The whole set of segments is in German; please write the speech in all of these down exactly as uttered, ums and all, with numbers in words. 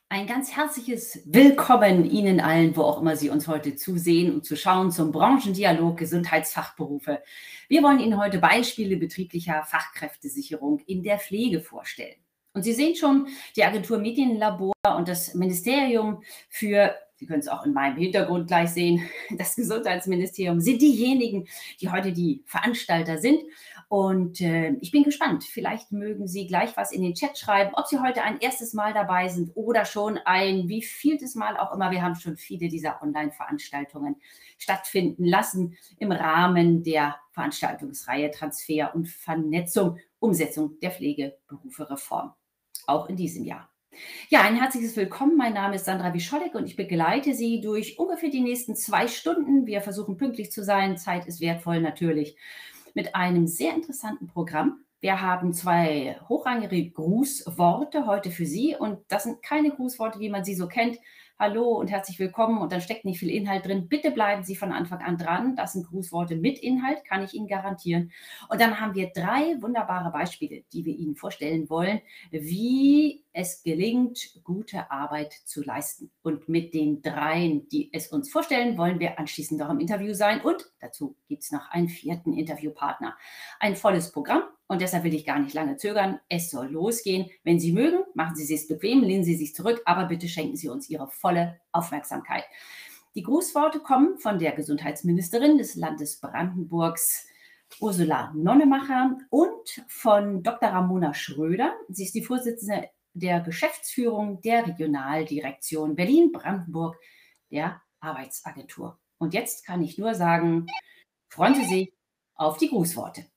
Ein ganz herzliches Willkommen Ihnen allen, wo auch immer Sie uns heute zusehen und zuschauen, zum Branchendialog Gesundheitsfachberufe. Wir wollen Ihnen heute Beispiele betrieblicher Fachkräftesicherung in der Pflege vorstellen. Und Sie sehen schon, die Agentur Medienlabor und das Ministerium für, Sie können es auch in meinem Hintergrund gleich sehen, das Gesundheitsministerium sind diejenigen, die heute die Veranstalter sind. Und äh, ich bin gespannt. Vielleicht mögen Sie gleich was in den Chat schreiben, ob Sie heute ein erstes Mal dabei sind oder schon ein wievieltes Mal auch immer. Wir haben schon viele dieser Online-Veranstaltungen stattfinden lassen im Rahmen der Veranstaltungsreihe Transfer und Vernetzung, Umsetzung der Pflegeberufe-Reform. Auch in diesem Jahr. Ja, ein herzliches Willkommen. Mein Name ist Sandra Wischolek und ich begleite Sie durch ungefähr die nächsten zwei Stunden. Wir versuchen pünktlich zu sein. Zeit ist wertvoll natürlich. Mit einem sehr interessanten Programm. Wir haben zwei hochrangige Grußworte heute für Sie und das sind keine Grußworte, wie man sie so kennt. Hallo und herzlich willkommen und dann steckt nicht viel Inhalt drin. Bitte bleiben Sie von Anfang an dran. Das sind Grußworte mit Inhalt, kann ich Ihnen garantieren. Und dann haben wir drei wunderbare Beispiele, die wir Ihnen vorstellen wollen, wie es gelingt, gute Arbeit zu leisten. Und mit den dreien, die es uns vorstellen, wollen wir anschließend noch im Interview sein. Und dazu gibt es noch einen vierten Interviewpartner. Ein volles Programm. Und deshalb will ich gar nicht lange zögern. Es soll losgehen. Wenn Sie mögen, machen Sie es bequem, lehnen Sie sich zurück, aber bitte schenken Sie uns Ihre volle Aufmerksamkeit. Die Grußworte kommen von der Gesundheitsministerin des Landes Brandenburgs, Ursula Nonnemacher, und von Doktor Ramona Schröder. Sie ist die Vorsitzende der Geschäftsführung der Regionaldirektion Berlin-Brandenburg der Arbeitsagentur. Und jetzt kann ich nur sagen, freuen Sie sich auf die Grußworte.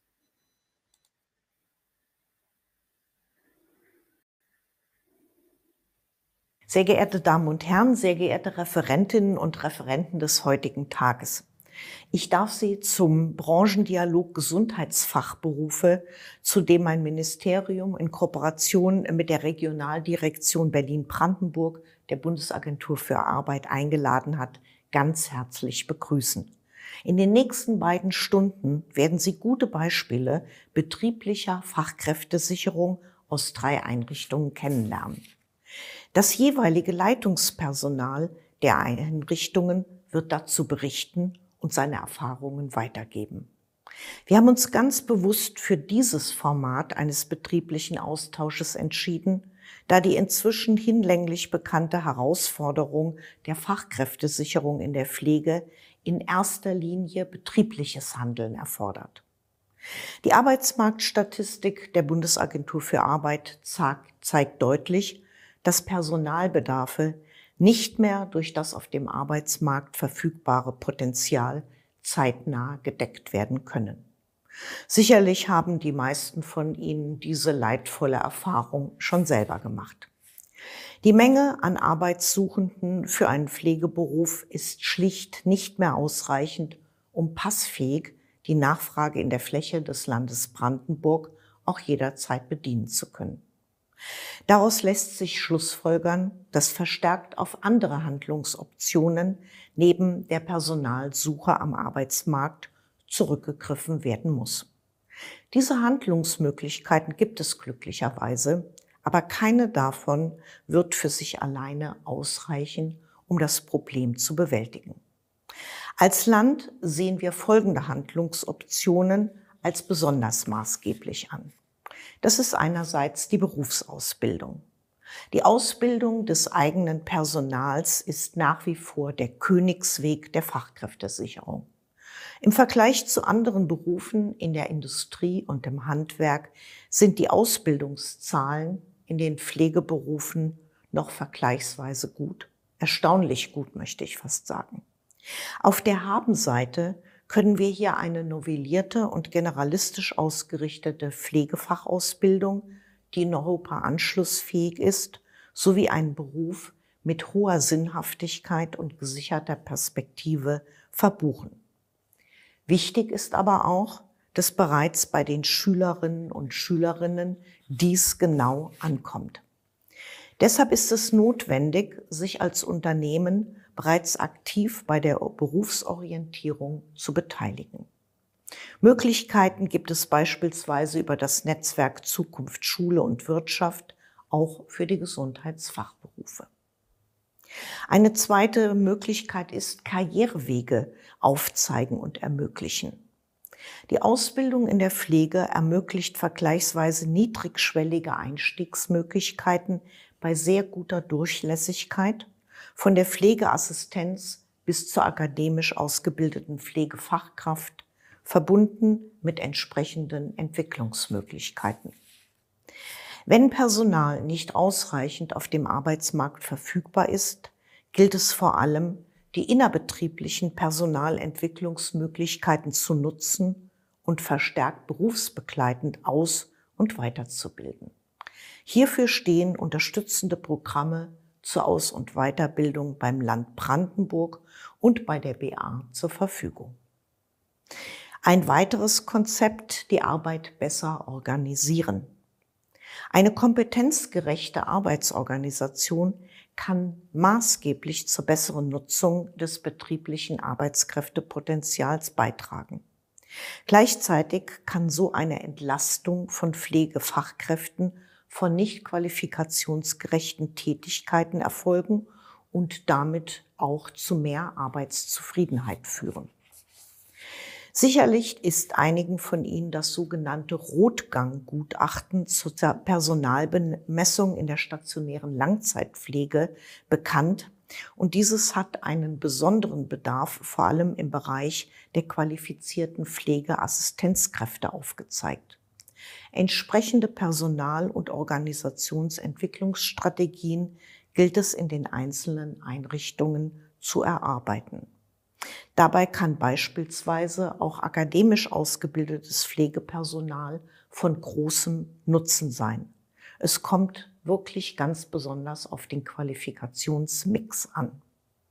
Sehr geehrte Damen und Herren, sehr geehrte Referentinnen und Referenten des heutigen Tages. Ich darf Sie zum Branchendialog Gesundheitsfachberufe, zu dem mein Ministerium in Kooperation mit der Regionaldirektion Berlin-Brandenburg der Bundesagentur für Arbeit eingeladen hat, ganz herzlich begrüßen. In den nächsten beiden Stunden werden Sie gute Beispiele betrieblicher Fachkräftesicherung aus drei Einrichtungen kennenlernen. Das jeweilige Leitungspersonal der Einrichtungen wird dazu berichten und seine Erfahrungen weitergeben. Wir haben uns ganz bewusst für dieses Format eines betrieblichen Austausches entschieden, da die inzwischen hinlänglich bekannte Herausforderung der Fachkräftesicherung in der Pflege in erster Linie betriebliches Handeln erfordert. Die Arbeitsmarktstatistik der Bundesagentur für Arbeit zeigt deutlich, dass Personalbedarfe nicht mehr durch das auf dem Arbeitsmarkt verfügbare Potenzial zeitnah gedeckt werden können. Sicherlich haben die meisten von Ihnen diese leidvolle Erfahrung schon selber gemacht. Die Menge an Arbeitssuchenden für einen Pflegeberuf ist schlicht nicht mehr ausreichend, um passfähig die Nachfrage in der Fläche des Landes Brandenburg auch jederzeit bedienen zu können. Daraus lässt sich schlussfolgern, dass verstärkt auf andere Handlungsoptionen neben der Personalsuche am Arbeitsmarkt zurückgegriffen werden muss. Diese Handlungsmöglichkeiten gibt es glücklicherweise, aber keine davon wird für sich alleine ausreichen, um das Problem zu bewältigen. Als Land sehen wir folgende Handlungsoptionen als besonders maßgeblich an. Das ist einerseits die Berufsausbildung. Die Ausbildung des eigenen Personals ist nach wie vor der Königsweg der Fachkräftesicherung. Im Vergleich zu anderen Berufen in der Industrie und im Handwerk sind die Ausbildungszahlen in den Pflegeberufen noch vergleichsweise gut. Erstaunlich gut, möchte ich fast sagen. Auf der Habenseite können wir hier eine novellierte und generalistisch ausgerichtete Pflegefachausbildung, die in Europa anschlussfähig ist, sowie einen Beruf mit hoher Sinnhaftigkeit und gesicherter Perspektive verbuchen. Wichtig ist aber auch, dass bereits bei den Schülerinnen und Schülerinnen dies genau ankommt. Deshalb ist es notwendig, sich als Unternehmen bereits aktiv bei der Berufsorientierung zu beteiligen. Möglichkeiten gibt es beispielsweise über das Netzwerk Zukunft Schule und Wirtschaft, auch für die Gesundheitsfachberufe. Eine zweite Möglichkeit ist Karrierewege aufzeigen und ermöglichen. Die Ausbildung in der Pflege ermöglicht vergleichsweise niedrigschwellige Einstiegsmöglichkeiten bei sehr guter Durchlässigkeit, von der Pflegeassistenz bis zur akademisch ausgebildeten Pflegefachkraft, verbunden mit entsprechenden Entwicklungsmöglichkeiten. Wenn Personal nicht ausreichend auf dem Arbeitsmarkt verfügbar ist, gilt es vor allem, die innerbetrieblichen Personalentwicklungsmöglichkeiten zu nutzen und verstärkt berufsbegleitend aus- und weiterzubilden. Hierfür stehen unterstützende Programme zur Aus- und Weiterbildung beim Land Brandenburg und bei der B A zur Verfügung. Ein weiteres Konzept: die Arbeit besser organisieren. Eine kompetenzgerechte Arbeitsorganisation kann maßgeblich zur besseren Nutzung des betrieblichen Arbeitskräftepotenzials beitragen. Gleichzeitig kann so eine Entlastung von Pflegefachkräften von nicht qualifikationsgerechten Tätigkeiten erfolgen und damit auch zu mehr Arbeitszufriedenheit führen. Sicherlich ist einigen von Ihnen das sogenannte Rotgang-Gutachten zur Personalbemessung in der stationären Langzeitpflege bekannt, und dieses hat einen besonderen Bedarf, vor allem im Bereich der qualifizierten Pflegeassistenzkräfte, aufgezeigt. Entsprechende Personal- und Organisationsentwicklungsstrategien gilt es in den einzelnen Einrichtungen zu erarbeiten. Dabei kann beispielsweise auch akademisch ausgebildetes Pflegepersonal von großem Nutzen sein. Es kommt wirklich ganz besonders auf den Qualifikationsmix an.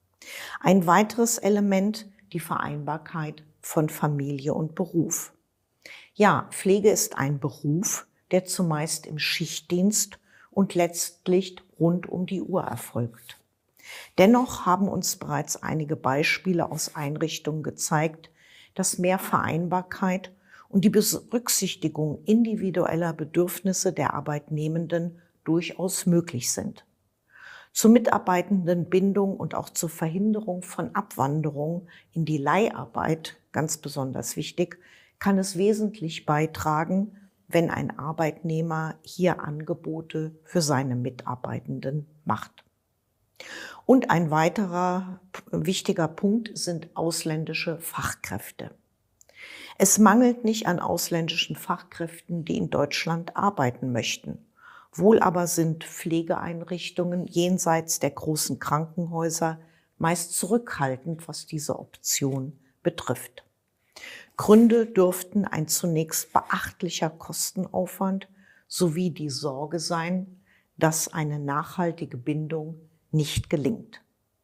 Ein weiteres Element: die Vereinbarkeit von Familie und Beruf. Ja, Pflege ist ein Beruf, der zumeist im Schichtdienst und letztlich rund um die Uhr erfolgt. Dennoch haben uns bereits einige Beispiele aus Einrichtungen gezeigt, dass mehr Vereinbarkeit und die Berücksichtigung individueller Bedürfnisse der Arbeitnehmenden durchaus möglich sind. Zur mitarbeitenden Bindung und auch zur Verhinderung von Abwanderung in die Leiharbeit, ganz besonders wichtig, kann es wesentlich beitragen, wenn ein Arbeitnehmer hier Angebote für seine Mitarbeitenden macht. Und ein weiterer wichtiger Punkt sind ausländische Fachkräfte. Es mangelt nicht an ausländischen Fachkräften, die in Deutschland arbeiten möchten. Wohl aber sind Pflegeeinrichtungen jenseits der großen Krankenhäuser meist zurückhaltend, was diese Option betrifft. Gründe dürften ein zunächst beachtlicher Kostenaufwand sowie die Sorge sein, dass eine nachhaltige Bindung nicht gelingt.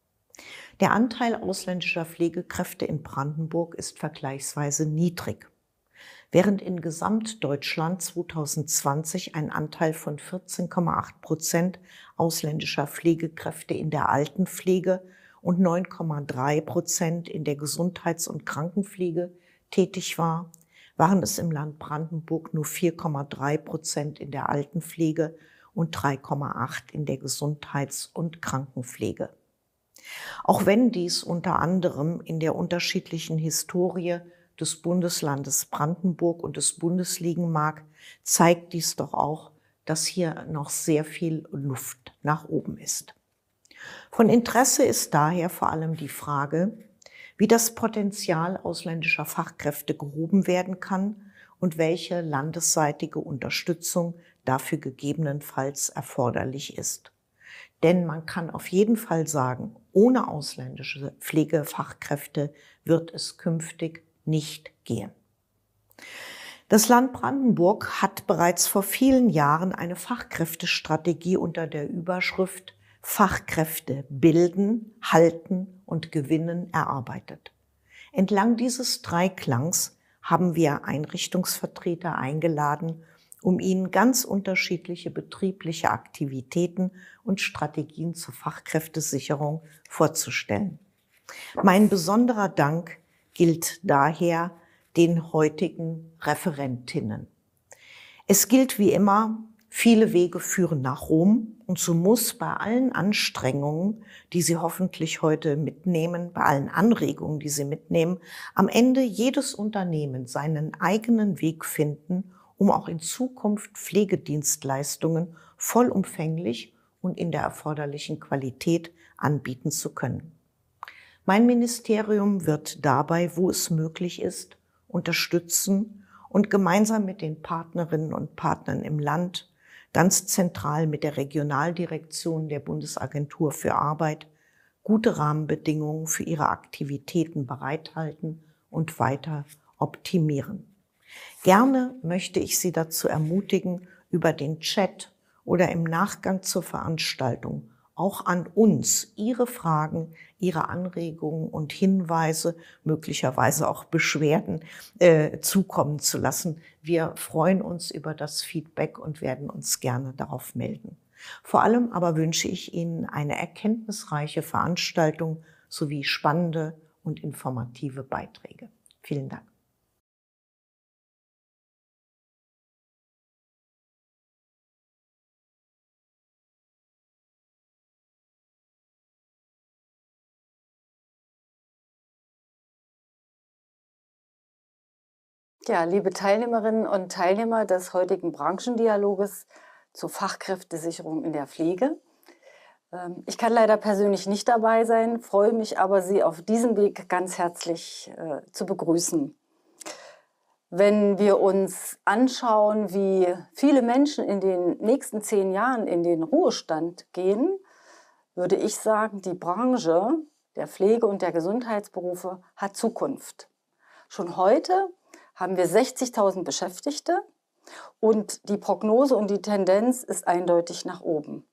Der Anteil ausländischer Pflegekräfte in Brandenburg ist vergleichsweise niedrig. Während in Gesamtdeutschland zweitausendzwanzig ein Anteil von vierzehn Komma acht Prozent ausländischer Pflegekräfte in der Altenpflege und neun Komma drei Prozent in der Gesundheits- und Krankenpflege tätig war, waren es im Land Brandenburg nur vier Komma drei Prozent in der Altenpflege und drei Komma acht in der Gesundheits- und Krankenpflege. Auch wenn dies unter anderem in der unterschiedlichen Historie des Bundeslandes Brandenburg und des Bundes liegen mag, zeigt dies doch auch, dass hier noch sehr viel Luft nach oben ist. Von Interesse ist daher vor allem die Frage, wie das Potenzial ausländischer Fachkräfte gehoben werden kann und welche landesseitige Unterstützung dafür gegebenenfalls erforderlich ist. Denn man kann auf jeden Fall sagen, ohne ausländische Pflegefachkräfte wird es künftig nicht gehen. Das Land Brandenburg hat bereits vor vielen Jahren eine Fachkräftestrategie unter der Überschrift Fachkräfte bilden, halten und gewinnen erarbeitet. Entlang dieses Dreiklangs haben wir Einrichtungsvertreter eingeladen, um ihnen ganz unterschiedliche betriebliche Aktivitäten und Strategien zur Fachkräftesicherung vorzustellen. Mein besonderer Dank gilt daher den heutigen Referentinnen. Es gilt wie immer, Viele Wege führen nach Rom und so muss bei allen Anstrengungen, die Sie hoffentlich heute mitnehmen, bei allen Anregungen, die Sie mitnehmen, am Ende jedes Unternehmen seinen eigenen Weg finden, um auch in Zukunft Pflegedienstleistungen vollumfänglich und in der erforderlichen Qualität anbieten zu können. Mein Ministerium wird dabei, wo es möglich ist, unterstützen und gemeinsam mit den Partnerinnen und Partnern im Land, ganz zentral mit der Regionaldirektion der Bundesagentur für Arbeit, gute Rahmenbedingungen für ihre Aktivitäten bereithalten und weiter optimieren. Gerne möchte ich Sie dazu ermutigen, über den Chat oder im Nachgang zur Veranstaltung auch an uns Ihre Fragen, Ihre Anregungen und Hinweise, möglicherweise auch Beschwerden äh, zukommen zu lassen. Wir freuen uns über das Feedback und werden uns gerne darauf melden. Vor allem aber wünsche ich Ihnen eine erkenntnisreiche Veranstaltung sowie spannende und informative Beiträge. Vielen Dank. Ja, liebe Teilnehmerinnen und Teilnehmer des heutigen Branchendialoges zur Fachkräftesicherung in der Pflege. Ich kann leider persönlich nicht dabei sein, freue mich aber, Sie auf diesem Weg ganz herzlich äh, zu begrüßen. Wenn wir uns anschauen, wie viele Menschen in den nächsten zehn Jahren in den Ruhestand gehen, würde ich sagen, die Branche der Pflege- und der Gesundheitsberufe hat Zukunft. Schon heute haben wir sechzigtausend Beschäftigte und die Prognose und die Tendenz ist eindeutig nach oben.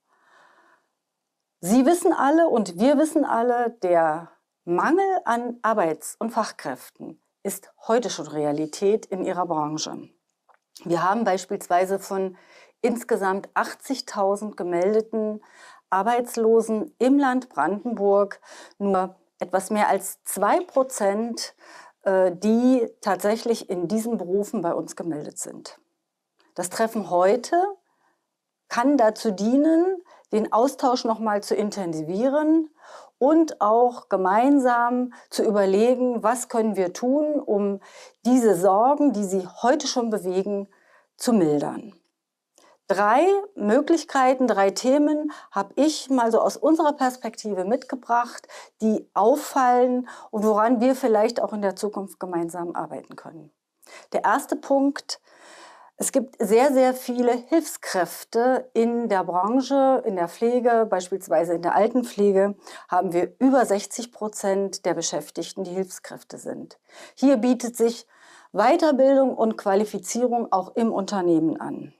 Sie wissen alle und wir wissen alle, der Mangel an Arbeits- und Fachkräften ist heute schon Realität in Ihrer Branche. Wir haben beispielsweise von insgesamt achtzigtausend gemeldeten Arbeitslosen im Land Brandenburg nur etwas mehr als zwei Prozent, die tatsächlich in diesen Berufen bei uns gemeldet sind. Das Treffen heute kann dazu dienen, den Austausch nochmal zu intensivieren und auch gemeinsam zu überlegen, was können wir tun, um diese Sorgen, die Sie heute schon bewegen, zu mildern. Drei Möglichkeiten, drei Themen habe ich mal so aus unserer Perspektive mitgebracht, die auffallen und woran wir vielleicht auch in der Zukunft gemeinsam arbeiten können. Der erste Punkt: Es gibt sehr, sehr viele Hilfskräfte in der Branche, in der Pflege, beispielsweise in der Altenpflege haben wir über sechzig Prozent der Beschäftigten, die Hilfskräfte sind. Hier bietet sich Weiterbildung und Qualifizierung auch im Unternehmen an.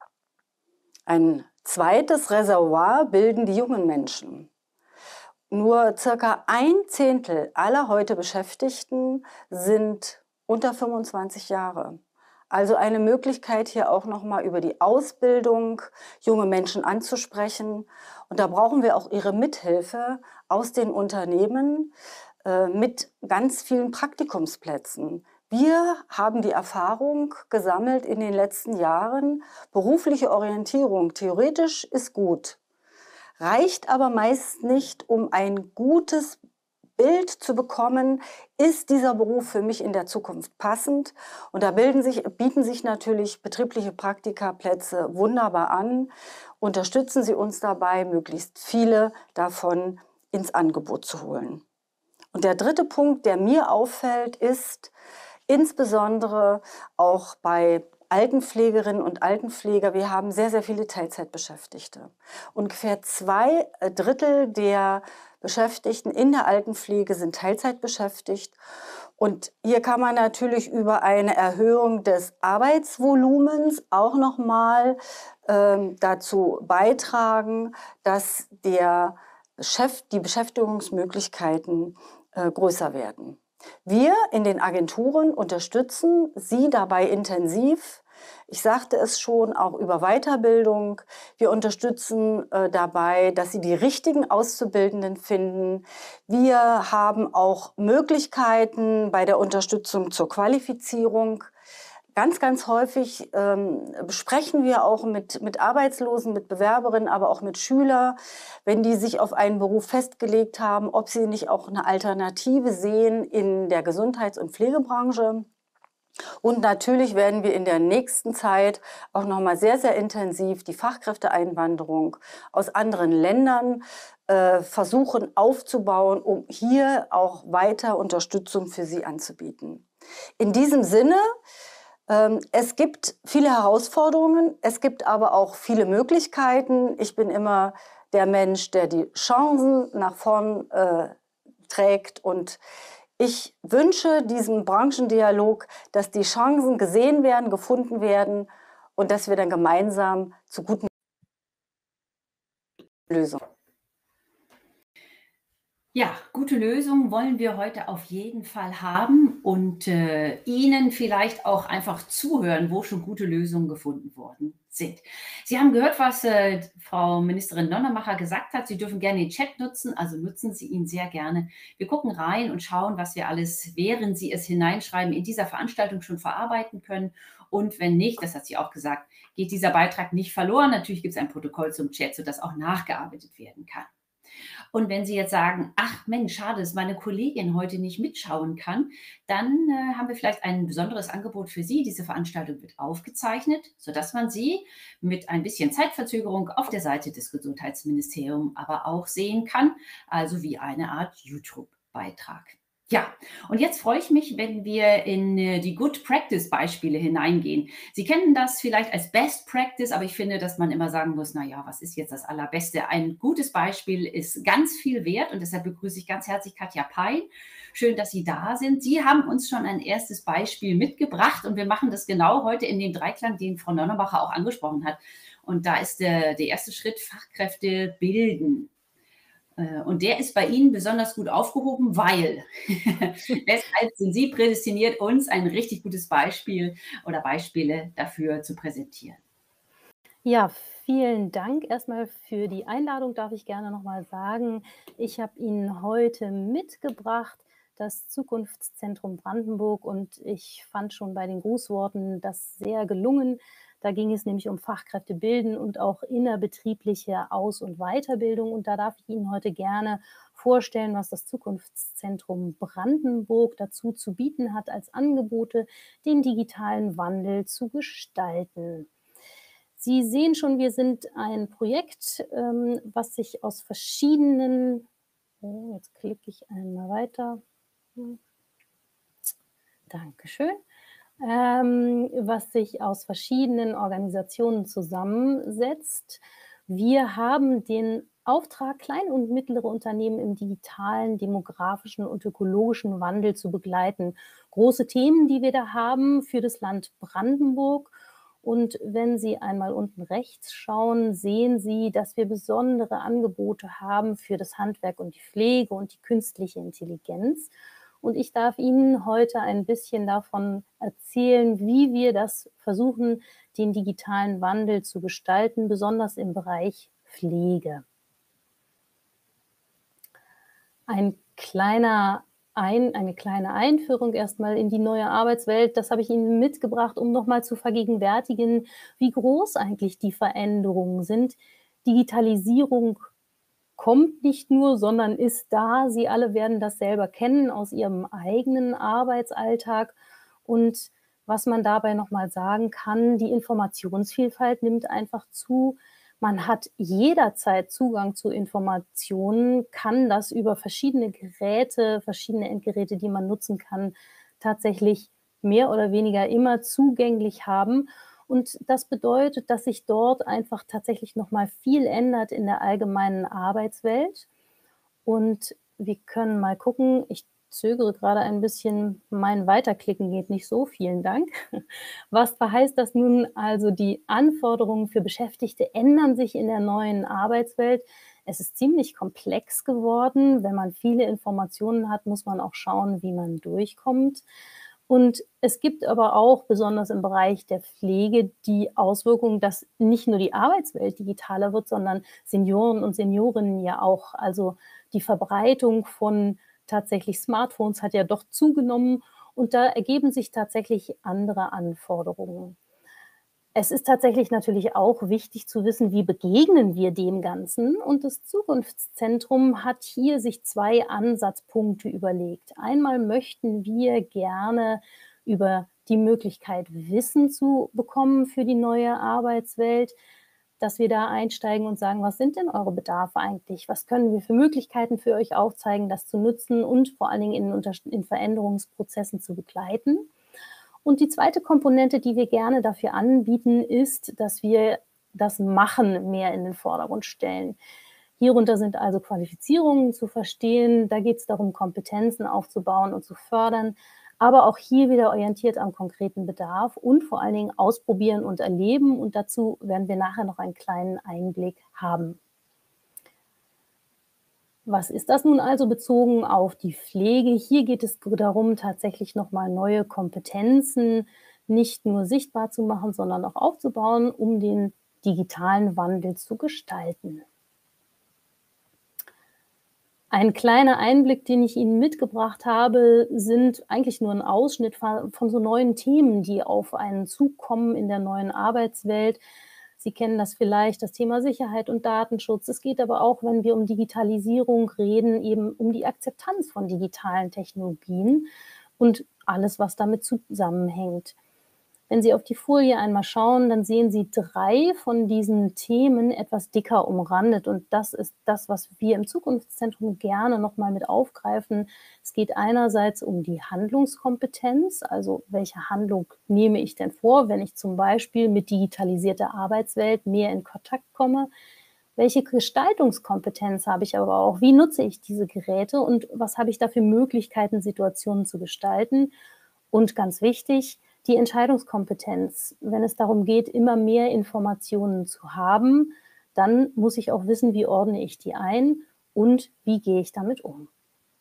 Ein zweites Reservoir bilden die jungen Menschen. Nur circa ein Zehntel aller heute Beschäftigten sind unter fünfundzwanzig Jahre. Also eine Möglichkeit, hier auch nochmal über die Ausbildung junge Menschen anzusprechen. Und da brauchen wir auch Ihre Mithilfe aus den Unternehmen äh, mit ganz vielen Praktikumsplätzen. Wir haben die Erfahrung gesammelt in den letzten Jahren, berufliche Orientierung theoretisch ist gut, reicht aber meist nicht, um ein gutes Bild zu bekommen, ist dieser Beruf für mich in der Zukunft passend? Und da bilden sich, bieten sich natürlich betriebliche Praktikaplätze wunderbar an. Unterstützen Sie uns dabei, möglichst viele davon ins Angebot zu holen. Und der dritte Punkt, der mir auffällt, ist insbesondere auch bei Altenpflegerinnen und Altenpfleger, wir haben sehr, sehr viele Teilzeitbeschäftigte. Ungefähr zwei Drittel der Beschäftigten in der Altenpflege sind Teilzeit beschäftigt. Und hier kann man natürlich über eine Erhöhung des Arbeitsvolumens auch nochmal ähm, dazu beitragen, dass der Beschäft- die Beschäftigungsmöglichkeiten äh, größer werden. Wir in den Agenturen unterstützen Sie dabei intensiv. Ich sagte es schon, auch über Weiterbildung. Wir unterstützen äh, dabei, dass Sie die richtigen Auszubildenden finden. Wir haben auch Möglichkeiten bei der Unterstützung zur Qualifizierung. Ganz, ganz häufig ähm, besprechen wir auch mit, mit Arbeitslosen, mit Bewerberinnen, aber auch mit Schülern, wenn die sich auf einen Beruf festgelegt haben, ob sie nicht auch eine Alternative sehen in der Gesundheits- und Pflegebranche. Und natürlich werden wir in der nächsten Zeit auch noch mal sehr, sehr intensiv die Fachkräfteeinwanderung aus anderen Ländern äh, versuchen aufzubauen, um hier auch weiter Unterstützung für sie anzubieten. In diesem Sinne, ähm, es gibt viele Herausforderungen, es gibt aber auch viele Möglichkeiten. Ich bin immer der Mensch, der die Chancen nach vorn äh, trägt, und ich wünsche diesem Branchendialog, dass die Chancen gesehen werden, gefunden werden und dass wir dann gemeinsam zu guten Lösungen. Ja, gute Lösungen wollen wir heute auf jeden Fall haben und äh, Ihnen vielleicht auch einfach zuhören, wo schon gute Lösungen gefunden worden sind. Sie haben gehört, was äh, Frau Ministerin Nonnemacher gesagt hat. Sie dürfen gerne den Chat nutzen, also nutzen Sie ihn sehr gerne. Wir gucken rein und schauen, was wir alles, während Sie es hineinschreiben, in dieser Veranstaltung schon verarbeiten können. Und wenn nicht, das hat sie auch gesagt, geht dieser Beitrag nicht verloren. Natürlich gibt es ein Protokoll zum Chat, sodass auch nachgearbeitet werden kann. Und wenn Sie jetzt sagen, ach Mensch, schade, dass meine Kollegin heute nicht mitschauen kann, dann äh, haben wir vielleicht ein besonderes Angebot für Sie. Diese Veranstaltung wird aufgezeichnet, sodass man sie mit ein bisschen Zeitverzögerung auf der Seite des Gesundheitsministeriums aber auch sehen kann, also wie eine Art YouTube-Beitrag. Ja, und jetzt freue ich mich, wenn wir in äh, die Good Practice Beispiele hineingehen. Sie kennen das vielleicht als Best Practice, aber ich finde, dass man immer sagen muss, na ja, was ist jetzt das Allerbeste? Ein gutes Beispiel ist ganz viel wert und deshalb begrüße ich ganz herzlich Katja Pein. Schön, dass Sie da sind. Sie haben uns schon ein erstes Beispiel mitgebracht und wir machen das genau heute in dem Dreiklang, den Frau Nonnemacher auch angesprochen hat. Und da ist der, der erste Schritt Fachkräfte bilden. Und der ist bei Ihnen besonders gut aufgehoben, weil deshalb sind Sie prädestiniert, uns ein richtig gutes Beispiel oder Beispiele dafür zu präsentieren. Ja, vielen Dank erstmal für die Einladung, darf ich gerne nochmal sagen. Ich habe Ihnen heute mitgebracht das Zukunftszentrum Brandenburg und ich fand schon bei den Grußworten das sehr gelungen. Da ging es nämlich um Fachkräfte bilden und auch innerbetriebliche Aus- und Weiterbildung. Und da darf ich Ihnen heute gerne vorstellen, was das Zukunftszentrum Brandenburg dazu zu bieten hat, als Angebote, den digitalen Wandel zu gestalten. Sie sehen schon, wir sind ein Projekt, ähm, was sich aus verschiedenen, oh, jetzt klicke ich einmal weiter, hm. Dankeschön. Ähm, was sich aus verschiedenen Organisationen zusammensetzt. Wir haben den Auftrag, kleine und mittlere Unternehmen im digitalen, demografischen und ökologischen Wandel zu begleiten. Große Themen, die wir da haben für das Land Brandenburg. Und wenn Sie einmal unten rechts schauen, sehen Sie, dass wir besondere Angebote haben für das Handwerk und die Pflege und die künstliche Intelligenz. Und ich darf Ihnen heute ein bisschen davon erzählen, wie wir das versuchen, den digitalen Wandel zu gestalten, besonders im Bereich Pflege. Ein kleiner ein, eine kleine Einführung erstmal in die neue Arbeitswelt, das habe ich Ihnen mitgebracht, um nochmal zu vergegenwärtigen, wie groß eigentlich die Veränderungen sind. Digitalisierung kommt nicht nur, sondern ist da. Sie alle werden das selber kennen aus ihrem eigenen Arbeitsalltag. Und was man dabei nochmal sagen kann, die Informationsvielfalt nimmt einfach zu. Man hat jederzeit Zugang zu Informationen, kann das über verschiedene Geräte, verschiedene Endgeräte, die man nutzen kann, tatsächlich mehr oder weniger immer zugänglich haben. Und das bedeutet, dass sich dort einfach tatsächlich nochmal viel ändert in der allgemeinen Arbeitswelt. Und wir können mal gucken, ich zögere gerade ein bisschen, mein Weiterklicken geht nicht so, vielen Dank. Was verheißt das nun? Also die Anforderungen für Beschäftigte ändern sich in der neuen Arbeitswelt. Es ist ziemlich komplex geworden. Wenn man viele Informationen hat, muss man auch schauen, wie man durchkommt. Und es gibt aber auch, besonders im Bereich der Pflege, die Auswirkung, dass nicht nur die Arbeitswelt digitaler wird, sondern Senioren und Seniorinnen ja auch. Also die Verbreitung von tatsächlich Smartphones hat ja doch zugenommen Und da ergeben sich tatsächlich andere Anforderungen. Es ist tatsächlich natürlich auch wichtig zu wissen, wie begegnen wir dem Ganzen? Und das Zukunftszentrum hat hier sich zwei Ansatzpunkte überlegt. Einmal möchten wir gerne über die Möglichkeit, Wissen zu bekommen für die neue Arbeitswelt, dass wir da einsteigen und sagen, was sind denn eure Bedarfe eigentlich? Was können wir für Möglichkeiten für euch aufzeigen, das zu nutzen und vor allen Dingen in, in Veränderungsprozessen zu begleiten? Und die zweite Komponente, die wir gerne dafür anbieten, ist, dass wir das Machen mehr in den Vordergrund stellen. Hierunter sind also Qualifizierungen zu verstehen. Da geht es darum, Kompetenzen aufzubauen und zu fördern, aber auch hier wieder orientiert am konkreten Bedarf und vor allen Dingen ausprobieren und erleben. Und dazu werden wir nachher noch einen kleinen Einblick haben. Was ist das nun also bezogen auf die Pflege? Hier geht es darum, tatsächlich nochmal neue Kompetenzen nicht nur sichtbar zu machen, sondern auch aufzubauen, um den digitalen Wandel zu gestalten. Ein kleiner Einblick, den ich Ihnen mitgebracht habe, sind eigentlich nur ein Ausschnitt von so neuen Themen, die auf einen zukommen in der neuen Arbeitswelt. Sie kennen das vielleicht, das Thema Sicherheit und Datenschutz. Es geht aber auch, wenn wir um Digitalisierung reden, eben um die Akzeptanz von digitalen Technologien und alles, was damit zusammenhängt. Wenn Sie auf die Folie einmal schauen, dann sehen Sie drei von diesen Themen etwas dicker umrandet. Und das ist das, was wir im Zukunftszentrum gerne nochmal mit aufgreifen. Es geht einerseits um die Handlungskompetenz, also welche Handlung nehme ich denn vor, wenn ich zum Beispiel mit digitalisierter Arbeitswelt mehr in Kontakt komme. Welche Gestaltungskompetenz habe ich aber auch? Wie nutze ich diese Geräte und was habe ich da für Möglichkeiten, Situationen zu gestalten? Und ganz wichtig, die Entscheidungskompetenz. Wenn es darum geht, immer mehr Informationen zu haben, dann muss ich auch wissen, wie ordne ich die ein und wie gehe ich damit um.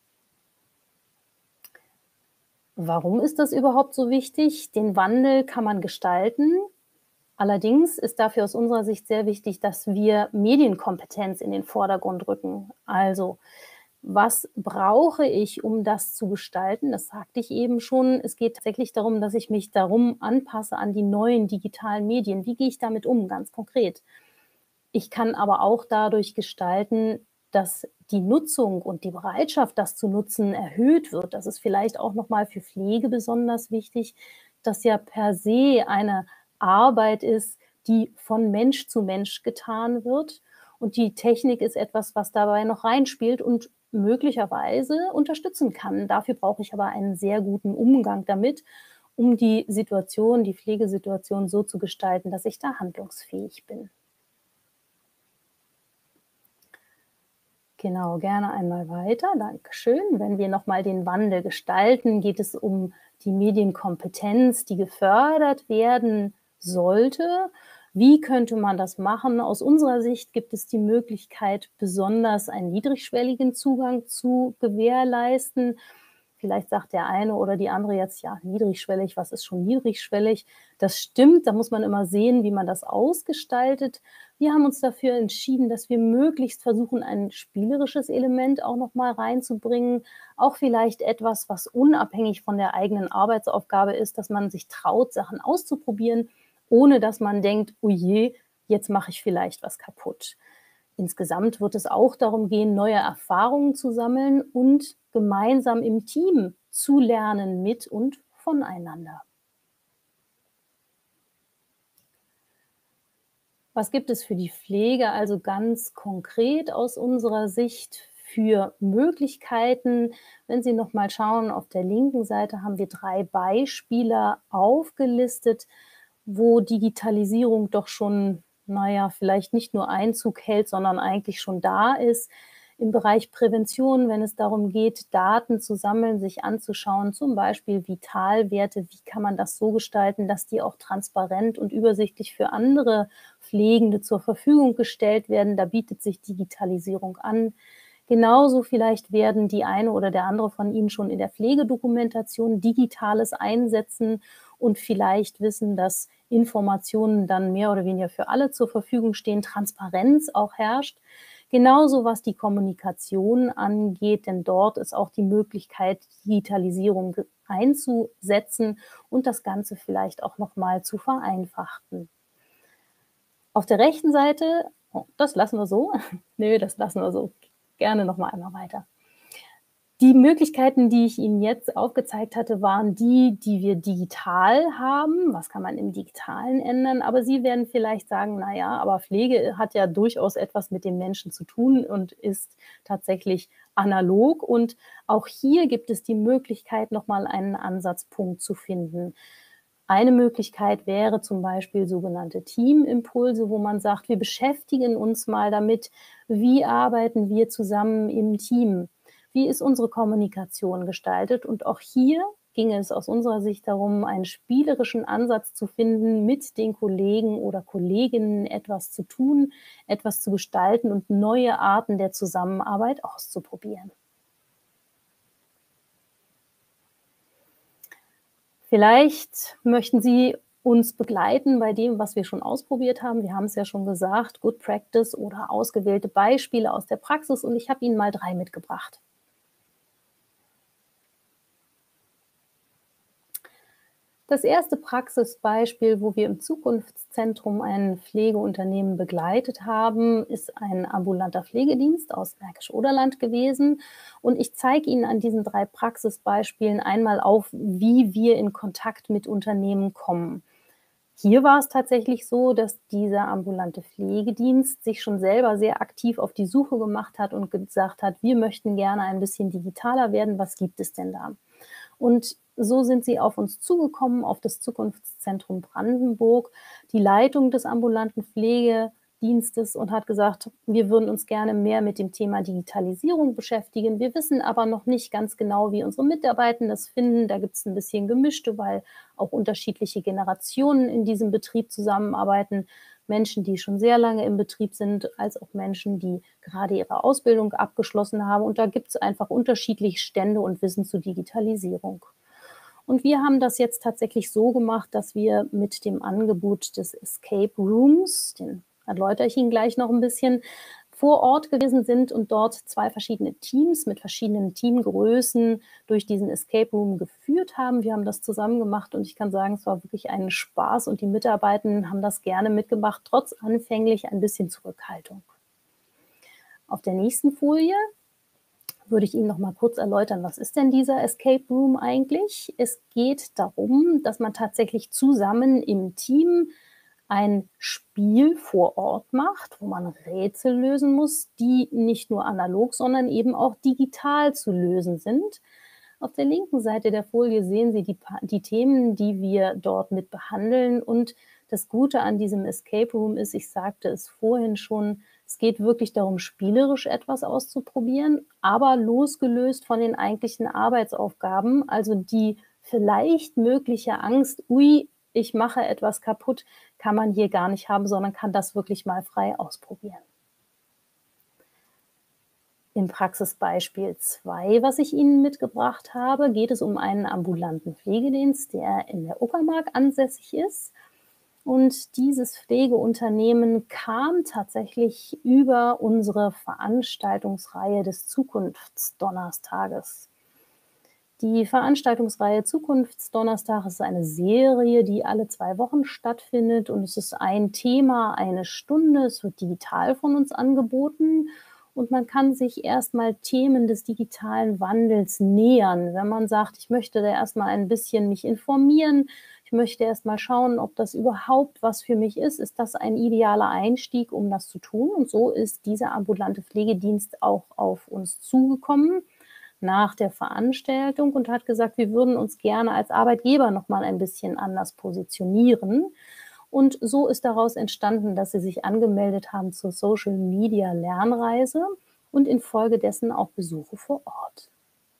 Warum ist das überhaupt so wichtig? Den Wandel kann man gestalten. Allerdings ist dafür aus unserer Sicht sehr wichtig, dass wir Medienkompetenz in den Vordergrund rücken. Also, was brauche ich, um das zu gestalten? Das sagte ich eben schon. Es geht tatsächlich darum, dass ich mich darum anpasse an die neuen digitalen Medien. Wie gehe ich damit um, ganz konkret? Ich kann aber auch dadurch gestalten, dass die Nutzung und die Bereitschaft, das zu nutzen, erhöht wird. Das ist vielleicht auch nochmal für Pflege besonders wichtig, dass ja per se eine Arbeit ist, die von Mensch zu Mensch getan wird. Und die Technik ist etwas, was dabei noch reinspielt und möglicherweise unterstützen kann. Dafür brauche ich aber einen sehr guten Umgang damit, um die Situation, die Pflegesituation so zu gestalten, dass ich da handlungsfähig bin. Genau, gerne einmal weiter. Dankeschön. Wenn wir nochmal den Wandel gestalten, geht es um die Medienkompetenz, die gefördert werden sollte. Wie könnte man das machen? Aus unserer Sicht gibt es die Möglichkeit, besonders einen niedrigschwelligen Zugang zu gewährleisten. Vielleicht sagt der eine oder die andere jetzt, ja, niedrigschwellig, was ist schon niedrigschwellig? Das stimmt, da muss man immer sehen, wie man das ausgestaltet. Wir haben uns dafür entschieden, dass wir möglichst versuchen, ein spielerisches Element auch nochmal reinzubringen. Auch vielleicht etwas, was unabhängig von der eigenen Arbeitsaufgabe ist, dass man sich traut, Sachen auszuprobieren, ohne dass man denkt, oh je, jetzt mache ich vielleicht was kaputt. Insgesamt wird es auch darum gehen, neue Erfahrungen zu sammeln und gemeinsam im Team zu lernen mit und voneinander. Was gibt es für die Pflege also ganz konkret aus unserer Sicht für Möglichkeiten? Wenn Sie noch mal schauen, auf der linken Seite haben wir drei Beispiele aufgelistet, wo Digitalisierung doch schon, naja, vielleicht nicht nur Einzug hält, sondern eigentlich schon da ist. Im Bereich Prävention, wenn es darum geht, Daten zu sammeln, sich anzuschauen, zum Beispiel Vitalwerte, wie kann man das so gestalten, dass die auch transparent und übersichtlich für andere Pflegende zur Verfügung gestellt werden. Da bietet sich Digitalisierung an. Genauso vielleicht werden die eine oder der andere von Ihnen schon in der Pflegedokumentation Digitales einsetzen und vielleicht wissen, dass Informationen dann mehr oder weniger für alle zur Verfügung stehen, Transparenz auch herrscht. Genauso was die Kommunikation angeht, denn dort ist auch die Möglichkeit, Digitalisierung einzusetzen und das Ganze vielleicht auch noch mal zu vereinfachen. Auf der rechten Seite, oh, das lassen wir so. Nö, das lassen wir so. Gerne noch mal einmal weiter. Die Möglichkeiten, die ich Ihnen jetzt aufgezeigt hatte, waren die, die wir digital haben. Was kann man im Digitalen ändern? Aber Sie werden vielleicht sagen, na ja, aber Pflege hat ja durchaus etwas mit dem Menschen zu tun und ist tatsächlich analog. Und auch hier gibt es die Möglichkeit, noch mal einen Ansatzpunkt zu finden. Eine Möglichkeit wäre zum Beispiel sogenannte Teamimpulse, wo man sagt, wir beschäftigen uns mal damit, wie arbeiten wir zusammen im Team? Wie ist unsere Kommunikation gestaltet? Und auch hier ging es aus unserer Sicht darum, einen spielerischen Ansatz zu finden, mit den Kollegen oder Kolleginnen etwas zu tun, etwas zu gestalten und neue Arten der Zusammenarbeit auszuprobieren. Vielleicht möchten Sie uns begleiten bei dem, was wir schon ausprobiert haben. Wir haben es ja schon gesagt, Good Practice oder ausgewählte Beispiele aus der Praxis, und ich habe Ihnen mal drei mitgebracht. Das erste Praxisbeispiel, wo wir im Zukunftszentrum ein Pflegeunternehmen begleitet haben, ist ein ambulanter Pflegedienst aus Märkisch-Oderland gewesen. Und ich zeige Ihnen an diesen drei Praxisbeispielen einmal auf, wie wir in Kontakt mit Unternehmen kommen. Hier war es tatsächlich so, dass dieser ambulante Pflegedienst sich schon selber sehr aktiv auf die Suche gemacht hat und gesagt hat, wir möchten gerne ein bisschen digitaler werden, was gibt es denn da? Und so sind sie auf uns zugekommen, auf das Zukunftszentrum Brandenburg, die Leitung des ambulanten Pflegedienstes, und hat gesagt, wir würden uns gerne mehr mit dem Thema Digitalisierung beschäftigen. Wir wissen aber noch nicht ganz genau, wie unsere Mitarbeitenden das finden. Da gibt es ein bisschen Gemischte, weil auch unterschiedliche Generationen in diesem Betrieb zusammenarbeiten. Menschen, die schon sehr lange im Betrieb sind, als auch Menschen, die gerade ihre Ausbildung abgeschlossen haben. Und da gibt es einfach unterschiedliche Stände und Wissen zur Digitalisierung. Und wir haben das jetzt tatsächlich so gemacht, dass wir mit dem Angebot des Escape Rooms, den erläutere ich Ihnen gleich noch ein bisschen, vor Ort gewesen sind und dort zwei verschiedene Teams mit verschiedenen Teamgrößen durch diesen Escape Room geführt haben. Wir haben das zusammen gemacht und ich kann sagen, es war wirklich ein Spaß und die Mitarbeitenden haben das gerne mitgemacht, trotz anfänglich ein bisschen Zurückhaltung. Auf der nächsten Folie würde ich Ihnen noch mal kurz erläutern, was ist denn dieser Escape Room eigentlich? Es geht darum, dass man tatsächlich zusammen im Team ein Spiel vor Ort macht, wo man Rätsel lösen muss, die nicht nur analog, sondern eben auch digital zu lösen sind. Auf der linken Seite der Folie sehen Sie die, die Themen, die wir dort mit behandeln. Und das Gute an diesem Escape Room ist, ich sagte es vorhin schon, es geht wirklich darum, spielerisch etwas auszuprobieren, aber losgelöst von den eigentlichen Arbeitsaufgaben, also die vielleicht mögliche Angst, ui, ich mache etwas kaputt, kann man hier gar nicht haben, sondern kann das wirklich mal frei ausprobieren. Im Praxisbeispiel zwei, was ich Ihnen mitgebracht habe, geht es um einen ambulanten Pflegedienst, der in der Uckermark ansässig ist. Und dieses Pflegeunternehmen kam tatsächlich über unsere Veranstaltungsreihe des Zukunftsdonnerstages. Die Veranstaltungsreihe Zukunftsdonnerstag ist eine Serie, die alle zwei Wochen stattfindet, und es ist ein Thema, eine Stunde. Es wird digital von uns angeboten und man kann sich erstmal Themen des digitalen Wandels nähern. Wenn man sagt, ich möchte da erstmal ein bisschen mich informieren, ich möchte erstmal schauen, ob das überhaupt was für mich ist, ist das ein idealer Einstieg, um das zu tun. Und so ist dieser ambulante Pflegedienst auch auf uns zugekommen nach der Veranstaltung und hat gesagt, wir würden uns gerne als Arbeitgeber noch mal ein bisschen anders positionieren. Und so ist daraus entstanden, dass sie sich angemeldet haben zur Social Media Lernreise und infolgedessen auch Besuche vor Ort.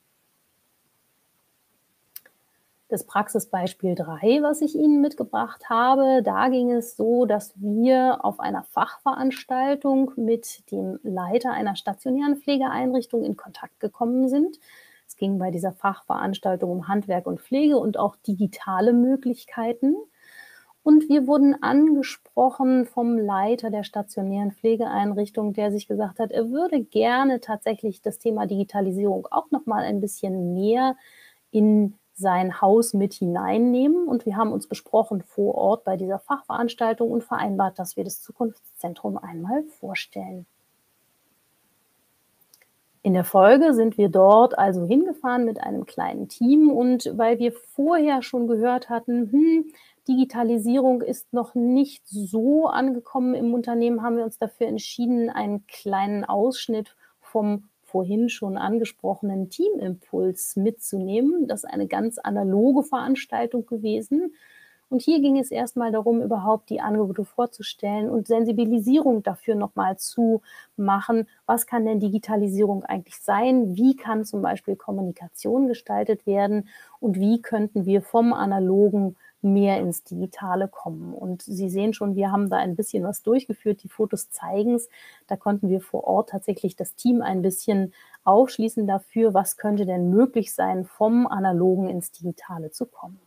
Das Praxisbeispiel drei, was ich Ihnen mitgebracht habe, da ging es so, dass wir auf einer Fachveranstaltung mit dem Leiter einer stationären Pflegeeinrichtung in Kontakt gekommen sind. Es ging bei dieser Fachveranstaltung um Handwerk und Pflege und auch digitale Möglichkeiten. Und wir wurden angesprochen vom Leiter der stationären Pflegeeinrichtung, der sich gesagt hat, er würde gerne tatsächlich das Thema Digitalisierung auch noch mal ein bisschen mehr in sein Haus mit hineinnehmen. Und wir haben uns besprochen vor Ort bei dieser Fachveranstaltung und vereinbart, dass wir das Zukunftszentrum einmal vorstellen. In der Folge sind wir dort also hingefahren mit einem kleinen Team, und weil wir vorher schon gehört hatten, hm, Digitalisierung ist noch nicht so angekommen im Unternehmen, haben wir uns dafür entschieden, einen kleinen Ausschnitt vom vorhin schon angesprochenen Teamimpuls mitzunehmen. Das ist eine ganz analoge Veranstaltung gewesen. Und hier ging es erstmal darum, überhaupt die Angebote vorzustellen und Sensibilisierung dafür nochmal zu machen. Was kann denn Digitalisierung eigentlich sein? Wie kann zum Beispiel Kommunikation gestaltet werden? Und wie könnten wir vom Analogen mehr ins Digitale kommen? Und Sie sehen schon, wir haben da ein bisschen was durchgeführt. Die Fotos zeigen es. Da konnten wir vor Ort tatsächlich das Team ein bisschen aufschließen dafür, was könnte denn möglich sein, vom Analogen ins Digitale zu kommen.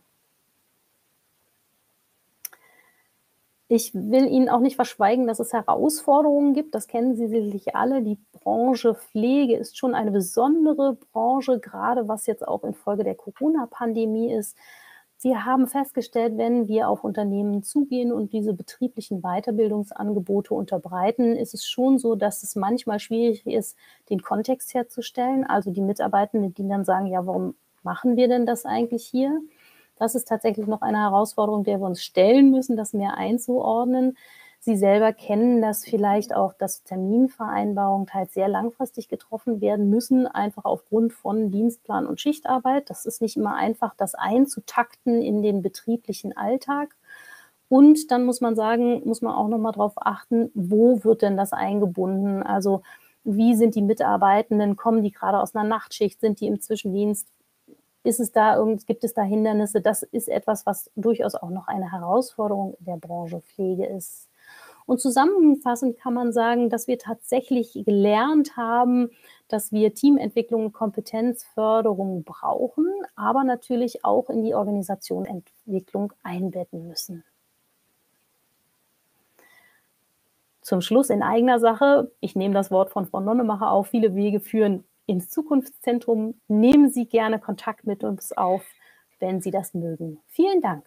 Ich will Ihnen auch nicht verschweigen, dass es Herausforderungen gibt. Das kennen Sie sicherlich alle. Die Branche Pflege ist schon eine besondere Branche, gerade was jetzt auch infolge der Corona-Pandemie ist. Wir haben festgestellt, wenn wir auf Unternehmen zugehen und diese betrieblichen Weiterbildungsangebote unterbreiten, ist es schon so, dass es manchmal schwierig ist, den Kontext herzustellen. Also die Mitarbeitenden, die dann sagen, ja, warum machen wir denn das eigentlich hier? Das ist tatsächlich noch eine Herausforderung, der wir uns stellen müssen, das mehr einzuordnen. Sie selber kennen das vielleicht auch, dass Terminvereinbarungen teils sehr langfristig getroffen werden müssen, einfach aufgrund von Dienstplan und Schichtarbeit. Das ist nicht immer einfach, das einzutakten in den betrieblichen Alltag. Und dann muss man sagen, muss man auch noch mal darauf achten, wo wird denn das eingebunden? Also wie sind die Mitarbeitenden? Kommen die gerade aus einer Nachtschicht? Sind die im Zwischendienst? Ist es da irgend, gibt es da Hindernisse? Das ist etwas, was durchaus auch noch eine Herausforderung der Branche Pflege ist. Und zusammenfassend kann man sagen, dass wir tatsächlich gelernt haben, dass wir Teamentwicklung und Kompetenzförderung brauchen, aber natürlich auch in die Organisationsentwicklung einbetten müssen. Zum Schluss in eigener Sache, ich nehme das Wort von Frau Nonnemacher auf, viele Wege führen ins Zukunftszentrum. Nehmen Sie gerne Kontakt mit uns auf, wenn Sie das mögen. Vielen Dank.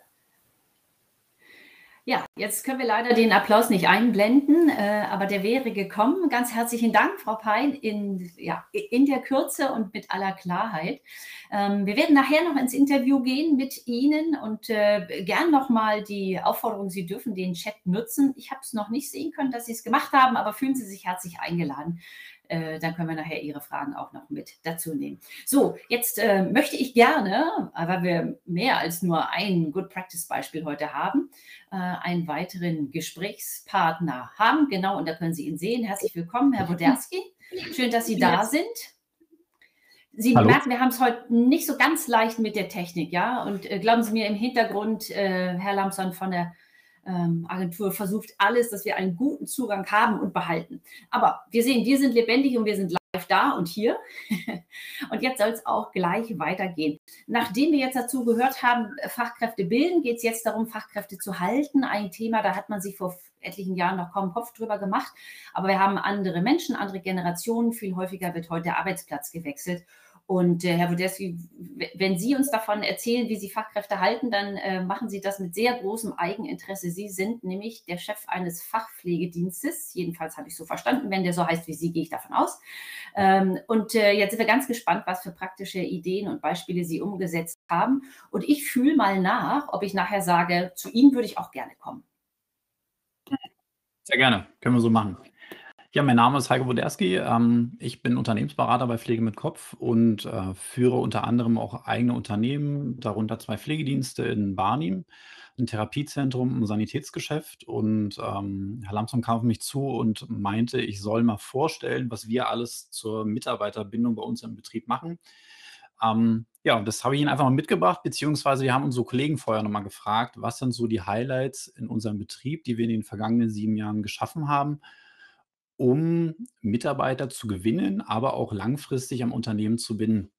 Ja, jetzt können wir leider den Applaus nicht einblenden, äh, aber der wäre gekommen. Ganz herzlichen Dank, Frau Pein, in, ja, in der Kürze und mit aller Klarheit. Ähm, wir werden nachher noch ins Interview gehen mit Ihnen und äh, gern nochmal die Aufforderung, Sie dürfen den Chat nutzen. Ich habe es noch nicht sehen können, dass Sie es gemacht haben, aber fühlen Sie sich herzlich eingeladen. Äh, dann können wir nachher Ihre Fragen auch noch mit dazu nehmen. So, jetzt äh, möchte ich gerne, weil wir mehr als nur ein Good Practice Beispiel heute haben, äh, einen weiteren Gesprächspartner haben. Genau, und da können Sie ihn sehen. Herzlich willkommen, Herr Woderski. Schön, dass Sie da sind. Sie Hallo. merken, wir haben es heute nicht so ganz leicht mit der Technik, ja. Und äh, glauben Sie mir, im Hintergrund, äh, Herr Lamson von der ähm, Agentur versucht alles, dass wir einen guten Zugang haben und behalten. Aber wir sehen, wir sind lebendig und wir sind live da und hier. Und jetzt soll es auch gleich weitergehen. Nachdem wir jetzt dazu gehört haben, Fachkräfte bilden, geht es jetzt darum, Fachkräfte zu halten. Ein Thema, da hat man sich vor etlichen Jahren noch kaum Kopf drüber gemacht. Aber wir haben andere Menschen, andere Generationen. Viel häufiger wird heute der Arbeitsplatz gewechselt. Und äh, Herr Woderski, wenn Sie uns davon erzählen, wie Sie Fachkräfte halten, dann äh, machen Sie das mit sehr großem Eigeninteresse. Sie sind nämlich der Chef eines Fachpflegedienstes. Jedenfalls habe ich so verstanden. Wenn der so heißt wie Sie, gehe ich davon aus. Ähm, und äh, jetzt sind wir ganz gespannt, was für praktische Ideen und Beispiele Sie umgesetzt haben. Und ich fühle mal nach, ob ich nachher sage, zu Ihnen würde ich auch gerne kommen. Sehr gerne, können wir so machen. Ja, mein Name ist Heiko Woderski. Ähm, ich bin Unternehmensberater bei Pflege mit Kopf und äh, führe unter anderem auch eigene Unternehmen, darunter zwei Pflegedienste in Barnim, ein Therapiezentrum, ein Sanitätsgeschäft. Und ähm, Herr Lamson kam auf mich zu und meinte, ich soll mal vorstellen, was wir alles zur Mitarbeiterbindung bei uns im Betrieb machen. Ähm, ja, und das habe ich Ihnen einfach mal mitgebracht, beziehungsweise wir haben unsere Kollegen vorher nochmal gefragt, was sind so die Highlights in unserem Betrieb, die wir in den vergangenen sieben Jahren geschaffen haben, um Mitarbeiter zu gewinnen, aber auch langfristig am Unternehmen zu binden.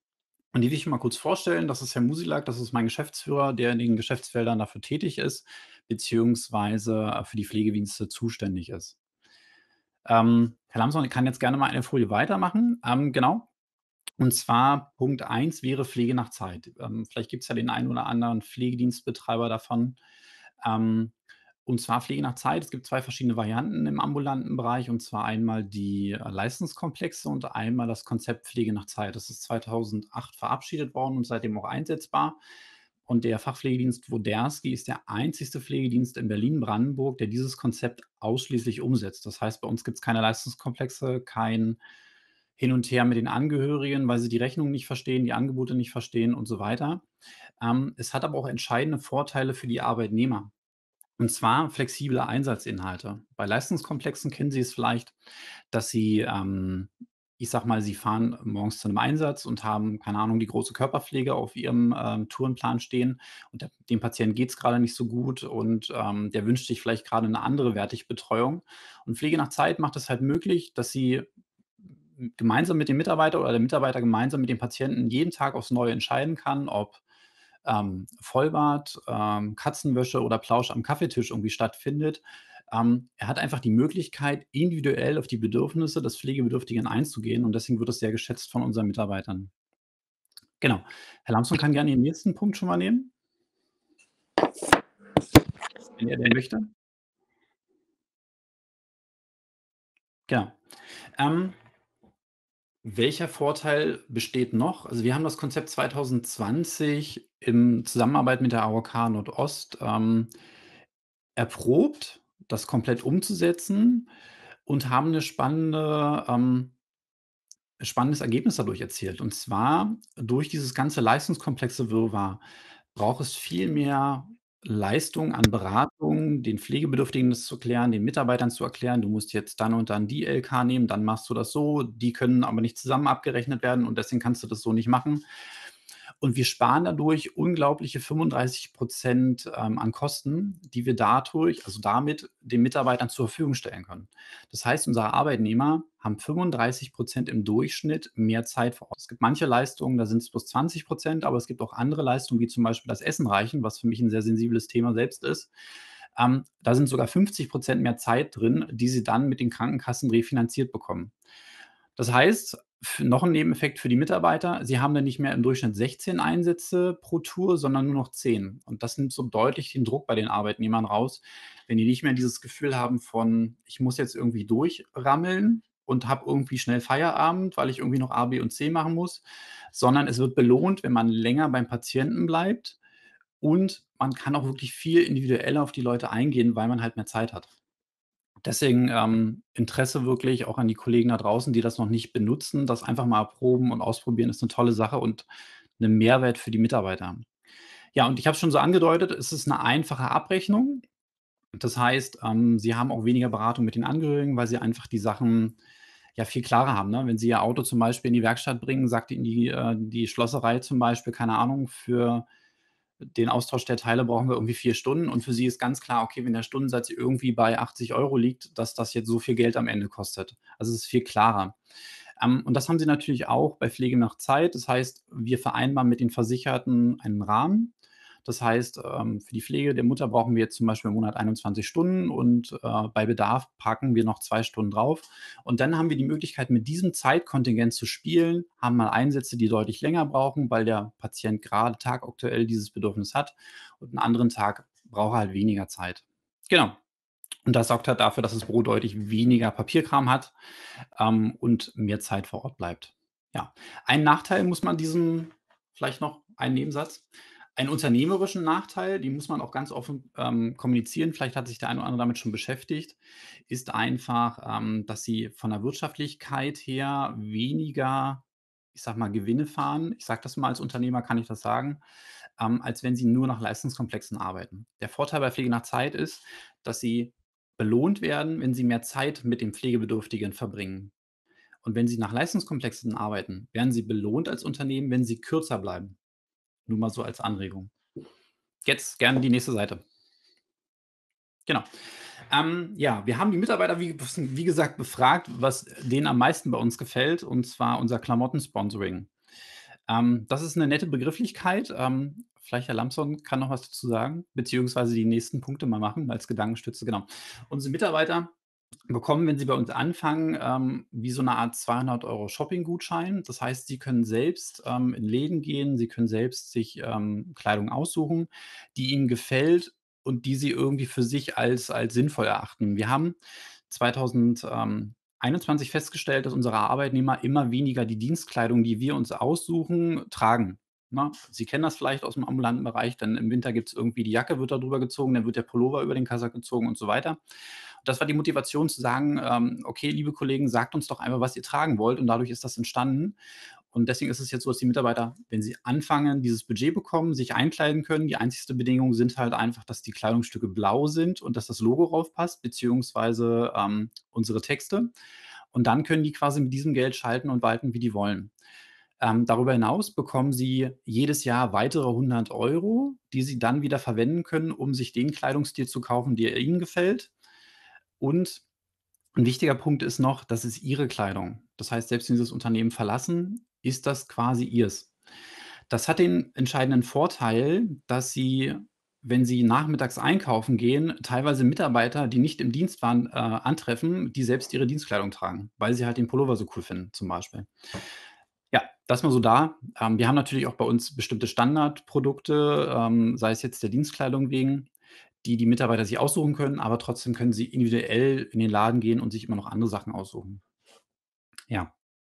Und die will ich mal kurz vorstellen. Das ist Herr Musilak, das ist mein Geschäftsführer, der in den Geschäftsfeldern dafür tätig ist, beziehungsweise äh, für die Pflegedienste zuständig ist. Ähm, Herr Lamson, ich kann jetzt gerne mal eine Folie weitermachen. Ähm, genau. Und zwar Punkt eins wäre Pflege nach Zeit. Ähm, vielleicht gibt es ja den einen oder anderen Pflegedienstbetreiber davon. Ähm, und zwar Pflege nach Zeit. Es gibt zwei verschiedene Varianten im ambulanten Bereich, und zwar einmal die äh, Leistungskomplexe und einmal das Konzept Pflege nach Zeit. Das ist zweitausendacht verabschiedet worden und seitdem auch einsetzbar. Und der Fachpflegedienst Woderski ist der einzigste Pflegedienst in Berlin-Brandenburg, der dieses Konzept ausschließlich umsetzt. Das heißt, bei uns gibt es keine Leistungskomplexe, kein Hin und Her mit den Angehörigen, weil sie die Rechnung nicht verstehen, die Angebote nicht verstehen und so weiter. Ähm, es hat aber auch entscheidende Vorteile für die Arbeitnehmer. Und zwar flexible Einsatzinhalte. Bei Leistungskomplexen kennen Sie es vielleicht, dass Sie, ähm, ich sage mal, Sie fahren morgens zu einem Einsatz und haben, keine Ahnung, die große Körperpflege auf Ihrem, ähm, Tourenplan stehen und der dem Patienten geht es gerade nicht so gut und, ähm, der wünscht sich vielleicht gerade eine andere Wertigbetreuung. Und Pflege nach Zeit macht es halt möglich, dass Sie gemeinsam mit dem Mitarbeiter oder der Mitarbeiter gemeinsam mit dem Patienten jeden Tag aufs Neue entscheiden kann, ob ähm, Vollbad, ähm, Katzenwäsche oder Plausch am Kaffeetisch irgendwie stattfindet. Ähm, er hat einfach die Möglichkeit, individuell auf die Bedürfnisse des Pflegebedürftigen einzugehen und deswegen wird das sehr geschätzt von unseren Mitarbeitern. Genau. Herr Lamson kann gerne den nächsten Punkt schon mal nehmen, wenn er den möchte. Genau. Ähm, welcher Vorteil besteht noch? Also, wir haben das Konzept zweitausendzwanzig in Zusammenarbeit mit der A O K Nordost, ähm, erprobt, das komplett umzusetzen und haben 'ne spannende ähm, spannendes Ergebnis dadurch erzielt. Und zwar durch dieses ganze leistungskomplexe Wirrwarr braucht es viel mehr Leistung an Beratung, den Pflegebedürftigen das zu erklären, den Mitarbeitern zu erklären: „Du musst jetzt dann und dann die L K nehmen, dann machst du das so, die können aber nicht zusammen abgerechnet werden und deswegen kannst du das so nicht machen.“ Und wir sparen dadurch unglaubliche fünfunddreißig Prozent ähm, an Kosten, die wir dadurch also damit den Mitarbeitern zur Verfügung stellen können. Das heißt, unsere Arbeitnehmer haben fünfunddreißig Prozent im Durchschnitt mehr Zeit vor Ort. Es gibt manche Leistungen, da sind es bloß zwanzig Prozent, aber es gibt auch andere Leistungen, wie zum Beispiel das Essen reichen, was für mich ein sehr sensibles Thema selbst ist. Ähm, da sind sogar fünfzig Prozent mehr Zeit drin, die sie dann mit den Krankenkassen refinanziert bekommen. Das heißt, f noch 'n Nebeneffekt für die Mitarbeiter, sie haben dann nicht mehr im Durchschnitt sechzehn Einsätze pro Tour, sondern nur noch zehn. Und das nimmt so deutlich den Druck bei den Arbeitnehmern raus, wenn die nicht mehr dieses Gefühl haben von: „Ich muss jetzt irgendwie durchrammeln und habe irgendwie schnell Feierabend, weil ich irgendwie noch A, B und C machen muss“, sondern es wird belohnt, wenn man länger beim Patienten bleibt und man kann auch wirklich viel individueller auf die Leute eingehen, weil man halt mehr Zeit hat. Deswegen, ähm, Interesse wirklich auch an die Kollegen da draußen, die das noch nicht benutzen, das einfach mal erproben und ausprobieren, ist 'ne tolle Sache und 'nen Mehrwert für die Mitarbeiter. Ja, und ich habe es schon so angedeutet, es ist 'ne einfache Abrechnung. Das heißt, ähm, Sie haben auch weniger Beratung mit den Angehörigen, weil Sie einfach die Sachen, ja, viel klarer haben, ne? Wenn Sie Ihr Auto zum Beispiel in die Werkstatt bringen, sagt Ihnen die äh, die Schlosserei zum Beispiel, keine Ahnung, für den Austausch der Teile brauchen wir irgendwie vier Stunden und für sie ist ganz klar, okay, wenn der Stundensatz irgendwie bei achtzig Euro liegt, dass das jetzt so viel Geld am Ende kostet. Also, es ist viel klarer. Ähm, und das haben sie natürlich auch bei Pflege nach Zeit. Das heißt, wir vereinbaren mit den Versicherten einen Rahmen. Das heißt, ähm, für die Pflege der Mutter brauchen wir jetzt zum Beispiel im Monat einundzwanzig Stunden und, äh, bei Bedarf packen wir noch zwei Stunden drauf. Und dann haben wir die Möglichkeit, mit diesem Zeitkontingent zu spielen, haben mal Einsätze, die deutlich länger brauchen, weil der Patient gerade tagaktuell dieses Bedürfnis hat und 'n anderen Tag braucht er halt weniger Zeit. Genau. Und das sorgt halt dafür, dass das Büro deutlich weniger Papierkram hat, ähm, und mehr Zeit vor Ort bleibt. Ja. Ein Nachteil muss man diesem vielleicht noch ein Nebensatz. Einen unternehmerischen Nachteil, den muss man auch ganz offen, ähm, kommunizieren. Vielleicht hat sich der eine oder andere damit schon beschäftigt, ist einfach, ähm, dass sie von der Wirtschaftlichkeit her weniger, ich sage mal, Gewinne fahren. Ich sage das mal, als Unternehmer kann ich das sagen, ähm, als wenn sie nur nach Leistungskomplexen arbeiten. Der Vorteil bei Pflege nach Zeit ist, dass sie belohnt werden, wenn sie mehr Zeit mit dem Pflegebedürftigen verbringen. Und wenn sie nach Leistungskomplexen arbeiten, werden sie belohnt als Unternehmen, wenn sie kürzer bleiben. Nur mal so als Anregung. Jetzt gerne die nächste Seite. Genau. Ähm, ja, wir haben die Mitarbeiter, wie wie gesagt, befragt, was denen am meisten bei uns gefällt, und zwar unser Klamottensponsoring. Ähm, das ist eine nette Begrifflichkeit. Ähm, vielleicht Herr Lampson kann noch was dazu sagen, beziehungsweise die nächsten Punkte mal machen als Gedankenstütze, genau. Unsere Mitarbeiter bekommen, wenn sie bei uns anfangen, ähm, wie so eine Art zweihundert Euro Shopping-Gutschein. Das heißt, sie können selbst, ähm, in Läden gehen, sie können selbst sich, ähm, Kleidung aussuchen, die ihnen gefällt und die sie irgendwie für sich als als sinnvoll erachten. Wir haben zweitausend ähm, einundzwanzig festgestellt, dass unsere Arbeitnehmer immer weniger die Dienstkleidung, die wir uns aussuchen, tragen, ne? Sie kennen das vielleicht aus dem ambulanten Bereich, dann im Winter gibt's irgendwie die Jacke wird da drüber gezogen, dann wird der Pullover über den Kasach gezogen und so weiter. Das war die Motivation zu sagen, ähm: „Okay, liebe Kollegen, sagt uns doch einfach, was ihr tragen wollt“, und dadurch ist das entstanden. Und deswegen ist es jetzt so, dass die Mitarbeiter, wenn sie anfangen, dieses Budget bekommen, sich einkleiden können. Die einzigste Bedingung sind halt einfach, dass die Kleidungsstücke blau sind und dass das Logo raufpasst, beziehungsweise, ähm, unsere Texte. Und dann können die quasi mit diesem Geld schalten und walten, wie die wollen. Ähm, darüber hinaus bekommen sie jedes Jahr weitere hundert Euro, die sie dann wieder verwenden können, um sich den Kleidungsstil zu kaufen, der ihnen gefällt. Und ein wichtiger Punkt ist noch, das ist ihre Kleidung. Das heißt, selbst wenn sie das Unternehmen verlassen, ist das quasi ihrs. Das hat den entscheidenden Vorteil, dass sie, wenn sie nachmittags einkaufen gehen, teilweise Mitarbeiter, die nicht im Dienst waren, äh, antreffen, die selbst ihre Dienstkleidung tragen, weil sie halt den Pullover so cool finden zum Beispiel. Ja, das mal so da. Ähm, wir haben natürlich auch bei uns bestimmte Standardprodukte, ähm, sei es jetzt der Dienstkleidung wegen, die die Mitarbeiter sich aussuchen können, aber trotzdem können sie individuell in den Laden gehen und sich immer noch andere Sachen aussuchen. Ja.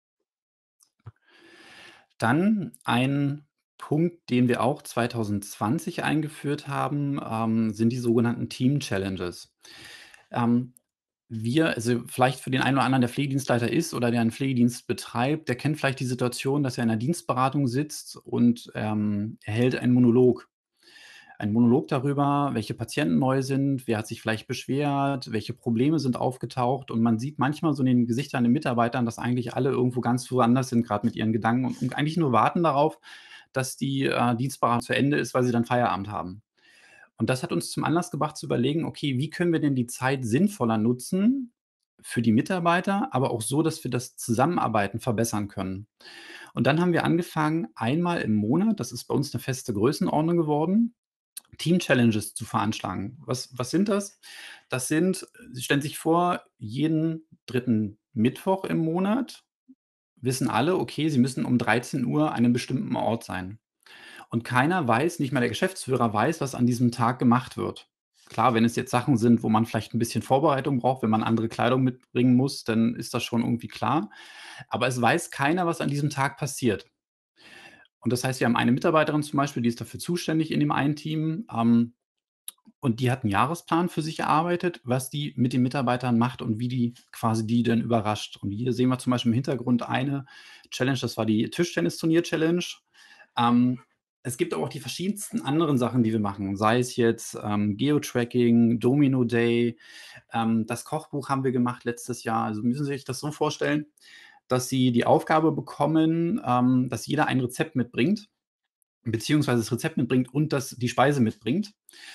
Dann ein Punkt, den wir auch zwanzig zwanzig eingeführt haben, ähm, sind die sogenannten Team Challenges. Ähm, wir also, vielleicht für den einen oder anderen, der Pflegedienstleiter ist oder der einen Pflegedienst betreibt, der kennt vielleicht die Situation, dass er in 'ner Dienstberatung sitzt und, ähm, er hält einen Monolog. Ein Monolog darüber, welche Patienten neu sind, wer hat sich vielleicht beschwert, welche Probleme sind aufgetaucht, und man sieht manchmal so in den Gesichtern der Mitarbeitern, dass eigentlich alle irgendwo ganz woanders sind, gerade mit ihren Gedanken, und und eigentlich nur warten darauf, dass die, äh, Dienstberatung zu Ende ist, weil sie dann Feierabend haben. Und das hat uns zum Anlass gebracht zu überlegen: „Okay, wie können wir denn die Zeit sinnvoller nutzen für die Mitarbeiter, aber auch so, dass wir das Zusammenarbeiten verbessern können?“ Und dann haben wir angefangen, einmal im Monat, das ist bei uns eine feste Größenordnung geworden, Team-Challenges zu veranschlagen. Was was sind das? Das sind Sie stellen sich vor, jeden dritten Mittwoch im Monat wissen alle, okay, sie müssen um dreizehn Uhr an einem bestimmten Ort sein. Und keiner weiß, nicht mal der Geschäftsführer weiß, was an diesem Tag gemacht wird. Klar, wenn es jetzt Sachen sind, wo man vielleicht ein bisschen Vorbereitung braucht, wenn man andere Kleidung mitbringen muss, dann ist das schon irgendwie klar. Aber es weiß keiner, was an diesem Tag passiert. Und das heißt, wir haben eine Mitarbeiterin zum Beispiel, die ist dafür zuständig in dem einen Team, ähm, und die hat 'n Jahresplan für sich erarbeitet, was die mit den Mitarbeitern macht und wie die quasi die dann überrascht. Und hier sehen wir zum Beispiel im Hintergrund eine Challenge, das war die Tischtennisturnier-Challenge. Ähm, Es gibt aber auch die verschiedensten anderen Sachen, die wir machen, sei es jetzt, ähm, Geo-Tracking, Domino Day, ähm, das Kochbuch haben wir gemacht letztes Jahr. Also, müssen Sie sich das so vorstellen, dass Sie die Aufgabe bekommen, ähm, dass jeder ein Rezept mitbringt, beziehungsweise das Rezept mitbringt und das die Speise mitbringt.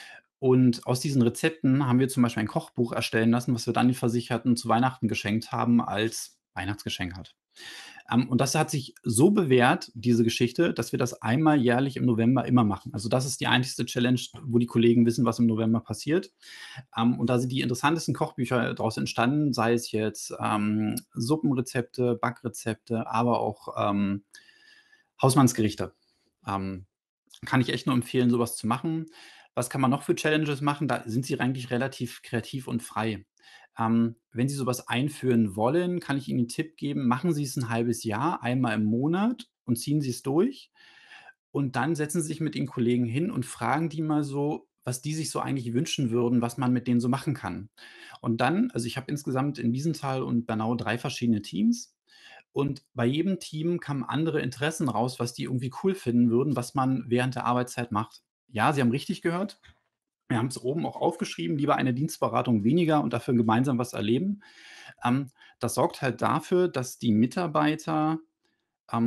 Und aus diesen Rezepten haben wir zum Beispiel ein Kochbuch erstellen lassen, was wir dann den Versicherten zu Weihnachten geschenkt haben als Weihnachtsgeschenk halt. Ähm, und das hat sich so bewährt, diese Geschichte, dass wir das einmal jährlich im November immer machen. Also, das ist die einzigste Challenge, wo die Kollegen wissen, was im November passiert. Ähm, und da sind die interessantesten Kochbücher daraus entstanden, sei es jetzt, ähm, Suppenrezepte, Backrezepte, aber auch, ähm, Hausmannsgerichte. Ähm, Kann ich echt nur empfehlen, sowas zu machen. Was kann man noch für Challenges machen? Da sind Sie eigentlich relativ kreativ und frei. Ähm, wenn Sie sowas einführen wollen, kann ich Ihnen 'n Tipp geben: Machen Sie es ein halbes Jahr, einmal im Monat, und ziehen Sie es durch. Und dann setzen Sie sich mit den Kollegen hin und fragen die mal so, was die sich so eigentlich wünschen würden, was man mit denen so machen kann. Und dann, also, ich habe insgesamt in Wiesenthal und Bernau drei verschiedene Teams, und bei jedem Team kamen andere Interessen raus, was die irgendwie cool finden würden, was man während der Arbeitszeit macht. Ja, Sie haben richtig gehört. Wir haben es oben auch aufgeschrieben: Lieber eine Dienstberatung weniger und dafür gemeinsam was erleben. Ähm, Das sorgt halt dafür, dass die Mitarbeiter, ähm,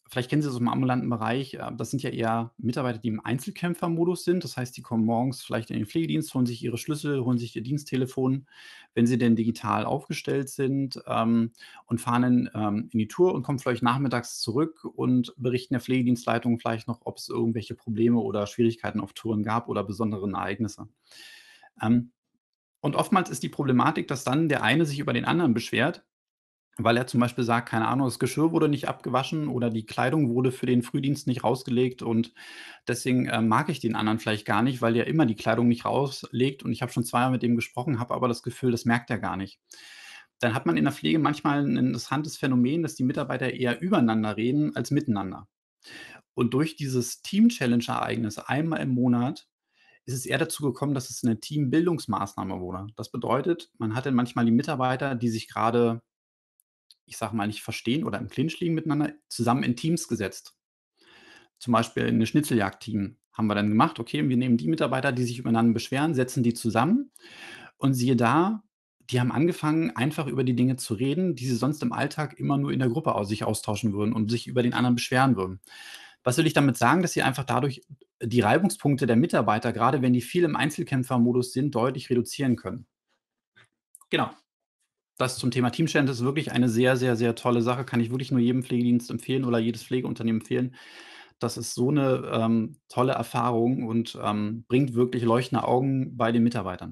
vielleicht kennen Sie das aus dem ambulanten Bereich, äh, das sind ja eher Mitarbeiter, die im Einzelkämpfermodus sind. Das heißt, die kommen morgens vielleicht in den Pflegedienst, holen sich ihre Schlüssel, holen sich ihr Diensttelefon, wenn sie denn digital aufgestellt sind, ähm, und fahren dann, ähm, in die Tour und kommen vielleicht nachmittags zurück und berichten der Pflegedienstleitung vielleicht noch, ob es irgendwelche Probleme oder Schwierigkeiten auf Touren gab oder besonderen Ereignisse. Ähm, und oftmals ist die Problematik, dass dann der eine sich über den anderen beschwert, weil er zum Beispiel sagt, keine Ahnung, das Geschirr wurde nicht abgewaschen oder die Kleidung wurde für den Frühdienst nicht rausgelegt und deswegen, äh, mag ich den anderen vielleicht gar nicht, weil der immer die Kleidung nicht rauslegt und ich habe schon zweimal mit dem gesprochen, habe aber das Gefühl, das merkt er gar nicht. Dann hat man in der Pflege manchmal 'n interessantes Phänomen, dass die Mitarbeiter eher übereinander reden als miteinander. Und durch dieses Team-Challenge-Ereignis einmal im Monat ist es eher dazu gekommen, dass es 'ne Teambildungsmaßnahme wurde. Das bedeutet, man hat dann manchmal die Mitarbeiter, die sich grade, ich sage mal, nicht verstehen oder im Clinch liegen miteinander, zusammen in Teams gesetzt. Zum Beispiel 'ne Schnitzeljagd-Team haben wir dann gemacht. Okay, wir nehmen die Mitarbeiter, die sich übereinander beschweren, setzen die zusammen und siehe da, die haben angefangen, einfach über die Dinge zu reden, die sie sonst im Alltag immer nur in der Gruppe aus sich austauschen würden und sich über den anderen beschweren würden. Was will ich damit sagen? Dass sie einfach dadurch die Reibungspunkte der Mitarbeiter, grade wenn die viel im Einzelkämpfermodus sind, deutlich reduzieren können. Genau. Das zum Thema Team-Challenge ist wirklich eine sehr, sehr, sehr tolle Sache. Kann ich wirklich nur jedem Pflegedienst empfehlen oder jedes Pflegeunternehmen empfehlen. Das ist so 'ne, ähm, tolle Erfahrung und, ähm, bringt wirklich leuchtende Augen bei den Mitarbeitern.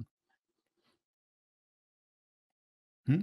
Mhm.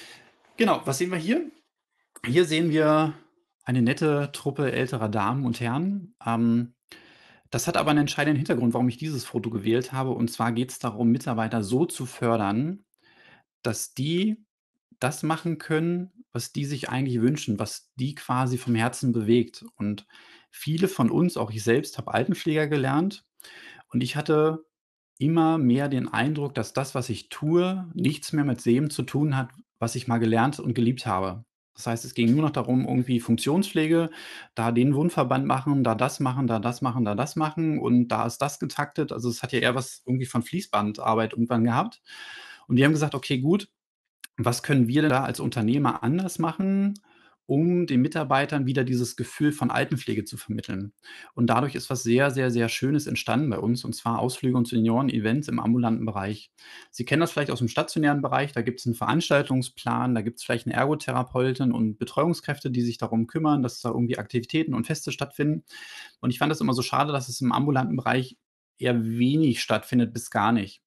Genau, was sehen wir hier? Hier sehen wir eine nette Truppe älterer Damen und Herren. Ähm, das hat aber 'nen entscheidenden Hintergrund, warum ich dieses Foto gewählt habe. Und zwar geht's darum, Mitarbeiter so zu fördern, dass die das machen können, was die sich eigentlich wünschen, was die quasi vom Herzen bewegt. Und viele von uns, auch ich selbst, habe Altenpfleger gelernt und ich hatte immer mehr den Eindruck, dass das, was ich tue, nichts mehr mit dem zu tun hat, was ich mal gelernt und geliebt habe. Das heißt, es ging nur noch darum, irgendwie Funktionspflege, da den Wundverband machen, da das machen, da das machen, da das machen und da ist das getaktet. Also, es hat ja eher was irgendwie von Fließbandarbeit irgendwann gehabt. Und die haben gesagt: „Okay, gut, was können wir denn da als Unternehmer anders machen, um den Mitarbeitern wieder dieses Gefühl von Altenpflege zu vermitteln?“ Und dadurch ist was sehr, sehr, sehr Schönes entstanden bei uns, und zwar Ausflüge und Senioren-Events im ambulanten Bereich. Sie kennen das vielleicht aus'm stationären Bereich, da gibt's 'n Veranstaltungsplan, da gibt's vielleicht 'ne Ergotherapeutin und Betreuungskräfte, die sich darum kümmern, dass da irgendwie Aktivitäten und Feste stattfinden. Und ich fand das immer so schade, dass es im ambulanten Bereich eher wenig stattfindet bis gar nicht.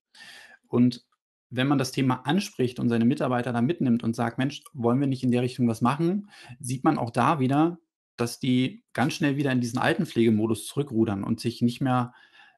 Und wenn man das Thema anspricht und seine Mitarbeiter da mitnimmt und sagt: „Mensch, wollen wir nicht in der Richtung was machen?“, sieht man auch da wieder, dass die ganz schnell wieder in diesen Altenpflegemodus zurückrudern und sich nicht mehr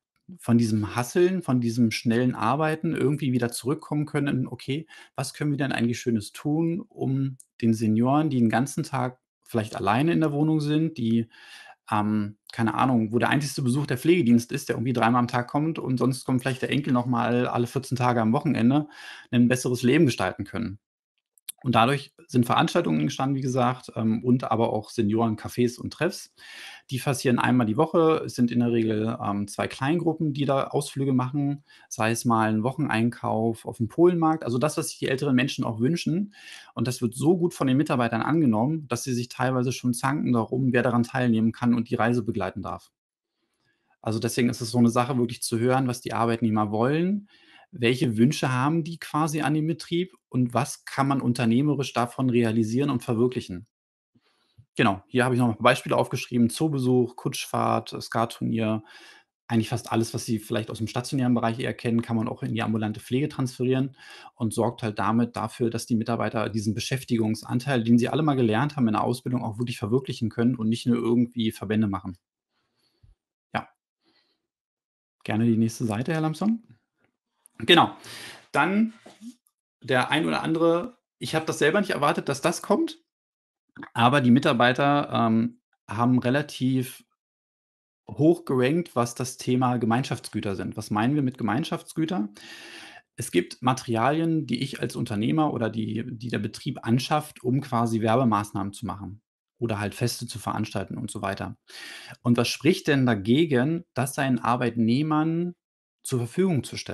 von diesem Hasseln, von diesem schnellen Arbeiten irgendwie wieder zurückkommen können in: „Okay, was können wir denn eigentlich Schönes tun, um den Senioren, die 'n ganzen Tag vielleicht alleine in der Wohnung sind, die, ähm, keine Ahnung, wo der einzigste Besuch der Pflegedienst ist, der irgendwie dreimal am Tag kommt und sonst kommt vielleicht der Enkel noch mal alle vierzehn Tage am Wochenende“, 'nen besseres Leben gestalten können. Und dadurch sind Veranstaltungen entstanden, wie gesagt, ähm, und aber auch Seniorencafés und Treffs. Die passieren einmal die Woche. Es sind in der Regel, ähm, zwei Kleingruppen, die da Ausflüge machen, sei es mal 'n Wocheneinkauf auf'm Polenmarkt, also das, was sich die älteren Menschen auch wünschen. Und das wird so gut von den Mitarbeitern angenommen, dass sie sich teilweise schon zanken darum, wer daran teilnehmen kann und die Reise begleiten darf. Also, deswegen ist es so 'ne Sache, wirklich zu hören, was die Arbeitnehmer wollen. Welche Wünsche haben die quasi an den Betrieb und was kann man unternehmerisch davon realisieren und verwirklichen? Genau, hier habe ich noch 'n Beispiele aufgeschrieben: Zoobesuch, Kutschfahrt, Skaturnier. Eigentlich fast alles, was Sie vielleicht aus'm stationären Bereich eher kennen, kann man auch in die ambulante Pflege transferieren und sorgt halt damit dafür, dass die Mitarbeiter diesen Beschäftigungsanteil, den sie alle mal gelernt haben in der Ausbildung, auch wirklich verwirklichen können und nicht nur irgendwie Verbände machen. Ja. Gerne die nächste Seite, Herr Lamson. Genau. Dann der ein oder andere ich habe das selber nicht erwartet, dass das kommt, aber die Mitarbeiter, ähm, haben relativ hoch gerankt, was das Thema Gemeinschaftsgüter sind. Was meinen wir mit Gemeinschaftsgüter? Es gibt Materialien, die ich als Unternehmer oder die die der Betrieb anschafft, um quasi Werbemaßnahmen zu machen oder halt Feste zu veranstalten und so weiter. Und was spricht denn dagegen, das seinen Arbeitnehmern zur Verfügung zu stellen?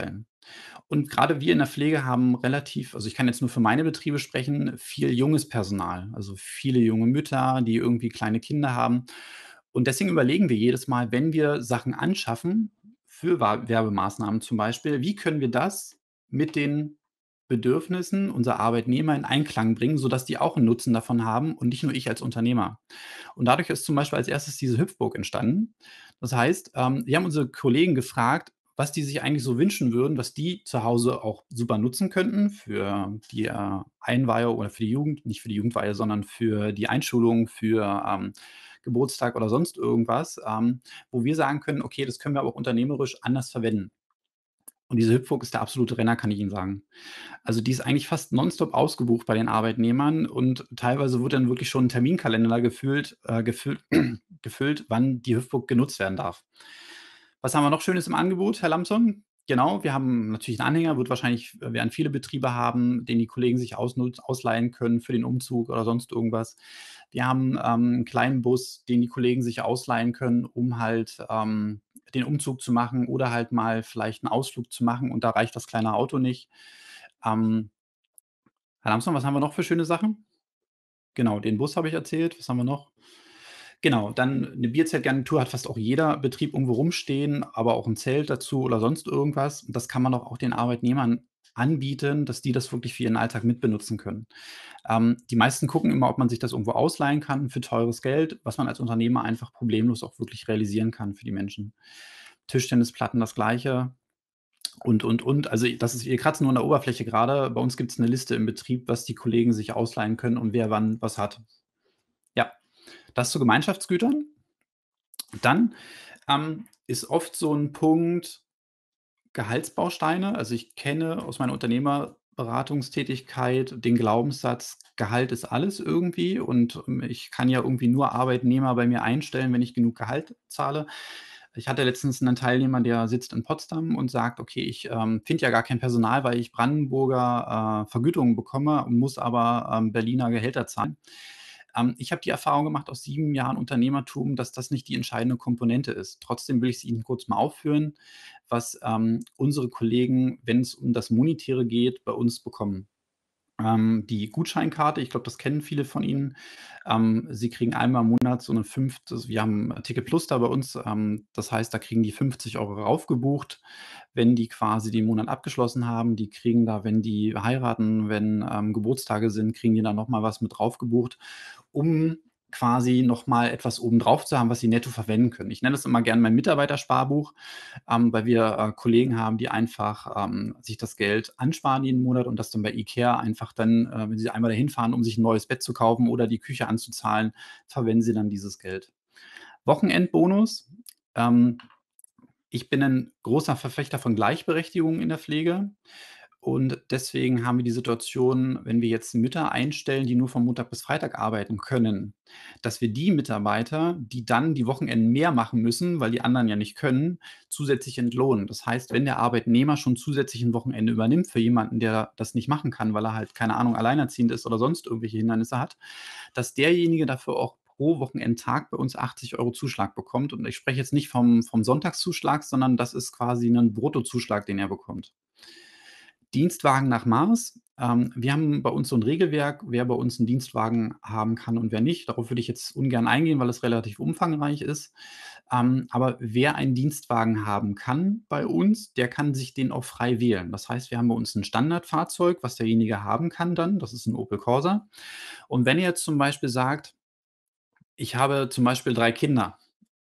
Und gerade wir in der Pflege haben relativ also, ich kann jetzt nur für meine Betriebe sprechen, viel junges Personal, also viele junge Mütter, die irgendwie kleine Kinder haben. Und deswegen überlegen wir jedes Mal, wenn wir Sachen anschaffen für Wa Werbemaßnahmen zum Beispiel, wie können wir das mit den Bedürfnissen unserer Arbeitnehmer in Einklang bringen, sodass die auch 'n Nutzen davon haben und nicht nur ich als Unternehmer. Und dadurch ist zum Beispiel als erstes diese Hüpfburg entstanden. Das heißt, ähm, wir haben unsere Kollegen gefragt, was die sich eigentlich so wünschen würden, was die zu Hause auch super nutzen könnten für die, äh, Einweihung oder für die Jugend nicht für die Jugendweihe, sondern für die Einschulung, für, ähm, Geburtstag oder sonst irgendwas, ähm, wo wir sagen können: „Okay, das können wir aber auch unternehmerisch anders verwenden.“ Und diese Hüpfburg ist der absolute Renner, kann ich Ihnen sagen. Also, die ist eigentlich fast nonstop ausgebucht bei den Arbeitnehmern und teilweise wird dann wirklich schon 'n Terminkalender gefühlt äh, gefüllt gefüllt, wann die Hüpfburg genutzt werden darf. Was haben wir noch Schönes im Angebot, Herr Lamson? Genau, wir haben natürlich 'n Anhänger, wird wahrscheinlich werden viele Betriebe haben, den die Kollegen sich ausnutz ausleihen können für den Umzug oder sonst irgendwas. Wir haben, ähm, 'n kleinen Bus, den die Kollegen sich ausleihen können, um halt, ähm, den Umzug zu machen oder halt mal vielleicht 'n Ausflug zu machen und da reicht das kleine Auto nicht. Ähm Herr Lamson, was haben wir noch für schöne Sachen? Genau, den Bus habe ich erzählt. Was haben wir noch? Genau, dann 'ne Bierzeltgarnitur hat fast auch jeder Betrieb irgendwo rumstehen, aber auch 'n Zelt dazu oder sonst irgendwas. Das kann man doch auch den Arbeitnehmern anbieten, dass die das wirklich für ihren Alltag mitbenutzen können. Ähm, die meisten gucken immer, ob man sich das irgendwo ausleihen kann für teures Geld, was man als Unternehmer einfach problemlos auch wirklich realisieren kann für die Menschen. Tischtennisplatten das Gleiche und, und, und. Also, das ist wir kratzen nur an der Oberfläche grade. Bei uns gibt's 'ne Liste im Betrieb, was die Kollegen sich ausleihen können und wer wann was hat. Ja, das zu Gemeinschaftsgütern. Dann, ähm, ist oft so 'n Punkt Gehaltsbausteine. Also, ich kenne aus meiner Unternehmerberatungstätigkeit den Glaubenssatz: „Gehalt ist alles irgendwie und, ähm, ich kann ja irgendwie nur Arbeitnehmer bei mir einstellen, wenn ich genug Gehalt zahle.“ Ich hatte letztens 'nen Teilnehmer, der sitzt in Potsdam und sagt: „Okay, ich, ähm, finde ja gar kein Personal, weil ich Brandenburger, äh, Vergütungen bekomme, muss aber, ähm, Berliner Gehälter zahlen.“ Ähm, ich habe die Erfahrung gemacht aus sieben Jahren Unternehmertum, dass das nicht die entscheidende Komponente ist. Trotzdem will ich sie Ihnen kurz mal aufführen, was, ähm, unsere Kollegen, wenn's um das Monetäre geht, bei uns bekommen. Ähm, die Gutscheinkarte, ich glaube, das kennen viele von Ihnen. Ähm, sie kriegen einmal im Monat so 'ne fünf das wir haben Ticket Plus da bei uns, ähm, das heißt, da kriegen die fünfzig Euro raufgebucht, wenn die quasi den Monat abgeschlossen haben. Die kriegen da, wenn die heiraten, wenn, ähm, Geburtstage sind, kriegen die da noch mal was mit draufgebucht, um quasi noch mal etwas obendrauf zu haben, was sie netto verwenden können. Ich nenne das immer gern mein Mitarbeitersparbuch, ähm, weil wir, äh, Kollegen haben, die einfach, ähm, sich das Geld ansparen jeden Monat und das dann bei IKEA einfach dann, äh, wenn sie einmal dahin fahren, um sich 'n neues Bett zu kaufen oder die Küche anzuzahlen, verwenden sie dann dieses Geld. Wochenendbonus, ähm, ich bin 'nen großer Verfechter von Gleichberechtigung in der Pflege und deswegen haben wir die Situation, wenn wir jetzt Mütter einstellen, die nur von Montag bis Freitag arbeiten können, dass wir die Mitarbeiter, die dann die Wochenenden mehr machen müssen, weil die anderen ja nicht können, zusätzlich entlohnen. Das heißt, wenn der Arbeitnehmer schon zusätzlich 'n Wochenende übernimmt für jemanden, der das nicht machen kann, weil er halt, keine Ahnung, alleinerziehend ist oder sonst irgendwelche Hindernisse hat, dass derjenige dafür auch pro Wochenendtag bei uns achtzig Euro Zuschlag bekommt. Und ich spreche jetzt nicht vom vom Sonntagszuschlag, sondern das ist quasi 'nen Bruttozuschlag, den er bekommt. Dienstwagen nach Maß. Ähm, wir haben bei uns so 'n Regelwerk, wer bei uns 'n Dienstwagen haben kann und wer nicht. Darauf würde ich jetzt ungern eingehen, weil es relativ umfangreich ist. Ähm, aber wer einen Dienstwagen haben kann bei uns, der kann sich den auch frei wählen. Das heißt, wir haben bei uns 'n Standardfahrzeug, was derjenige haben kann dann. Das ist 'n Opel Corsa. Und wenn er jetzt zum Beispiel sagt: „Ich habe zum Beispiel drei Kinder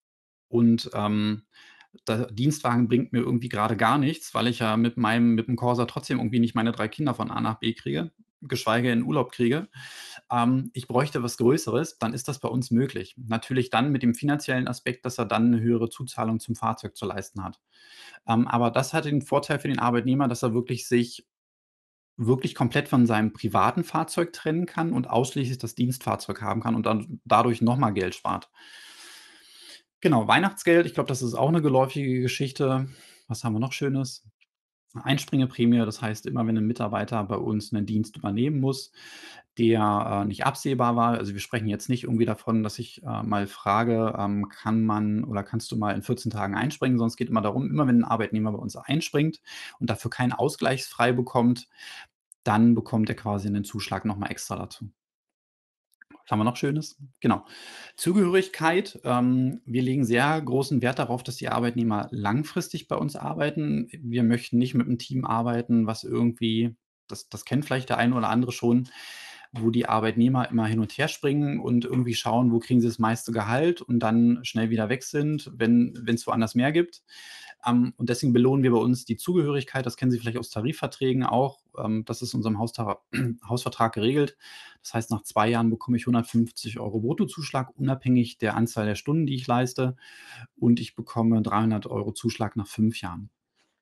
und, ähm, der Dienstwagen bringt mir irgendwie grade gar nichts, weil ich ja mit meinem mit 'm Corsa trotzdem irgendwie nicht meine drei Kinder von A nach B kriege, geschweige in Urlaub kriege. Ähm, ich bräuchte was Größeres“, dann ist das bei uns möglich. Natürlich dann mit dem finanziellen Aspekt, dass er dann 'ne höhere Zuzahlung zum Fahrzeug zu leisten hat. Ähm, aber das hat den Vorteil für den Arbeitnehmer, dass er wirklich sich wirklich komplett von seinem privaten Fahrzeug trennen kann und ausschließlich das Dienstfahrzeug haben kann und dann dadurch noch mal Geld spart. Genau, Weihnachtsgeld, ich glaube, das ist auch 'ne geläufige Geschichte. Was haben wir noch Schönes? Einspringeprämie. Das heißt, immer wenn ein Mitarbeiter bei uns einen Dienst übernehmen muss, der, äh, nicht absehbar war, also wir sprechen jetzt nicht irgendwie davon, dass ich, äh, mal frage, ähm, kann man oder kannst du mal in vierzehn Tagen einspringen, sondern es geht immer darum, immer wenn ein Arbeitnehmer bei uns einspringt und dafür keinen Ausgleichsfrei bekommt, dann bekommt er quasi einen Zuschlag noch mal extra dazu. Was haben wir noch Schönes? Genau. Zugehörigkeit. Ähm, wir legen sehr großen Wert darauf, dass die Arbeitnehmer langfristig bei uns arbeiten. Wir möchten nicht mit einem Team arbeiten, was irgendwie das das kennt vielleicht der eine oder andere schon, wo die Arbeitnehmer immer hin und her springen und irgendwie schauen, wo kriegen sie das meiste Gehalt und dann schnell wieder weg sind, wenn es woanders mehr gibt. Ähm, und deswegen belohnen wir bei uns die Zugehörigkeit. Das kennen Sie vielleicht aus Tarifverträgen auch. Ähm, das ist in unserem Haustara Hausvertrag geregelt. Das heißt, nach zwei Jahren bekomme ich hundertfünfzig Euro Bruttozuschlag, unabhängig der Anzahl der Stunden, die ich leiste. Und ich bekomme dreihundert Euro Zuschlag nach fünf Jahren.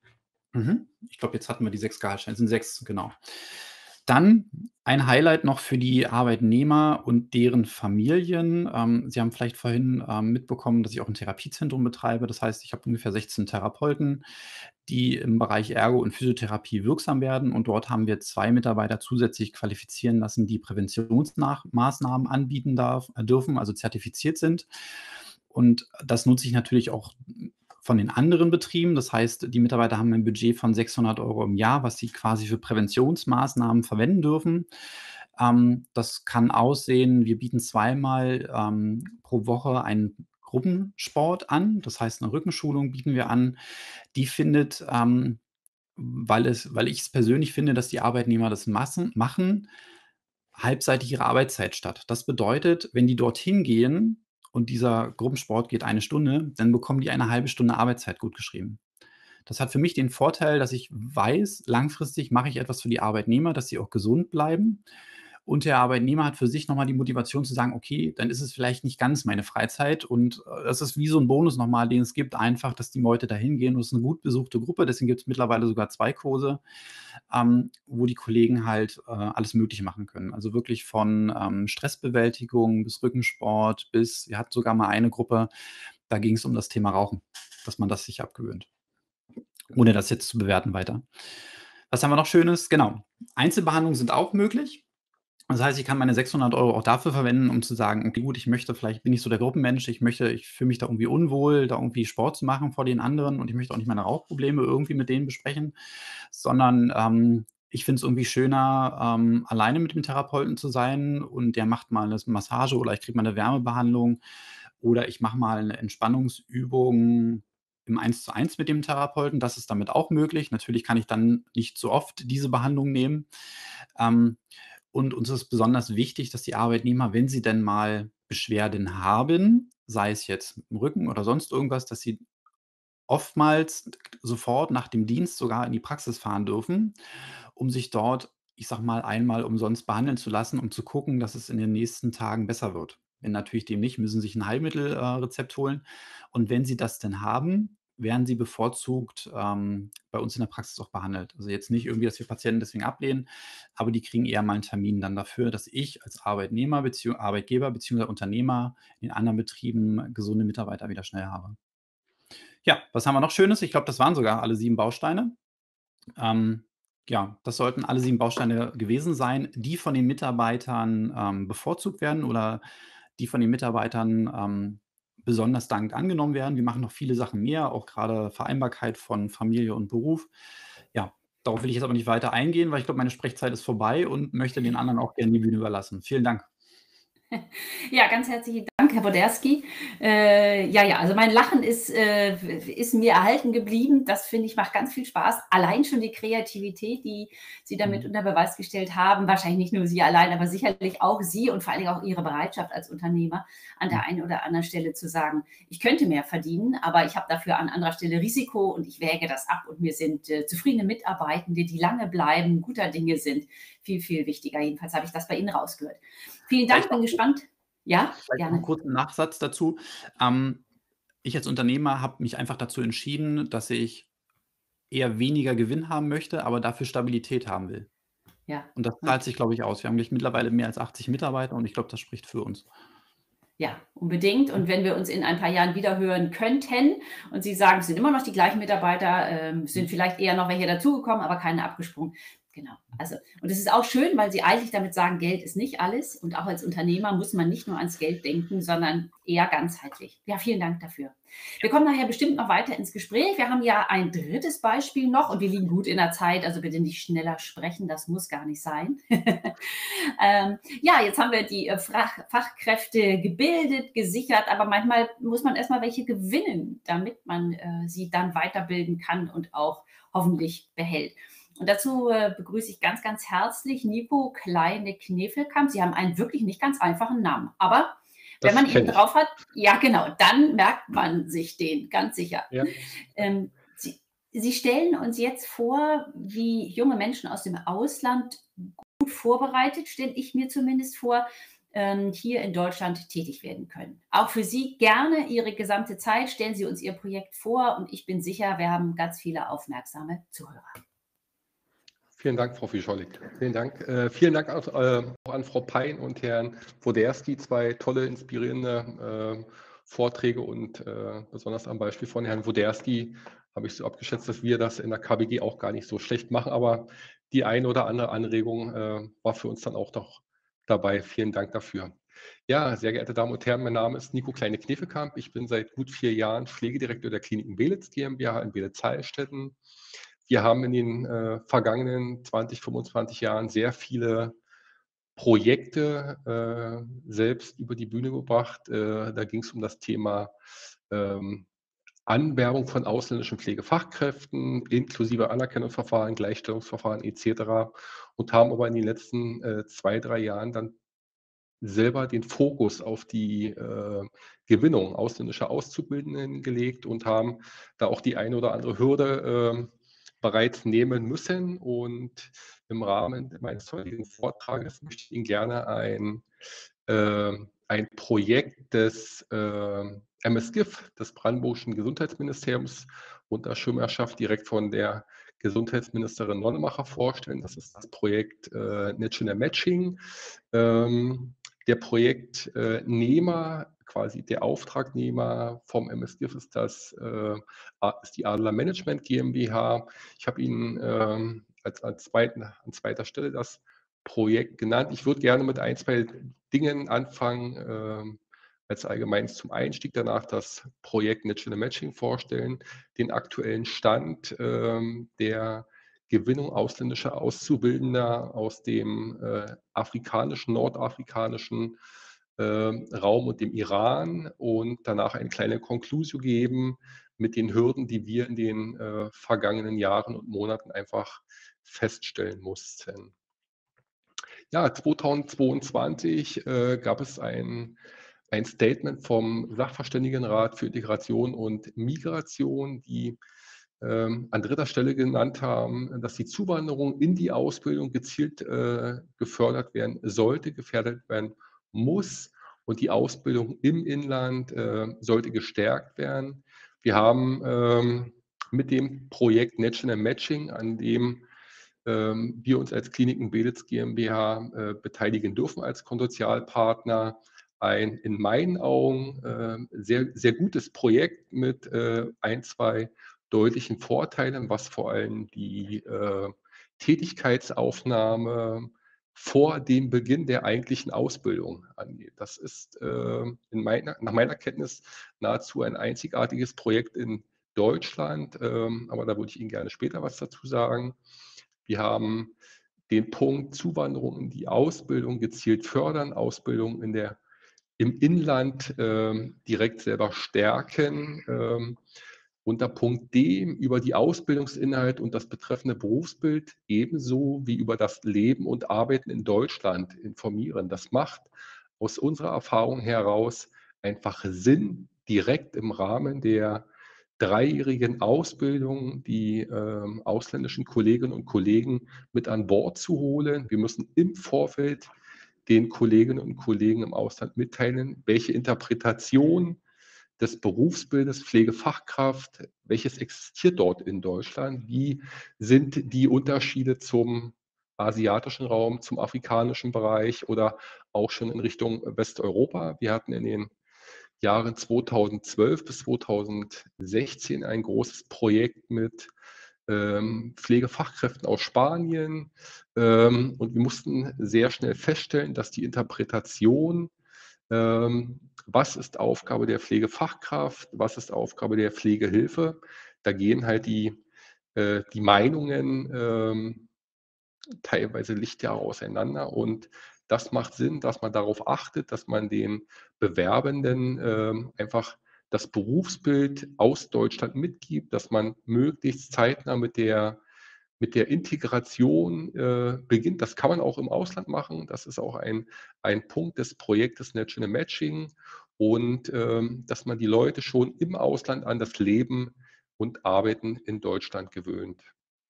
Mhm. Ich glaube, jetzt hatten wir die sechs Gehaltsstellen. Es sind sechs, genau. Dann ein Highlight noch für die Arbeitnehmer und deren Familien. Ähm, Sie haben vielleicht vorhin, ähm, mitbekommen, dass ich auch ein Therapiezentrum betreibe. Das heißt, ich habe ungefähr sechzehn Therapeuten, die im Bereich Ergo und Physiotherapie wirksam werden. Und dort haben wir zwei Mitarbeiter zusätzlich qualifizieren lassen, die Präventionsmaßnahmen anbieten darf äh, dürfen, also zertifiziert sind. Und das nutze ich natürlich auch von den anderen Betrieben. Das heißt, die Mitarbeiter haben ein Budget von sechshundert Euro im Jahr, was sie quasi für Präventionsmaßnahmen verwenden dürfen. Ähm, das kann aussehen, wir bieten zweimal ähm, pro Woche einen Gruppensport an. Das heißt, eine Rückenschulung bieten wir an. Die findet, ähm, weil es weil ich es persönlich finde, dass die Arbeitnehmer das massen machen, halbseitig ihre Arbeitszeit statt. Das bedeutet, wenn die dorthin gehen und dieser Gruppensport geht eine Stunde, dann bekommen die eine halbe Stunde Arbeitszeit gutgeschrieben. Das hat für mich den Vorteil, dass ich weiß, langfristig mache ich etwas für die Arbeitnehmer, dass sie auch gesund bleiben. Und der Arbeitnehmer hat für sich noch mal die Motivation zu sagen: „Okay, dann ist es vielleicht nicht ganz meine Freizeit.“ Und, äh, das ist wie so 'n Bonus noch mal, den es gibt, einfach, dass die Leute da hingehen und es ist 'ne gut besuchte Gruppe. Deswegen gibt's mittlerweile sogar zwei Kurse, ähm, wo die Kollegen halt, äh, alles Mögliche machen können. Also wirklich von, ähm, Stressbewältigung bis Rückensport bis wir hatten sogar mal eine Gruppe, da ging's um das Thema Rauchen, dass man das sich abgewöhnt, ohne das jetzt zu bewerten weiter. Was haben wir noch Schönes? Genau, Einzelbehandlungen sind auch möglich. Das heißt, ich kann meine sechshundert Euro auch dafür verwenden, um zu sagen: „Okay, gut, ich möchte vielleicht bin ich so der Gruppenmensch, ich möchte ich fühle mich da irgendwie unwohl, da irgendwie Sport zu machen vor den anderen und ich möchte auch nicht meine Rauchprobleme irgendwie mit denen besprechen, sondern, ähm, ich finde es irgendwie schöner, ähm, alleine mit dem Therapeuten zu sein und der macht mal 'ne Massage oder ich kriege mal 'ne Wärmebehandlung oder ich mache mal 'ne Entspannungsübung im Eins-zu-eins mit dem Therapeuten. Das ist damit auch möglich. Natürlich kann ich dann nicht so oft diese Behandlung nehmen. Ähm, und uns ist besonders wichtig, dass die Arbeitnehmer, wenn sie denn mal Beschwerden haben, sei es jetzt im Rücken oder sonst irgendwas, dass sie oftmals sofort nach dem Dienst sogar in die Praxis fahren dürfen, um sich dort, ich sage mal, einmal umsonst behandeln zu lassen, um zu gucken, dass es in den nächsten Tagen besser wird. Wenn natürlich dem nicht, müssen sie sich 'n Heilmittel äh, Rezept holen. Und wenn sie das denn haben, werden sie bevorzugt, ähm, bei uns in der Praxis auch behandelt. Also jetzt nicht irgendwie, dass wir Patienten deswegen ablehnen, aber die kriegen eher mal 'n Termin dann dafür, dass ich als Arbeitnehmer bezieh Arbeitgeber beziehungsweise Unternehmer in anderen Betrieben gesunde Mitarbeiter wieder schnell habe. Ja, was haben wir noch Schönes? Ich glaube, das waren sogar alle sieben Bausteine. Ähm, ja, das sollten alle sieben Bausteine gewesen sein, die von den Mitarbeitern, ähm, bevorzugt werden oder die von den Mitarbeitern, ähm, besonders dankend angenommen werden. Wir machen noch viele Sachen mehr, auch grade Vereinbarkeit von Familie und Beruf. Ja, darauf will ich jetzt aber nicht weiter eingehen, weil ich glaube, meine Sprechzeit ist vorbei und möchte den anderen auch gerne die Bühne überlassen. Vielen Dank. Ja, ganz herzlichen Dank, Herr Woderski. Äh, ja, ja, also mein Lachen ist, äh, ist mir erhalten geblieben. Das finde ich, macht ganz viel Spaß. Allein schon die Kreativität, die Sie damit Mhm. unter Beweis gestellt haben. Wahrscheinlich nicht nur Sie allein, aber sicherlich auch Sie und vor allen Dingen auch Ihre Bereitschaft als Unternehmer an Mhm. der einen oder anderen Stelle zu sagen, ich könnte mehr verdienen, aber ich habe dafür an anderer Stelle Risiko und ich wäge das ab und mir sind äh, zufriedene Mitarbeitende, die lange bleiben, guter Dinge sind, viel, viel wichtiger. Jedenfalls habe ich das bei Ihnen rausgehört. Vielen Dank, Vielleicht bin noch gespannt. Ja, vielleicht noch 'n gerne. kurzen Nachsatz dazu. Ähm, ich als Unternehmer habe mich einfach dazu entschieden, dass ich eher weniger Gewinn haben möchte, aber dafür Stabilität haben will. Ja, Und das zahlt und sich, glaube ich, aus. Wir haben nämlich mittlerweile mehr als achtzig Mitarbeiter und ich glaube, das spricht für uns. Ja, unbedingt. Und wenn wir uns in ein paar Jahren wieder hören könnten und Sie sagen, es sind immer noch die gleichen Mitarbeiter, ähm, sind vielleicht eher noch welche dazugekommen, aber keine abgesprungen. Genau. Also, und es ist auch schön, weil Sie eigentlich damit sagen, Geld ist nicht alles. Und auch als Unternehmer muss man nicht nur ans Geld denken, sondern eher ganzheitlich. Ja, vielen Dank dafür. Wir kommen nachher bestimmt noch weiter ins Gespräch. Wir haben ja ein drittes Beispiel noch und wir liegen gut in der Zeit. Also bitte nicht schneller sprechen, das muss gar nicht sein. ähm, ja, jetzt haben wir die äh, Fach Fachkräfte gebildet, gesichert, aber manchmal muss man erstmal welche gewinnen, damit man äh, sie dann weiterbilden kann und auch hoffentlich behält. Und dazu äh, begrüße ich ganz, ganz herzlich Nico Kleine-Knefelkamp. Sie haben einen wirklich nicht ganz einfachen Namen, aber wenn Das man ihn kenne ich. drauf hat, ja genau, dann merkt man sich den, ganz sicher. Ja. Ähm, Sie, Sie stellen uns jetzt vor, wie junge Menschen aus dem Ausland gut vorbereitet, stelle ich mir zumindest vor, ähm, hier in Deutschland tätig werden können. Auch für Sie gerne Ihre gesamte Zeit. Stellen Sie uns Ihr Projekt vor und ich bin sicher, wir haben ganz viele aufmerksame Zuhörer. Vielen Dank, Frau Fischolik. Vielen Dank. Äh, vielen Dank auch, äh, auch an Frau Pein und Herrn Woderski. Zwei tolle, inspirierende äh, Vorträge und äh, besonders am Beispiel von Herrn Woderski habe ich so abgeschätzt, dass wir das in der K B G auch gar nicht so schlecht machen. Aber die eine oder andere Anregung äh, war für uns dann auch noch dabei. Vielen Dank dafür. Ja, sehr geehrte Damen und Herren, mein Name ist Nico Kleine-Knefelkamp. Ich bin seit gut vier Jahren Pflegedirektor der Kliniken Belitz GmbH in Belitz-Heilstätten. Wir haben in den äh, vergangenen zwanzig, fünfundzwanzig Jahren sehr viele Projekte äh, selbst über die Bühne gebracht. Äh, da ging es um das Thema ähm, Anwerbung von ausländischen Pflegefachkräften, inklusive Anerkennungsverfahren, Gleichstellungsverfahren et cetera. Und haben aber in den letzten äh, zwei, drei Jahren dann selber den Fokus auf die äh, Gewinnung ausländischer Auszubildenden gelegt und haben da auch die eine oder andere Hürde äh, bereits nehmen müssen. Und im Rahmen meines heutigen Vortrages möchte ich Ihnen gerne ein, äh, ein Projekt des äh, M S G I F, des Brandenburgischen Gesundheitsministeriums, unter Schirmherrschaft direkt von der Gesundheitsministerin Nonnemacher vorstellen. Das ist das Projekt äh, National Matching. Ähm, der Projektnehmer, quasi der Auftragnehmer vom M S G I F ist, das, äh, ist die Adler Management GmbH. Ich habe Ihnen ähm, als, als zweiten, an zweiter Stelle das Projekt genannt. Ich würde gerne mit ein, zwei Dingen anfangen, äh, als allgemeines zum Einstieg, danach das Projekt National Matching vorstellen, den aktuellen Stand äh, der Gewinnung ausländischer Auszubildender aus dem äh, afrikanischen, nordafrikanischen äh, Raum und dem Iran und danach eine kleine Konklusion geben mit den Hürden, die wir in den äh, vergangenen Jahren und Monaten einfach feststellen mussten. Ja, zweitausendzweiundzwanzig äh, gab es ein, ein Statement vom Sachverständigenrat für Integration und Migration, die ähm, an dritter Stelle genannt haben, dass die Zuwanderung in die Ausbildung gezielt äh, gefördert werden sollte, gefährdet werden muss und die Ausbildung im Inland äh, sollte gestärkt werden. Wir haben ähm, mit dem Projekt National Matching, an dem ähm, wir uns als Kliniken Belitz GmbH äh, beteiligen dürfen als Konsortialpartner, ein in meinen Augen äh, sehr, sehr gutes Projekt mit äh, ein, zwei deutlichen Vorteilen, was vor allem die äh, Tätigkeitsaufnahme vor dem Beginn der eigentlichen Ausbildung angeht. Das ist äh, in meiner, nach meiner Kenntnis nahezu ein einzigartiges Projekt in Deutschland, ähm, aber da würde ich Ihnen gerne später was dazu sagen. Wir haben den Punkt Zuwanderung in die Ausbildung gezielt fördern, Ausbildung in der, im Inland ähm, direkt selber stärken. Ähm, unter Punkt D über die Ausbildungsinhalt und das betreffende Berufsbild ebenso wie über das Leben und Arbeiten in Deutschland informieren. Das macht aus unserer Erfahrung heraus einfach Sinn, direkt im Rahmen der dreijährigen Ausbildung die äh, ausländischen Kolleginnen und Kollegen mit an Bord zu holen. Wir müssen im Vorfeld den Kolleginnen und Kollegen im Ausland mitteilen, welche Interpretation des Berufsbildes Pflegefachkraft, welches existiert dort in Deutschland, wie sind die Unterschiede zum asiatischen Raum, zum afrikanischen Bereich oder auch schon in Richtung Westeuropa. Wir hatten in den Jahren zweitausendzwölf bis zweitausendsechzehn ein großes Projekt mit ähm, Pflegefachkräften aus Spanien. Ähm, und wir mussten sehr schnell feststellen, dass die Interpretation, ähm, was ist Aufgabe der Pflegefachkraft, was ist Aufgabe der Pflegehilfe, da gehen halt die, äh, die Meinungen ähm, teilweise Lichtjahre auseinander. Und das macht Sinn, dass man darauf achtet, dass man den Bewerbenden ähm, einfach das Berufsbild aus Deutschland mitgibt, dass man möglichst zeitnah mit der, mit der Integration äh, beginnt. Das kann man auch im Ausland machen. Das ist auch ein, ein Punkt des Projektes National Matching. Und ähm, dass man die Leute schon im Ausland an das Leben und Arbeiten in Deutschland gewöhnt.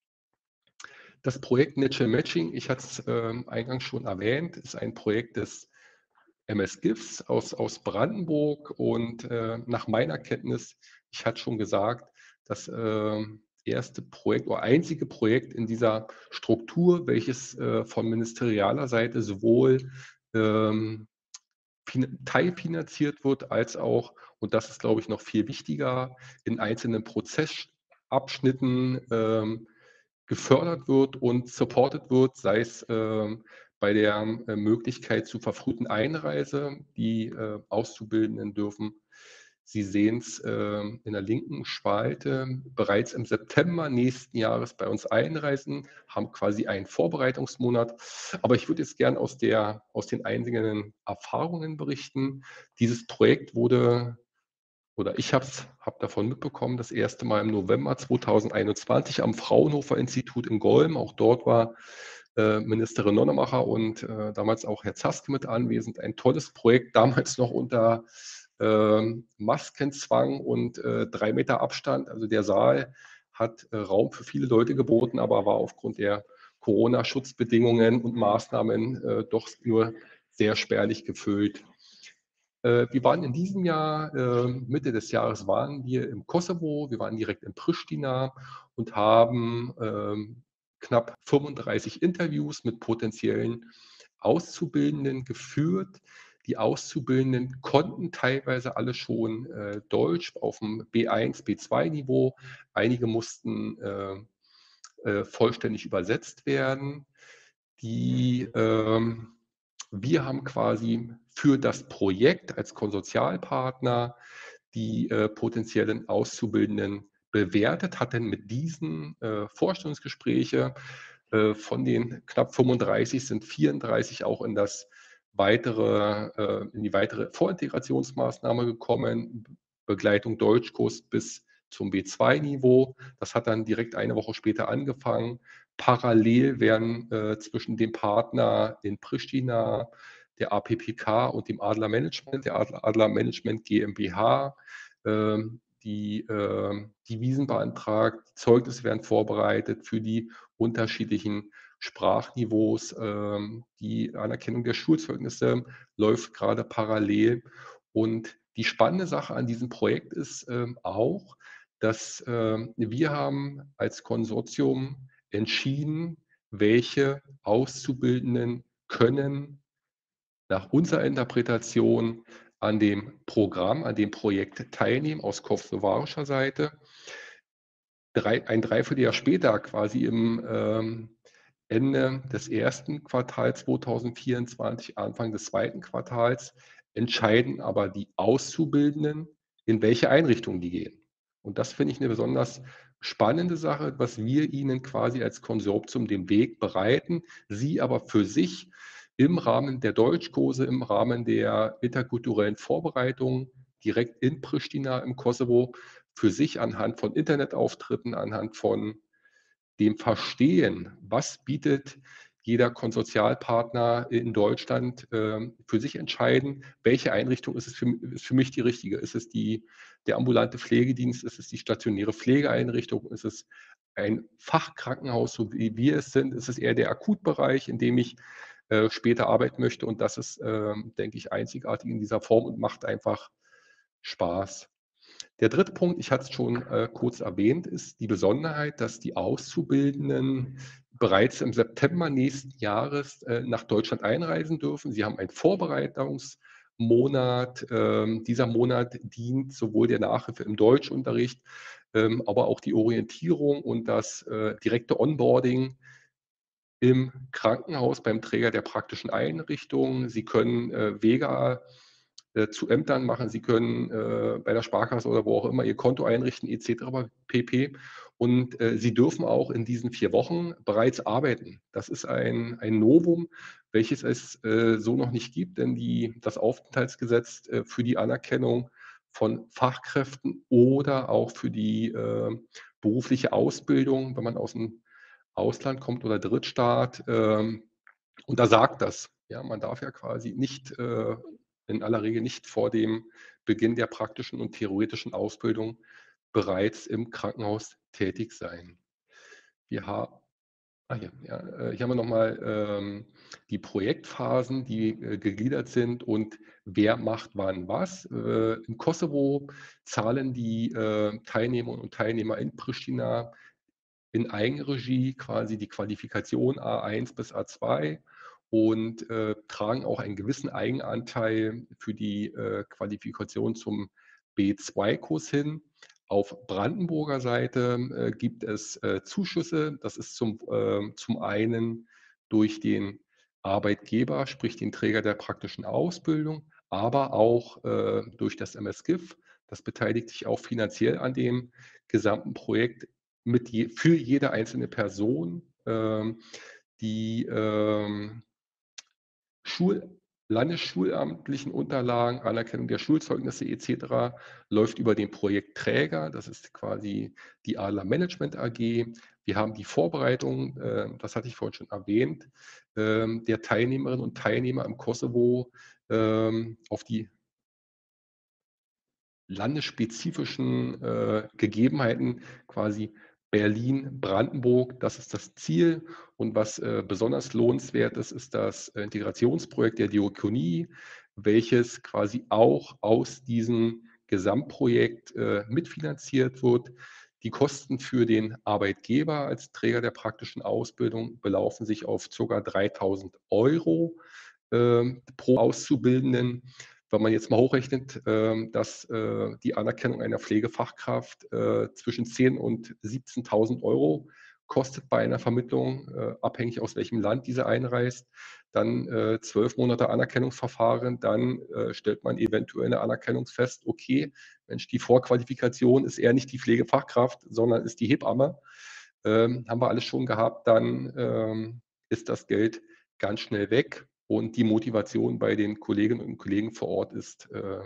Das Projekt Natural Matching, ich hatte es ähm, eingangs schon erwähnt, ist ein Projekt des M S GIFs aus, aus Brandenburg und äh, nach meiner Kenntnis, ich hatte schon gesagt, das äh, erste Projekt oder einzige Projekt in dieser Struktur, welches äh, von ministerialer Seite sowohl ähm, teilfinanziert wird, als auch, und das ist, glaube ich, noch viel wichtiger, in einzelnen Prozessabschnitten ähm, gefördert wird und supported wird, sei es ähm, bei der äh, Möglichkeit zur verfrühten Einreise. Die äh, Auszubildenden dürfen, Sie sehen es äh, in der linken Spalte, bereits im September nächsten Jahres bei uns einreisen, haben quasi einen Vorbereitungsmonat. Aber ich würde jetzt gern aus, der, aus den einzelnen Erfahrungen berichten. Dieses Projekt wurde, oder ich habe hab davon mitbekommen, das erste Mal im November zweitausendeinundzwanzig am Fraunhofer Institut in Golm. Auch dort war äh, Ministerin Nonnemacher und äh, damals auch Herr Zaske mit anwesend. Ein tolles Projekt, damals noch unter äh, Maskenzwang und äh, drei Meter Abstand. Also der Saal hat äh, Raum für viele Leute geboten, aber war aufgrund der Corona-Schutzbedingungen und Maßnahmen äh, doch nur sehr spärlich gefüllt. Äh, wir waren in diesem Jahr, äh, Mitte des Jahres waren wir im Kosovo, wir waren direkt in Pristina und haben ähm, knapp fünfunddreißig Interviews mit potenziellen Auszubildenden geführt. Die Auszubildenden konnten teilweise alle schon äh, Deutsch auf dem B eins, B zwei Niveau. Einige mussten äh, äh, vollständig übersetzt werden. Die, ähm, wir haben quasi für das Projekt als Konsortialpartner die äh, potenziellen Auszubildenden bewertet, hatten mit diesen äh, Vorstellungsgespräche äh, von den knapp fünfunddreißig sind vierunddreißig auch in das weitere, äh, in die weitere Vorintegrationsmaßnahme gekommen, Begleitung Deutschkurs bis zum B zwei Niveau. Das hat dann direkt eine Woche später angefangen. Parallel werden äh, zwischen dem Partner in Pristina, der A P P K und dem Adler Management, der Adler, Adler Management GmbH, äh, die äh, Devisen beantragt, die Zeugnisse werden vorbereitet für die unterschiedlichen Sprachniveaus. Äh, die Anerkennung der Schulzeugnisse läuft gerade parallel. Und die spannende Sache an diesem Projekt ist äh, auch, dass äh, wir haben als Konsortium entschieden, welche Auszubildenden können nach unserer Interpretation an dem Programm, an dem Projekt teilnehmen aus kosovarischer Seite. Drei, ein Dreivierteljahr später, quasi im ähm, Ende des ersten Quartals zweitausendvierundzwanzig, Anfang des zweiten Quartals, entscheiden aber die Auszubildenden, in welche Einrichtung die gehen. Und das finde ich eine besonders spannende Sache, was wir ihnen quasi als Konsortium den Weg bereiten, sie aber für sich im Rahmen der Deutschkurse, im Rahmen der interkulturellen Vorbereitung direkt in Pristina im Kosovo für sich anhand von Internetauftritten, anhand von dem Verstehen, was bietet jeder Konsortialpartner in Deutschland äh, für sich entscheiden, welche Einrichtung ist es für, ist für mich die richtige? Ist es die, der ambulante Pflegedienst? Ist es die stationäre Pflegeeinrichtung? Ist es ein Fachkrankenhaus, so wie wir es sind? Ist es eher der Akutbereich, in dem ich äh, später arbeiten möchte? Und das ist, äh, denke ich, einzigartig in dieser Form und macht einfach Spaß. Der dritte Punkt, ich hatte es schon äh, kurz erwähnt, ist die Besonderheit, dass die Auszubildenden bereits im September nächsten Jahres äh, nach Deutschland einreisen dürfen. Sie haben einen Vorbereitungsmonat. Ähm, dieser Monat dient sowohl der Nachhilfe im Deutschunterricht, ähm, aber auch die Orientierung und das äh, direkte Onboarding im Krankenhaus beim Träger der praktischen Einrichtung. Sie können äh, Wege äh, zu Ämtern machen, Sie können äh, bei der Sparkasse oder wo auch immer Ihr Konto einrichten, et cetera pp. Und äh, Sie dürfen auch in diesen vier Wochen bereits arbeiten. Das ist ein, ein Novum, welches es äh, so noch nicht gibt, denn die, das Aufenthaltsgesetz äh, für die Anerkennung von Fachkräften oder auch für die äh, berufliche Ausbildung, wenn man aus dem Ausland kommt oder Drittstaat, ähm, und da sagt das. Ja, man darf ja quasi nicht, äh, in aller Regel nicht vor dem Beginn der praktischen und theoretischen Ausbildung bereits im Krankenhaus tätig sein. Wir haben Ah ja, ja, äh, hier haben wir noch mal ähm, die Projektphasen, die äh, gegliedert sind und wer macht wann was. Äh, Im Kosovo zahlen die äh, Teilnehmerinnen und Teilnehmer in Pristina in Eigenregie quasi die Qualifikation A eins bis A zwei und äh, tragen auch einen gewissen Eigenanteil für die äh, Qualifikation zum B zwei Kurs hin. Auf Brandenburger Seite äh, gibt es äh, Zuschüsse. Das ist zum, äh, zum einen durch den Arbeitgeber, sprich den Träger der praktischen Ausbildung, aber auch äh, durch das M S G I F. Das beteiligt sich auch finanziell an dem gesamten Projekt mit je, für jede einzelne Person. Ähm, die ähm, Schul landesschulamtlichen Unterlagen, Anerkennung der Schulzeugnisse et cetera läuft über den Projektträger. Das ist quasi die Adler Management A G. Wir haben die Vorbereitung, äh, das hatte ich vorhin schon erwähnt, ähm, der Teilnehmerinnen und Teilnehmer im Kosovo ähm, auf die landesspezifischen äh, Gegebenheiten, quasi Berlin, Brandenburg, das ist das Ziel. Und was äh, besonders lohnenswert ist, ist das äh, Integrationsprojekt der Diakonie, welches quasi auch aus diesem Gesamtprojekt äh, mitfinanziert wird. Die Kosten für den Arbeitgeber als Träger der praktischen Ausbildung belaufen sich auf ca. dreitausend Euro äh, pro Auszubildenden. Wenn man jetzt mal hochrechnet, ähm, dass äh, die Anerkennung einer Pflegefachkraft äh, zwischen zehntausend und siebzehntausend Euro kostet bei einer Vermittlung, äh, abhängig aus welchem Land diese einreist, dann äh, zwölf Monate Anerkennungsverfahren, dann äh, stellt man eventuell eine Anerkennung fest, okay, Mensch, die Vorqualifikation ist eher nicht die Pflegefachkraft, sondern ist die Hebamme. Ähm, haben wir alles schon gehabt, dann ähm, ist das Geld ganz schnell weg und die Motivation bei den Kolleginnen und Kollegen vor Ort ist äh,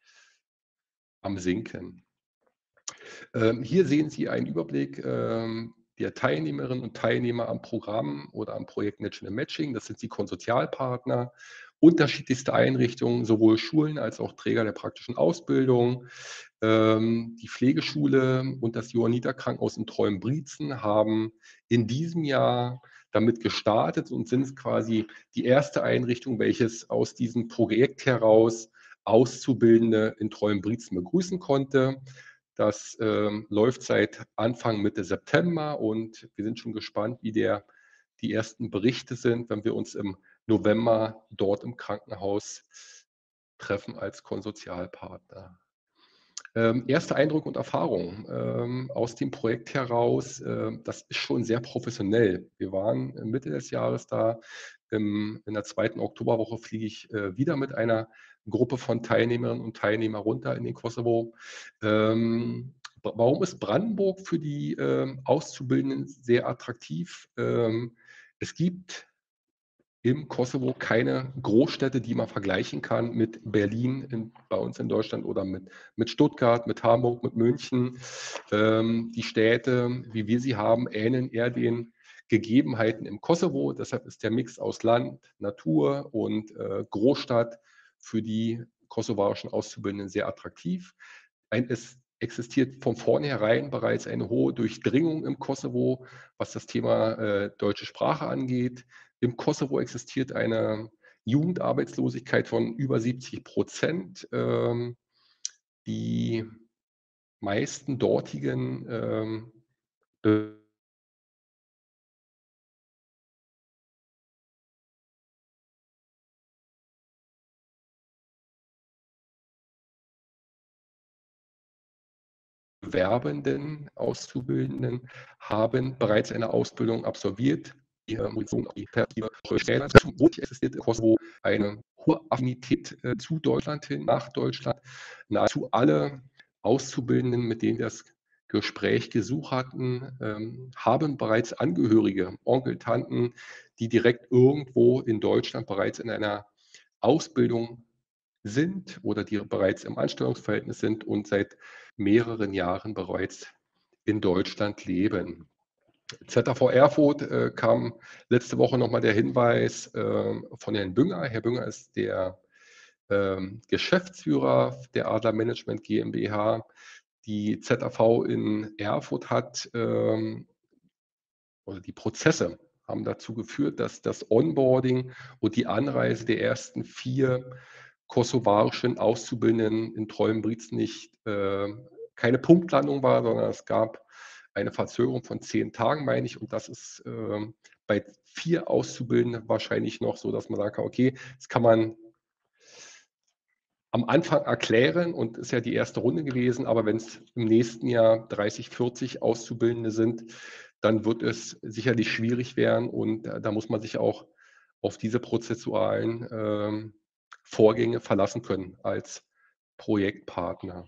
am Sinken. Ähm, hier sehen Sie einen Überblick ähm, der Teilnehmerinnen und Teilnehmer am Programm oder am Projekt National Matching. Das sind die Konsortialpartner, unterschiedlichste Einrichtungen, sowohl Schulen als auch Träger der praktischen Ausbildung. Ähm, die Pflegeschule und das Johanniter Krankenhaus in Treuenbrietzen haben in diesem Jahr damit gestartet und sind quasi die erste Einrichtung, welches aus diesem Projekt heraus Auszubildende in Treuenbrietzen begrüßen konnte. Das ähm, läuft seit Anfang Mitte September und wir sind schon gespannt, wie der, die ersten Berichte sind, wenn wir uns im November dort im Krankenhaus treffen als Konsortialpartner. Ähm, erste Eindrücke und Erfahrungen ähm, aus dem Projekt heraus, äh, das ist schon sehr professionell. Wir waren Mitte des Jahres da. Im, in der zweiten Oktoberwoche fliege ich äh, wieder mit einer Gruppe von Teilnehmerinnen und Teilnehmern runter in den Kosovo. Ähm, warum ist Brandenburg für die ähm, Auszubildenden sehr attraktiv? Ähm, es gibt im Kosovo keine Großstädte, die man vergleichen kann mit Berlin in, bei uns in Deutschland oder mit, mit Stuttgart, mit Hamburg, mit München. Ähm, die Städte, wie wir sie haben, ähneln eher den Gegebenheiten im Kosovo. Deshalb ist der Mix aus Land, Natur und äh, Großstadt für die kosovarischen Auszubildenden sehr attraktiv. Ein, es existiert von vornherein bereits eine hohe Durchdringung im Kosovo, was das Thema äh, deutsche Sprache angeht. Im Kosovo existiert eine Jugendarbeitslosigkeit von über siebzig Prozent. Ähm, die meisten dortigen ähm, Bewerbenden, Auszubildenden haben bereits eine Ausbildung absolviert. Die äh, Munition, die Perspektive Städter existiert im Kosovo eine hohe Affinität äh, zu Deutschland hin, nach Deutschland. Nahezu alle Auszubildenden, mit denen wir das Gespräch gesucht hatten, ähm, haben bereits Angehörige, Onkel, Tanten, die direkt irgendwo in Deutschland bereits in einer Ausbildung sind oder die bereits im Anstellungsverhältnis sind und seit mehreren Jahren bereits in Deutschland leben. Z A V Erfurt äh, kam letzte Woche nochmal der Hinweis äh, von Herrn Bünger. Herr Bünger ist der ähm, Geschäftsführer der Adler Management GmbH. Die Z A V in Erfurt hat ähm, oder die Prozesse haben dazu geführt, dass das Onboarding und die Anreise der ersten vier kosovarischen Auszubildenden in Treuenbrietzen nicht äh, keine Punktlandung war, sondern es gab eine Verzögerung von zehn Tagen, meine ich. Und das ist äh, bei vier Auszubildenden wahrscheinlich noch so, dass man sagen kann, okay, das kann man am Anfang erklären und ist ja die erste Runde gewesen, aber wenn es im nächsten Jahr dreißig, vierzig Auszubildende sind, dann wird es sicherlich schwierig werden und da, da muss man sich auch auf diese prozessualen ähm, Vorgänge verlassen können als Projektpartner.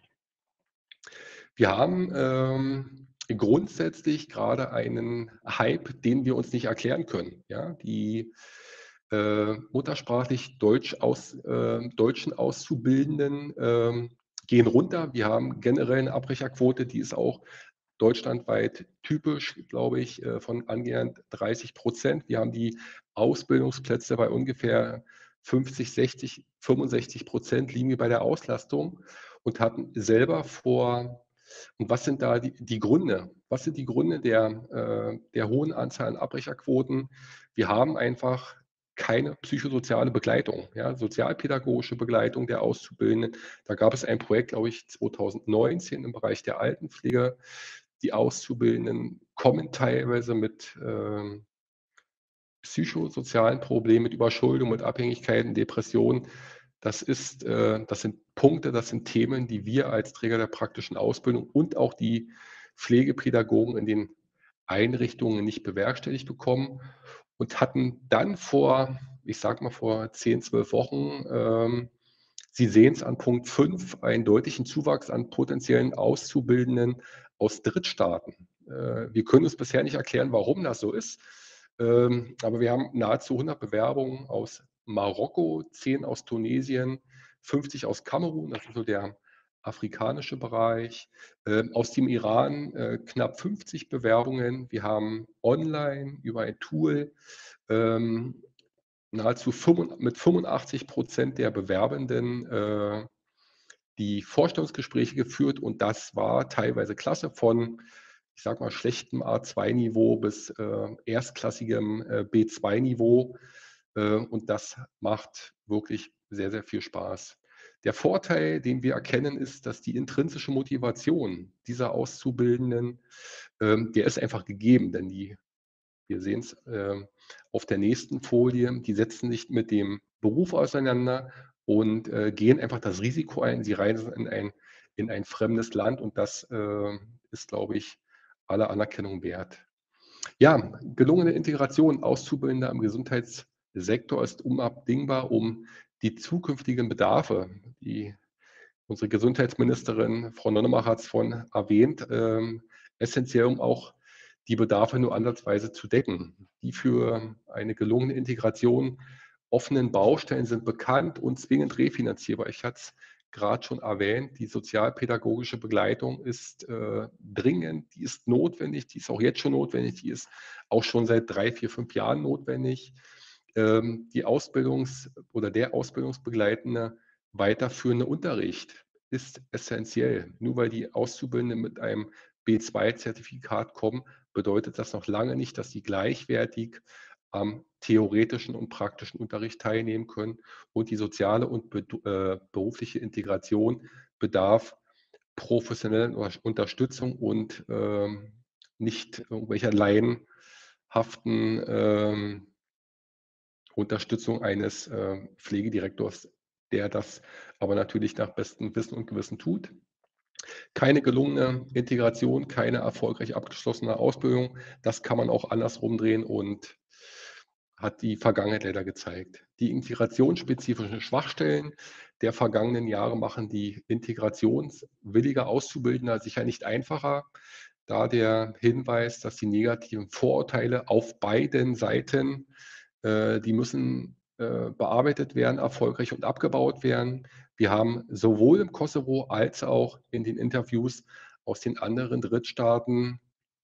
Wir haben ähm, grundsätzlich gerade einen Hype, den wir uns nicht erklären können. Ja? Die äh, muttersprachlich Deutsch aus, äh, deutschen Auszubildenden ähm, gehen runter. Wir haben generell eine Abbrecherquote, die ist auch deutschlandweit typisch, glaube ich, äh, von annähernd dreißig Prozent. Wir haben die Ausbildungsplätze bei ungefähr fünfzig, sechzig, fünfundsechzig Prozent liegen wir bei der Auslastung und hatten selber vor. Und was sind da die, die Gründe? Was sind die Gründe der, äh, der hohen Anzahl an Abbrecherquoten? Wir haben einfach keine psychosoziale Begleitung, ja, sozialpädagogische Begleitung der Auszubildenden. Da gab es ein Projekt, glaube ich, zwanzig neunzehn im Bereich der Altenpflege. Die Auszubildenden kommen teilweise mit ähm, psychosozialen Problemen, mit Überschuldung, mit Abhängigkeiten, Depressionen. Das ist, äh, das sind Punkte, das sind Themen, die wir als Träger der praktischen Ausbildung und auch die Pflegepädagogen in den Einrichtungen nicht bewerkstelligt bekommen und hatten dann vor, ich sage mal vor zehn, zwölf Wochen, ähm, Sie sehen es an Punkt fünf, einen deutlichen Zuwachs an potenziellen Auszubildenden aus Drittstaaten. Äh, wir können uns bisher nicht erklären, warum das so ist, ähm, aber wir haben nahezu hundert Bewerbungen aus Marokko, zehn aus Tunesien, fünfzig aus Kamerun, das ist so der afrikanische Bereich, ähm, aus dem Iran äh, knapp fünfzig Bewerbungen. Wir haben online über ein Tool ähm, nahezu fünfund mit fünfundachtzig Prozent der Bewerbenden äh, die Vorstellungsgespräche geführt und das war teilweise klasse von, ich sage mal, schlechtem A zwei Niveau bis äh, erstklassigem äh, B zwei Niveau. Äh, und das macht wirklich sehr, sehr viel Spaß. Der Vorteil, den wir erkennen, ist, dass die intrinsische Motivation dieser Auszubildenden, ähm, der ist einfach gegeben, denn die wir sehen es äh, auf der nächsten Folie. Die setzen sich mit dem Beruf auseinander und äh, gehen einfach das Risiko ein. Sie reisen in ein, in ein fremdes Land und das äh, ist, glaube ich, aller Anerkennung wert. Ja, gelungene Integration Auszubildender im Gesundheitssektor ist unabdingbar, um die zukünftigen Bedarfe, die unsere Gesundheitsministerin Frau Nonnemacher hat es vorhin erwähnt, ähm, essentiell, um auch die Bedarfe nur ansatzweise zu decken. Die für eine gelungene Integration offenen Baustellen sind bekannt und zwingend refinanzierbar. Ich hatte es gerade schon erwähnt, die sozialpädagogische Begleitung ist äh, dringend, die ist notwendig, die ist auch jetzt schon notwendig, die ist auch schon seit drei, vier, fünf Jahren notwendig. Ähm, die Ausbildungs- oder der Ausbildungsbegleitende weiterführende Unterricht ist essentiell. Nur weil die Auszubildenden mit einem B zwei Zertifikat kommen, bedeutet das noch lange nicht, dass sie gleichwertig am theoretischen und praktischen Unterricht teilnehmen können. Und die soziale und be äh, berufliche Integration bedarf professionellen Unter- Unterstützung und ähm, nicht irgendwelcher laienhaften ähm, Unterstützung eines äh, Pflegedirektors, der das aber natürlich nach bestem Wissen und Gewissen tut. Keine gelungene Integration, keine erfolgreich abgeschlossene Ausbildung, das kann man auch andersrum drehen und hat die Vergangenheit leider gezeigt. Die integrationsspezifischen Schwachstellen der vergangenen Jahre machen die integrationswillige Auszubildender sicher nicht einfacher, da der Hinweis, dass die negativen Vorurteile auf beiden Seiten, äh, die müssen äh, bearbeitet werden, erfolgreich und abgebaut werden. Wir haben sowohl im Kosovo als auch in den Interviews aus den anderen Drittstaaten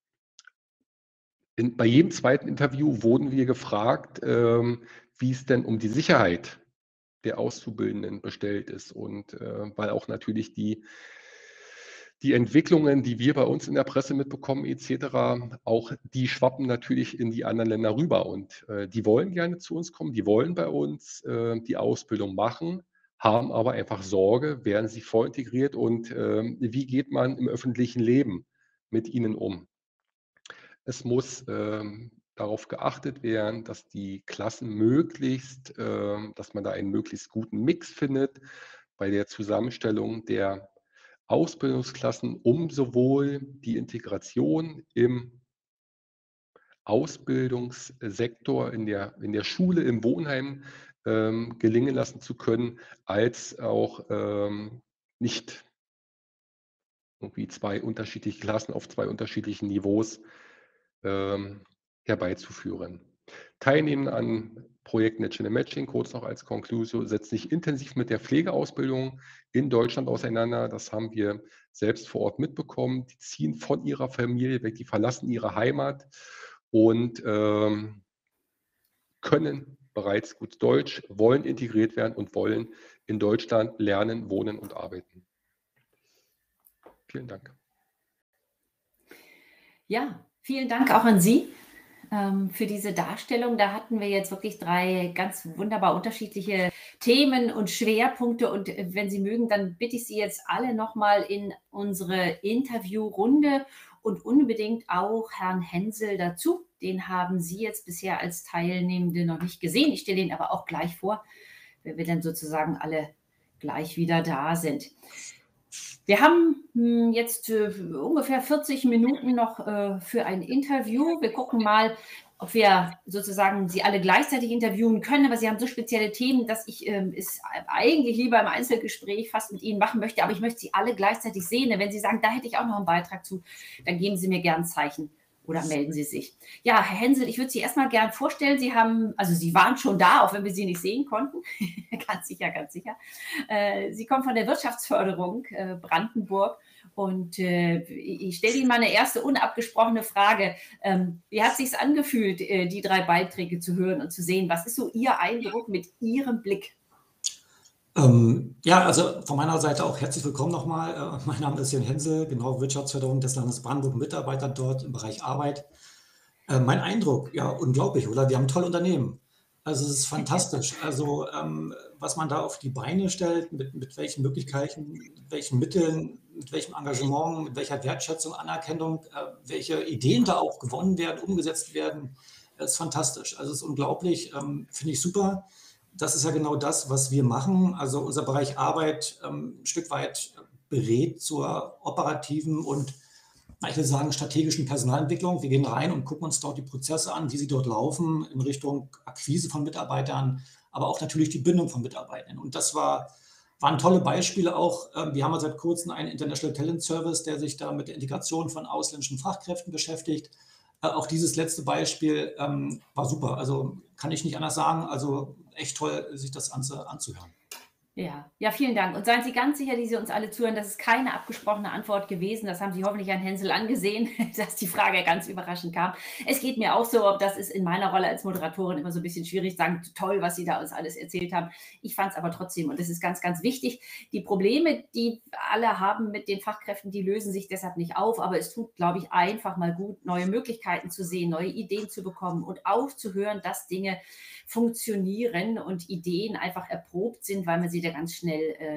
in, bei jedem zweiten Interview wurden wir gefragt, ähm, wie es denn um die Sicherheit der Auszubildenden bestellt ist. Und äh, weil auch natürlich die, die Entwicklungen, die wir bei uns in der Presse mitbekommen, et cetera, auch die schwappen natürlich in die anderen Länder rüber. Und äh, die wollen gerne zu uns kommen, die wollen bei uns äh, die Ausbildung machen, haben aber einfach Sorge, werden sie voll integriert und äh, wie geht man im öffentlichen Leben mit ihnen um? Es muss ähm, darauf geachtet werden, dass die Klassen möglichst, ähm, dass man da einen möglichst guten Mix findet bei der Zusammenstellung der Ausbildungsklassen, um sowohl die Integration im Ausbildungssektor, in der, in der Schule, im Wohnheim ähm, gelingen lassen zu können, als auch ähm, nicht irgendwie zwei unterschiedliche Klassen auf zwei unterschiedlichen Niveaus ähm, herbeizuführen. Teilnehmen an Projekt National Matching, kurz noch als Conclusio, setzt sich intensiv mit der Pflegeausbildung in Deutschland auseinander. Das haben wir selbst vor Ort mitbekommen. Die ziehen von ihrer Familie weg, die verlassen ihre Heimat und ähm, können bereits gut Deutsch, wollen integriert werden und wollen in Deutschland lernen, wohnen und arbeiten. Vielen Dank. Ja, vielen Dank auch an Sie ähm, für diese Darstellung. Da hatten wir jetzt wirklich drei ganz wunderbar unterschiedliche Themen und Schwerpunkte. Und äh, wenn Sie mögen, dann bitte ich Sie jetzt alle nochmal in unsere Interviewrunde und unbedingt auch Herrn Hensel dazu. Den haben Sie jetzt bisher als Teilnehmende noch nicht gesehen. Ich stelle ihn aber auch gleich vor, wenn wir dann sozusagen alle gleich wieder da sind. Wir haben hm, jetzt äh, ungefähr vierzig Minuten noch äh, für ein Interview. Wir gucken mal, ob wir sozusagen Sie alle gleichzeitig interviewen können, aber Sie haben so spezielle Themen, dass ich ähm, es eigentlich lieber im Einzelgespräch fast mit Ihnen machen möchte, aber ich möchte Sie alle gleichzeitig sehen. Wenn Sie sagen, da hätte ich auch noch einen Beitrag zu, dann geben Sie mir gern ein Zeichen oder melden Sie sich. Ja, Herr Hensel, ich würde Sie erstmal gern vorstellen. Sie haben, also Sie waren schon da, auch wenn wir Sie nicht sehen konnten. Ganz sicher, ganz sicher. Äh, Sie kommen von der Wirtschaftsförderung äh, Brandenburg und äh, ich stelle Ihnen mal eine erste unabgesprochene Frage. Ähm, wie hat es sich angefühlt, äh, die drei Beiträge zu hören und zu sehen? Was ist so Ihr Eindruck mit Ihrem Blick? Ähm, ja, also von meiner Seite auch herzlich willkommen nochmal. Äh, mein Name ist Jörn Hensel, genau Wirtschaftsförderung des Landes Brandenburg, Mitarbeiter dort im Bereich Arbeit. Äh, mein Eindruck, ja, unglaublich, oder? Wir haben tolle Unternehmen. Also es ist fantastisch. Also ähm, was man da auf die Beine stellt, mit, mit welchen Möglichkeiten, mit welchen Mitteln, mit welchem Engagement, mit welcher Wertschätzung, Anerkennung, äh, welche Ideen da auch gewonnen werden, umgesetzt werden, das ist fantastisch. Also es ist unglaublich, ähm, finde ich super. Das ist ja genau das, was wir machen. Also unser Bereich Arbeit ähm, ein Stück weit berät zur operativen und, na, ich will sagen, strategischen Personalentwicklung. Wir gehen rein und gucken uns dort die Prozesse an, wie sie dort laufen in Richtung Akquise von Mitarbeitern, aber auch natürlich die Bindung von Mitarbeitern. Und das war, waren tolle Beispiele auch. Ähm, wir haben ja seit kurzem einen International Talent Service, der sich da mit der Integration von ausländischen Fachkräften beschäftigt. Äh, auch dieses letzte Beispiel ähm, war super. Also kann ich nicht anders sagen. Also echt toll, sich das Ganze anzuhören. Ja, ja, vielen Dank. Und seien Sie ganz sicher, die Sie uns alle zuhören, das ist keine abgesprochene Antwort gewesen. Das haben Sie hoffentlich an Hensel angesehen, dass die Frage ganz überraschend kam. Es geht mir auch so, das ist in meiner Rolle als Moderatorin immer so ein bisschen schwierig, sagen, toll, was Sie da uns alles erzählt haben. Ich fand es aber trotzdem, und das ist ganz, ganz wichtig, die Probleme, die alle haben mit den Fachkräften, die lösen sich deshalb nicht auf, aber es tut, glaube ich, einfach mal gut, neue Möglichkeiten zu sehen, neue Ideen zu bekommen und aufzuhören, dass Dinge funktionieren und Ideen einfach erprobt sind, weil man sie da ganz schnell äh,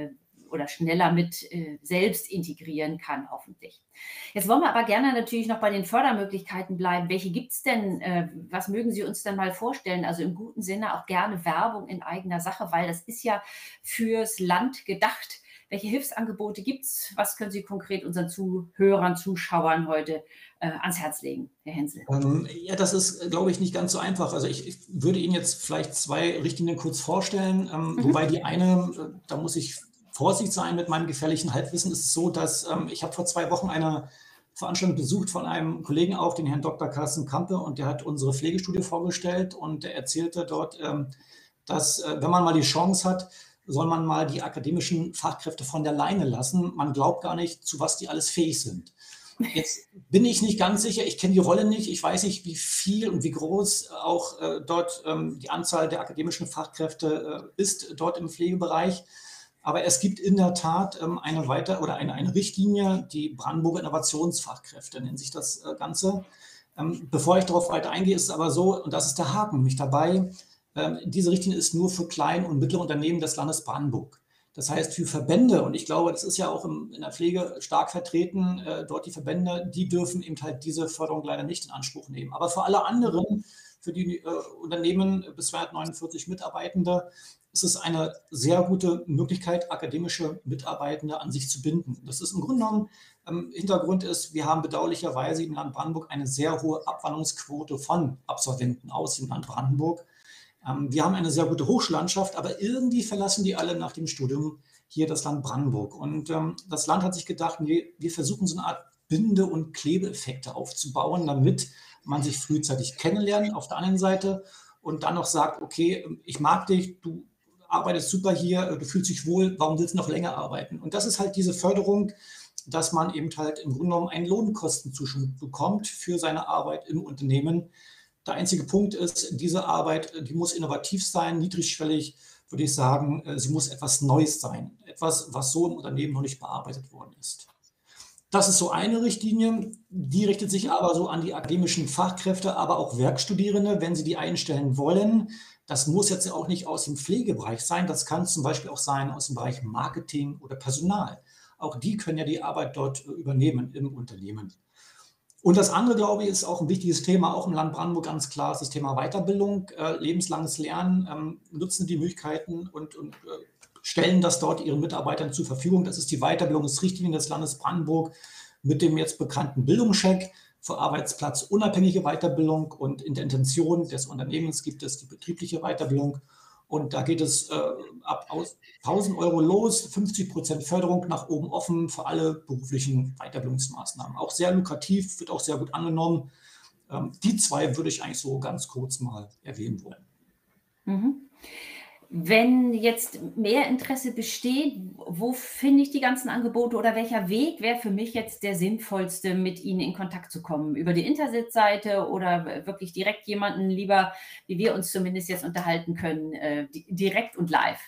oder schneller mit äh, selbst integrieren kann, hoffentlich. Jetzt wollen wir aber gerne natürlich noch bei den Fördermöglichkeiten bleiben. Welche gibt es denn? Äh, was mögen Sie uns denn mal vorstellen? Also im guten Sinne auch gerne Werbung in eigener Sache, weil das ist ja fürs Land gedacht. Welche Hilfsangebote gibt es? Was können Sie konkret unseren Zuhörern, Zuschauern heute äh, ans Herz legen, Herr Hensel? Ähm, ja, das ist, glaube ich, nicht ganz so einfach. Also ich, ich würde Ihnen jetzt vielleicht zwei Richtlinien kurz vorstellen, ähm, mhm. wobei die eine, äh, da muss ich vorsichtig sein mit meinem gefährlichen Halbwissen, ist es so, dass ähm, ich habe vor zwei Wochen eine Veranstaltung besucht von einem Kollegen auch, den Herrn Doktor Carsten Kampe, und der hat unsere Pflegestudie vorgestellt und der erzählte dort, ähm, dass äh, wenn man mal die Chance hat, soll man mal die akademischen Fachkräfte von der Leine lassen. Man glaubt gar nicht, zu was die alles fähig sind. Jetzt bin ich nicht ganz sicher, ich kenne die Rolle nicht, ich weiß nicht, wie viel und wie groß auch äh, dort ähm, die Anzahl der akademischen Fachkräfte äh, ist, dort im Pflegebereich. Aber es gibt in der Tat ähm, eine weiter oder eine, eine Richtlinie, die Brandenburger Innovationsfachkräfte nennt sich das äh, Ganze. Ähm, bevor ich darauf weiter eingehe, ist es aber so, und das ist der Haken nämlich dabei, ähm, diese Richtlinie ist nur für Klein- und mittlere Unternehmen des Landes Brandenburg. Das heißt, für Verbände, und ich glaube, das ist ja auch im, in der Pflege stark vertreten, äh, dort die Verbände, die dürfen eben halt diese Förderung leider nicht in Anspruch nehmen. Aber für alle anderen, für die äh, Unternehmen bis zweihundertneunundvierzig Mitarbeitende, ist es eine sehr gute Möglichkeit, akademische Mitarbeitende an sich zu binden. Das ist im Grunde genommen, ähm, Hintergrund ist, wir haben bedauerlicherweise im Land Brandenburg eine sehr hohe Abwanderungsquote von Absolventen aus dem Land Brandenburg. Ähm, wir haben eine sehr gute Hochschullandschaft, aber irgendwie verlassen die alle nach dem Studium hier das Land Brandenburg. Und ähm, das Land hat sich gedacht, wir, wir versuchen so eine Art Binde- und Klebeeffekte aufzubauen, damit man sich frühzeitig kennenlernt auf der anderen Seite und dann noch sagt, okay, ich mag dich, du arbeitest super hier, du fühlst dich wohl, warum willst du noch länger arbeiten? Und das ist halt diese Förderung, dass man eben halt im Grunde genommen einen Lohnkostenzuschuss bekommt für seine Arbeit im Unternehmen. Der einzige Punkt ist, diese Arbeit, die muss innovativ sein, niedrigschwellig, würde ich sagen, sie muss etwas Neues sein, etwas, was so im Unternehmen noch nicht bearbeitet worden ist. Das ist so eine Richtlinie, die richtet sich aber so an die akademischen Fachkräfte, aber auch Werkstudierende, wenn sie die einstellen wollen. Das muss jetzt auch nicht aus dem Pflegebereich sein, das kann zum Beispiel auch sein aus dem Bereich Marketing oder Personal. Auch die können ja die Arbeit dort übernehmen im Unternehmen. Und das andere, glaube ich, ist auch ein wichtiges Thema, auch im Land Brandenburg ganz klar, ist das Thema Weiterbildung, äh, lebenslanges Lernen, ähm, nutzen die Möglichkeiten und, und äh, stellen das dort ihren Mitarbeitern zur Verfügung. Das ist die Weiterbildungsrichtlinie des Landes Brandenburg mit dem jetzt bekannten Bildungscheck für arbeitsplatzunabhängige Weiterbildung, und in der Intention des Unternehmens gibt es die betriebliche Weiterbildung. Und da geht es äh, ab tausend Euro los, fünfzig Prozent Förderung nach oben offen für alle beruflichen Weiterbildungsmaßnahmen. Auch sehr lukrativ, wird auch sehr gut angenommen. Ähm, die zwei würde ich eigentlich so ganz kurz mal erwähnen wollen. Mhm. Wenn jetzt mehr Interesse besteht, wo finde ich die ganzen Angebote oder welcher Weg wäre für mich jetzt der sinnvollste, mit Ihnen in Kontakt zu kommen? Über die Internetseite oder wirklich direkt jemanden, lieber, wie wir uns zumindest jetzt unterhalten können, äh, direkt und live?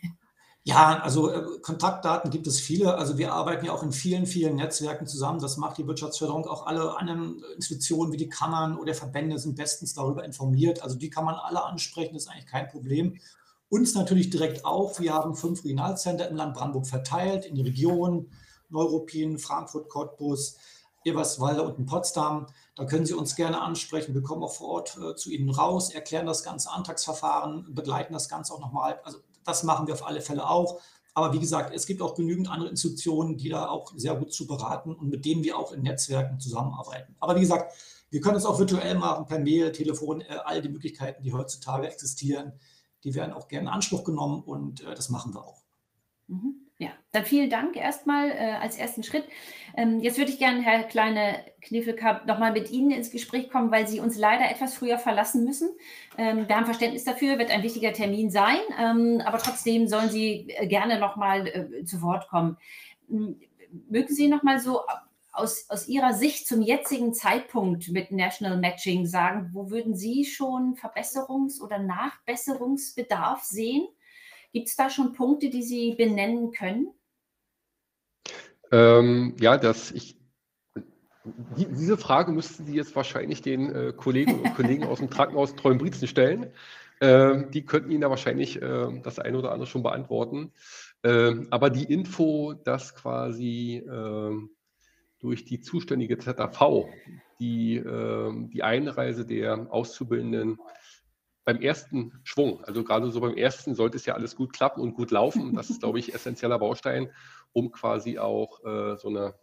Ja, also äh, Kontaktdaten gibt es viele. Also wir arbeiten ja auch in vielen, vielen Netzwerken zusammen. Das macht die Wirtschaftsförderung. Auch alle anderen Institutionen wie die Kammern oder Verbände sind bestens darüber informiert. Also die kann man alle ansprechen, das ist eigentlich kein Problem. Uns natürlich direkt auch. Wir haben fünf Regionalcenter im Land Brandenburg verteilt, in die Region, Neuruppin, Frankfurt, Cottbus, Eberswalde und in Potsdam. Da können Sie uns gerne ansprechen. Wir kommen auch vor Ort äh, zu Ihnen raus, erklären das ganze Antragsverfahren, begleiten das Ganze auch nochmal. Also das machen wir auf alle Fälle auch. Aber wie gesagt, es gibt auch genügend andere Institutionen, die da auch sehr gut zu beraten und mit denen wir auch in Netzwerken zusammenarbeiten. Aber wie gesagt, wir können es auch virtuell machen, per Mail, Telefon, äh, all die Möglichkeiten, die heutzutage existieren. Die werden auch gerne in Anspruch genommen und äh, das machen wir auch. Mhm. Ja, dann vielen Dank erstmal äh, als ersten Schritt. Ähm, jetzt würde ich gerne, Herr Kleine-Knefelkamp, nochmal mit Ihnen ins Gespräch kommen, weil Sie uns leider etwas früher verlassen müssen. Ähm, wir haben Verständnis dafür, wird ein wichtiger Termin sein, ähm, aber trotzdem sollen Sie äh, gerne nochmal äh, zu Wort kommen. Ähm, mögen Sie nochmal so aus, aus Ihrer Sicht zum jetzigen Zeitpunkt mit National Matching sagen, wo würden Sie schon Verbesserungs- oder Nachbesserungsbedarf sehen? Gibt es da schon Punkte, die Sie benennen können? Ähm, ja, das, ich, die, diese Frage müssten Sie jetzt wahrscheinlich den äh, Kolleginnen und Kollegen aus dem Krankenhaus Treuenbrietzen stellen. Äh, die könnten Ihnen da wahrscheinlich äh, das eine oder andere schon beantworten. Ähm, aber die Info, dass quasi ähm, durch die zuständige Z A V die, ähm, die Einreise der Auszubildenden beim ersten Schwung, also gerade so beim ersten sollte es ja alles gut klappen und gut laufen. Das ist, glaube ich, essentieller Baustein, um quasi auch äh, so eine,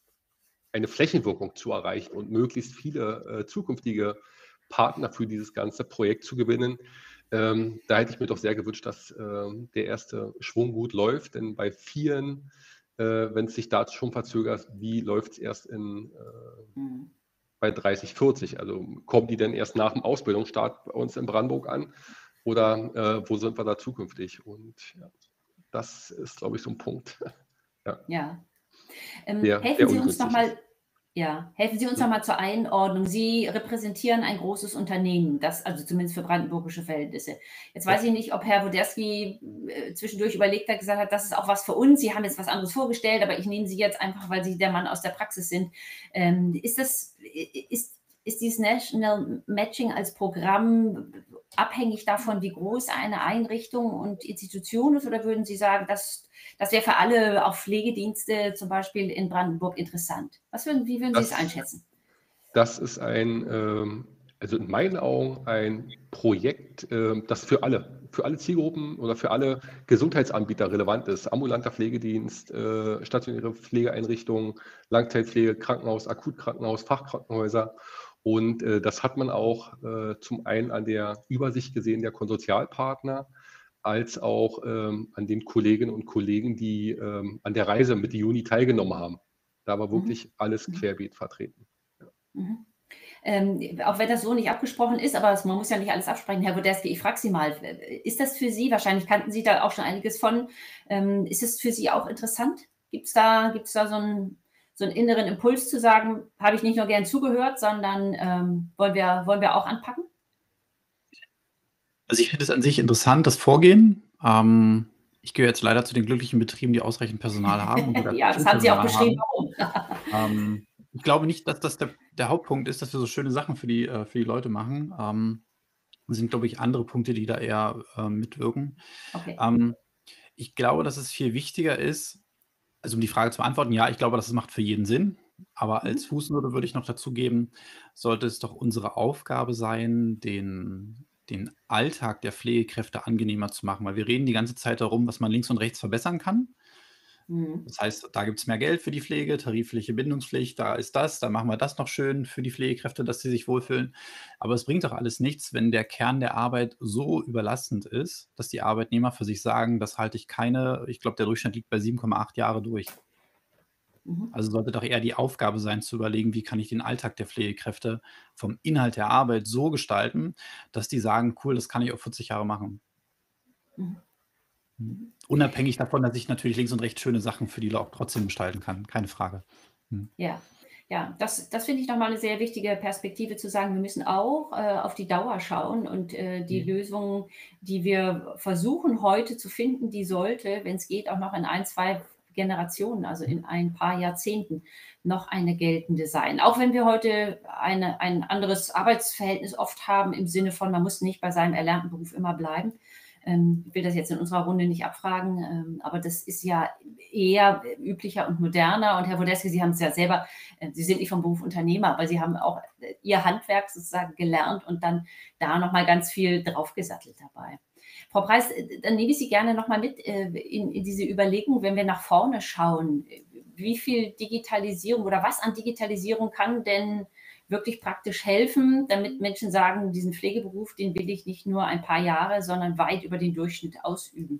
eine Flächenwirkung zu erreichen und möglichst viele äh, zukünftige Partner für dieses ganze Projekt zu gewinnen. Ähm, da hätte ich mir doch sehr gewünscht, dass äh, der erste Schwung gut läuft, denn bei vielen, äh, wenn es sich da schon verzögert, wie läuft es erst in, äh, Mhm. bei dreißig, vierzig? Also kommen die denn erst nach dem Ausbildungsstart bei uns in Brandenburg an oder äh, wo sind wir da zukünftig? Und ja, das ist, glaube ich, so ein Punkt, ja, Ja. Ähm, der, helfen der Sie uns ungünstig nochmal, ist. ja, helfen Sie uns Hm? nochmal zur Einordnung. Sie repräsentieren ein großes Unternehmen, das, also zumindest für brandenburgische Verhältnisse. Jetzt Ja. weiß ich nicht, ob Herr Woderski äh, zwischendurch überlegt hat, gesagt hat, das ist auch was für uns. Sie haben jetzt was anderes vorgestellt, aber ich nehme Sie jetzt einfach, weil Sie der Mann aus der Praxis sind. Ähm, ist das, ist, ist dieses National Matching als Programm abhängig davon, wie groß eine Einrichtung und Institution ist, oder würden Sie sagen, dass das wäre für alle, auch Pflegedienste zum Beispiel in Brandenburg, interessant? Was würden, wie würden Sie es Das, einschätzen? das ist ein, ähm, also in meinen Augen ein Projekt, ähm, das für alle, für alle Zielgruppen oder für alle Gesundheitsanbieter relevant ist. Ambulanter Pflegedienst, äh, stationäre Pflegeeinrichtungen, Langzeitpflege, Krankenhaus, Akutkrankenhaus, Fachkrankenhäuser. Und äh, das hat man auch äh, zum einen an der Übersicht gesehen der Konsortialpartner, als auch ähm, an den Kolleginnen und Kollegen, die ähm, an der Reise mit Juni teilgenommen haben. Da war Mhm. wirklich alles Mhm. querbeet vertreten. Mhm. Ähm, auch wenn das so nicht abgesprochen ist, aber man muss ja nicht alles absprechen. Herr Woderski, ich frage Sie mal, ist das für Sie, wahrscheinlich kannten Sie da auch schon einiges von, ähm, ist es für Sie auch interessant? Gibt es da, gibt's da so einen, so einen inneren Impuls zu sagen, habe ich nicht nur gern zugehört, sondern ähm, wollen, wir, wollen wir auch anpacken? Also ich finde es an sich interessant, das Vorgehen. Ähm, ich gehöre jetzt leider zu den glücklichen Betrieben, die ausreichend Personal haben und sogar Ja, viel das haben Sie auch Personal beschrieben, haben. warum. Ähm, ich glaube nicht, dass das der, der Hauptpunkt ist, dass wir so schöne Sachen für die, äh, für die Leute machen. Ähm, das sind, glaube ich, andere Punkte, die da eher äh, mitwirken. Okay. Ähm, ich glaube, dass es viel wichtiger ist, also um die Frage zu beantworten, ja, ich glaube, das macht für jeden Sinn. Aber als Mhm. Fußnote würde ich noch dazu geben, sollte es doch unsere Aufgabe sein, den, den Alltag der Pflegekräfte angenehmer zu machen. Weil wir reden die ganze Zeit darum, was man links und rechts verbessern kann. Mhm. Das heißt, da gibt es mehr Geld für die Pflege, tarifliche Bindungspflicht, da ist das, da machen wir das noch schön für die Pflegekräfte, dass sie sich wohlfühlen. Aber es bringt doch alles nichts, wenn der Kern der Arbeit so überlastend ist, dass die Arbeitnehmer für sich sagen, das halte ich keine, ich glaube, der Durchschnitt liegt bei sieben Komma acht Jahre durch. Mhm. Also sollte doch eher die Aufgabe sein, zu überlegen, wie kann ich den Alltag der Pflegekräfte vom Inhalt der Arbeit so gestalten, dass die sagen, cool, das kann ich auch vierzig Jahre machen. Mhm. Mhm. Unabhängig davon, dass ich natürlich links und rechts schöne Sachen für die auch trotzdem gestalten kann, keine Frage. Mhm. Ja, ja, das, das finde ich nochmal eine sehr wichtige Perspektive zu sagen, wir müssen auch äh, auf die Dauer schauen und äh, die Mhm. Lösung, die wir versuchen heute zu finden, die sollte, wenn es geht, auch noch in ein, zwei Generationen, also in ein paar Jahrzehnten, noch eine geltende sein. Auch wenn wir heute eine, ein anderes Arbeitsverhältnis oft haben, im Sinne von, man muss nicht bei seinem erlernten Beruf immer bleiben. Ähm, ich will das jetzt in unserer Runde nicht abfragen, ähm, aber das ist ja eher üblicher und moderner. Und Herr Woderski, Sie haben es ja selber, äh, Sie sind nicht vom Beruf Unternehmer, aber Sie haben auch äh, Ihr Handwerk sozusagen gelernt und dann da nochmal ganz viel draufgesattelt dabei. Frau Preis, äh, dann nehme ich Sie gerne nochmal mit äh, in, in diese Überlegung, wenn wir nach vorne schauen. Wie viel Digitalisierung oder was an Digitalisierung kann denn wirklich praktisch helfen, damit Menschen sagen, diesen Pflegeberuf, den will ich nicht nur ein paar Jahre, sondern weit über den Durchschnitt ausüben?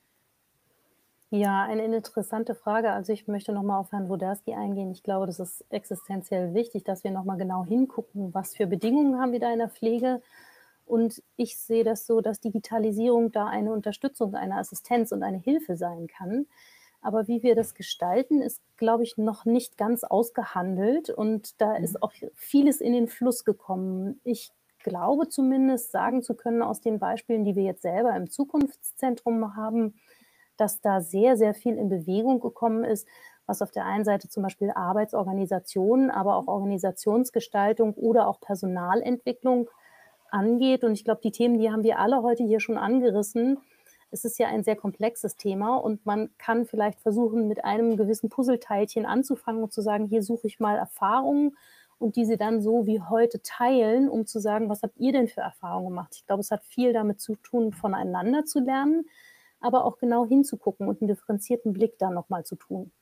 Ja, eine interessante Frage. Also ich möchte noch mal auf Herrn Woderski eingehen. Ich glaube, das ist existenziell wichtig, dass wir noch mal genau hingucken, was für Bedingungen haben wir da in der Pflege. Und ich sehe das so, dass Digitalisierung da eine Unterstützung, eine Assistenz und eine Hilfe sein kann. Aber wie wir das gestalten, ist, glaube ich, noch nicht ganz ausgehandelt. Und da ist auch vieles in den Fluss gekommen. Ich glaube zumindest sagen zu können aus den Beispielen, die wir jetzt selber im Zukunftszentrum haben, dass da sehr, sehr viel in Bewegung gekommen ist, was auf der einen Seite zum Beispiel Arbeitsorganisation, aber auch Organisationsgestaltung oder auch Personalentwicklung angeht. Und ich glaube, die Themen, die haben wir alle heute hier schon angerissen. es ist ja ein sehr komplexes Thema und man kann vielleicht versuchen, mit einem gewissen Puzzleteilchen anzufangen und zu sagen, hier suche ich mal Erfahrungen und diese dann so wie heute teilen, um zu sagen, was habt ihr denn für Erfahrungen gemacht? Ich glaube, es hat viel damit zu tun, voneinander zu lernen, aber auch genau hinzugucken und einen differenzierten Blick da nochmal zu tun.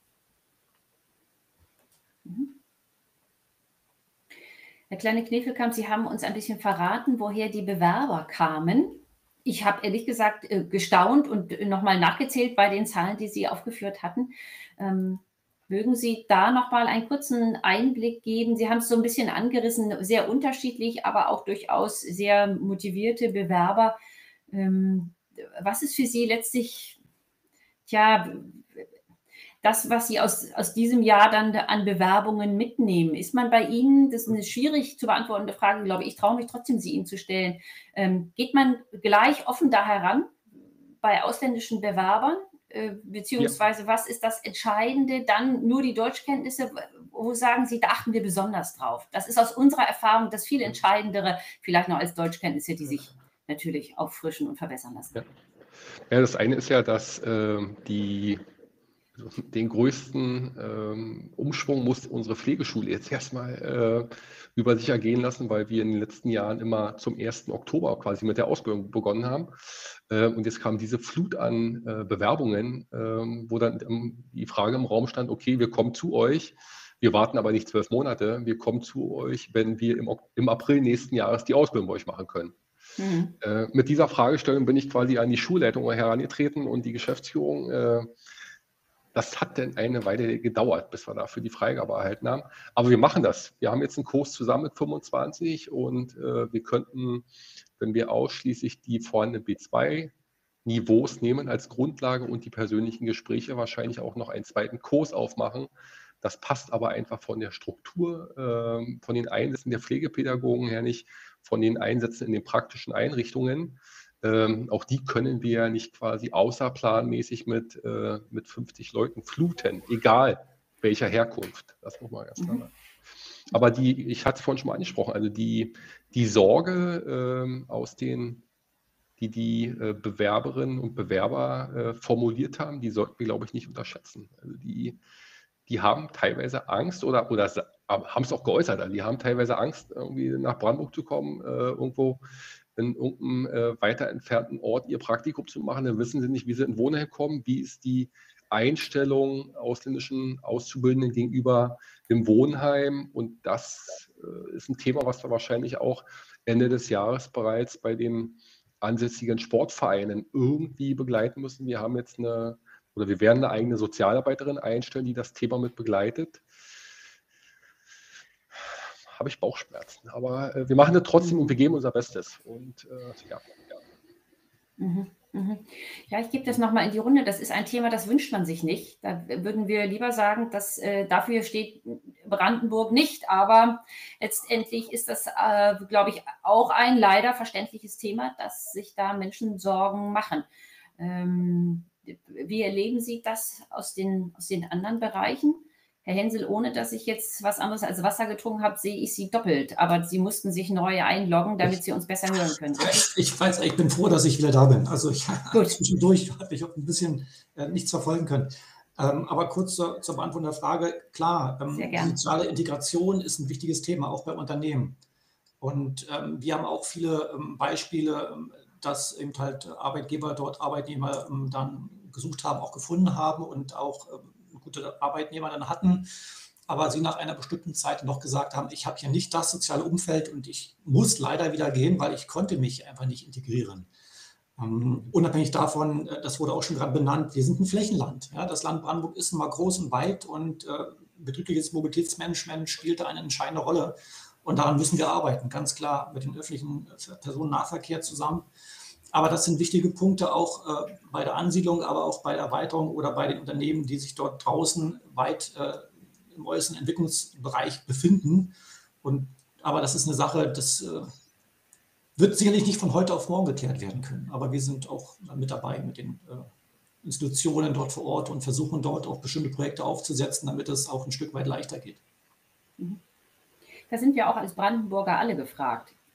Mhm. Herr Kleine-Knefelkamp, Sie haben uns ein bisschen verraten, woher die Bewerber kamen. Ich habe ehrlich gesagt äh, gestaunt und nochmal nachgezählt bei den Zahlen, die Sie aufgeführt hatten. Ähm, mögen Sie da nochmal einen kurzen Einblick geben? Sie haben es so ein bisschen angerissen, sehr unterschiedlich, aber auch durchaus sehr motivierte Bewerber. Ähm, was ist für Sie letztlich, tja, das, was Sie aus, aus diesem Jahr dann an Bewerbungen mitnehmen? Ist man bei Ihnen, das ist eine schwierig zu beantwortende Frage, glaube ich, ich traue mich trotzdem, sie Ihnen zu stellen. Ähm, geht man gleich offen da heran bei ausländischen Bewerbern? Äh, beziehungsweise, ja. Was ist das Entscheidende? Dann nur die Deutschkenntnisse, wo sagen Sie, da achten wir besonders drauf? Das ist aus unserer Erfahrung das viel Entscheidendere, vielleicht noch als Deutschkenntnisse, die sich natürlich auffrischen und verbessern lassen. Ja, ja, das eine ist ja, dass äh, die den größten ähm, Umschwung muss unsere Pflegeschule jetzt erstmal äh, über sich ergehen lassen, weil wir in den letzten Jahren immer zum ersten Oktober quasi mit der Ausbildung begonnen haben. Äh, und jetzt kam diese Flut an äh, Bewerbungen, äh, wo dann ähm, die Frage im Raum stand, okay, wir kommen zu euch, wir warten aber nicht zwölf Monate, wir kommen zu euch, wenn wir im, im April nächsten Jahres die Ausbildung bei euch machen können. Mhm. Äh, mit dieser Fragestellung bin ich quasi an die Schulleitung herangetreten und die Geschäftsführung. Äh, Das hat dann eine Weile gedauert, bis wir dafür die Freigabe erhalten haben. Aber wir machen das. Wir haben jetzt einen Kurs zusammen mit fünfundzwanzig und äh, wir könnten, wenn wir ausschließlich die vorhandenen B zwei Niveaus nehmen als Grundlage und die persönlichen Gespräche, wahrscheinlich auch noch einen zweiten Kurs aufmachen. Das passt aber einfach von der Struktur, äh, von den Einsätzen der Pflegepädagogen her nicht, von den Einsätzen in den praktischen Einrichtungen. Ähm, auch die können wir ja nicht quasi außerplanmäßig mit, äh, mit fünfzig Leuten fluten, egal welcher Herkunft. Das muss man ganz klar sagen. Mhm. Aber die, ich hatte es vorhin schon mal angesprochen, also die, die Sorge ähm, aus den, die die äh, Bewerberinnen und Bewerber äh, formuliert haben, die sollten wir, glaube ich, nicht unterschätzen. Also die, die haben teilweise Angst oder, oder haben es auch geäußert, also die haben teilweise Angst, irgendwie nach Brandenburg zu kommen, äh, irgendwo in irgendeinem äh, weiter entfernten Ort ihr Praktikum zu machen, dann wissen sie nicht, wie sie in Wohnen kommen, wie ist die Einstellung ausländischen Auszubildenden gegenüber dem Wohnheim, und das äh, ist ein Thema, was wir wahrscheinlich auch Ende des Jahres bereits bei den ansässigen Sportvereinen irgendwie begleiten müssen. Wir haben jetzt eine, oder wir werden eine eigene Sozialarbeiterin einstellen, die das Thema mit begleitet. Habe ich Bauchschmerzen. Aber äh, wir machen das trotzdem und wir geben unser Bestes. Und äh, ja. ja. Mhm, mhm. Ja, ich gebe das nochmal in die Runde. Das ist ein Thema, das wünscht man sich nicht. Da würden wir lieber sagen, dass äh, dafür steht Brandenburg nicht. Aber letztendlich ist das, äh, glaube ich, auch ein leider verständliches Thema, dass sich da Menschen Sorgen machen. Ähm, wie erleben Sie das aus den, aus den anderen Bereichen? Herr Hensel, ohne dass ich jetzt was anderes als Wasser getrunken habe, sehe ich Sie doppelt. Aber Sie mussten sich neu einloggen, damit Sie uns besser hören können. Ich weiß, ich bin froh, dass ich wieder da bin. Also ich habe zwischendurch habe ich auch ein bisschen äh, nichts verfolgen können. Ähm, aber kurz zur, zur Beantwortung der Frage. Klar, ähm, soziale Integration ist ein wichtiges Thema, auch bei Unternehmen. Und ähm, wir haben auch viele ähm, Beispiele, ähm, dass eben halt Arbeitgeber dort Arbeitnehmer ähm, dann gesucht haben, auch gefunden haben und auch ähm, gute Arbeitnehmer dann hatten, aber sie nach einer bestimmten Zeit noch gesagt haben, ich habe hier nicht das soziale Umfeld und ich muss leider wieder gehen, weil ich konnte mich einfach nicht integrieren. Ähm, unabhängig davon, das wurde auch schon gerade benannt, wir sind ein Flächenland. Ja, das Land Brandenburg ist nun mal groß und weit und äh, betriebliches Mobilitätsmanagement spielt da eine entscheidende Rolle und daran müssen wir arbeiten, ganz klar mit dem öffentlichen Personennahverkehr zusammen. Aber das sind wichtige Punkte auch äh, bei der Ansiedlung, aber auch bei der Erweiterung oder bei den Unternehmen, die sich dort draußen weit äh, im äußeren Entwicklungsbereich befinden. Und, aber das ist eine Sache, das äh, wird sicherlich nicht von heute auf morgen geklärt werden können. Aber wir sind auch mit dabei mit den äh, Institutionen dort vor Ort und versuchen dort auch bestimmte Projekte aufzusetzen, damit es auch ein Stück weit leichter geht. Da sind wir auch als Brandenburger alle gefragt.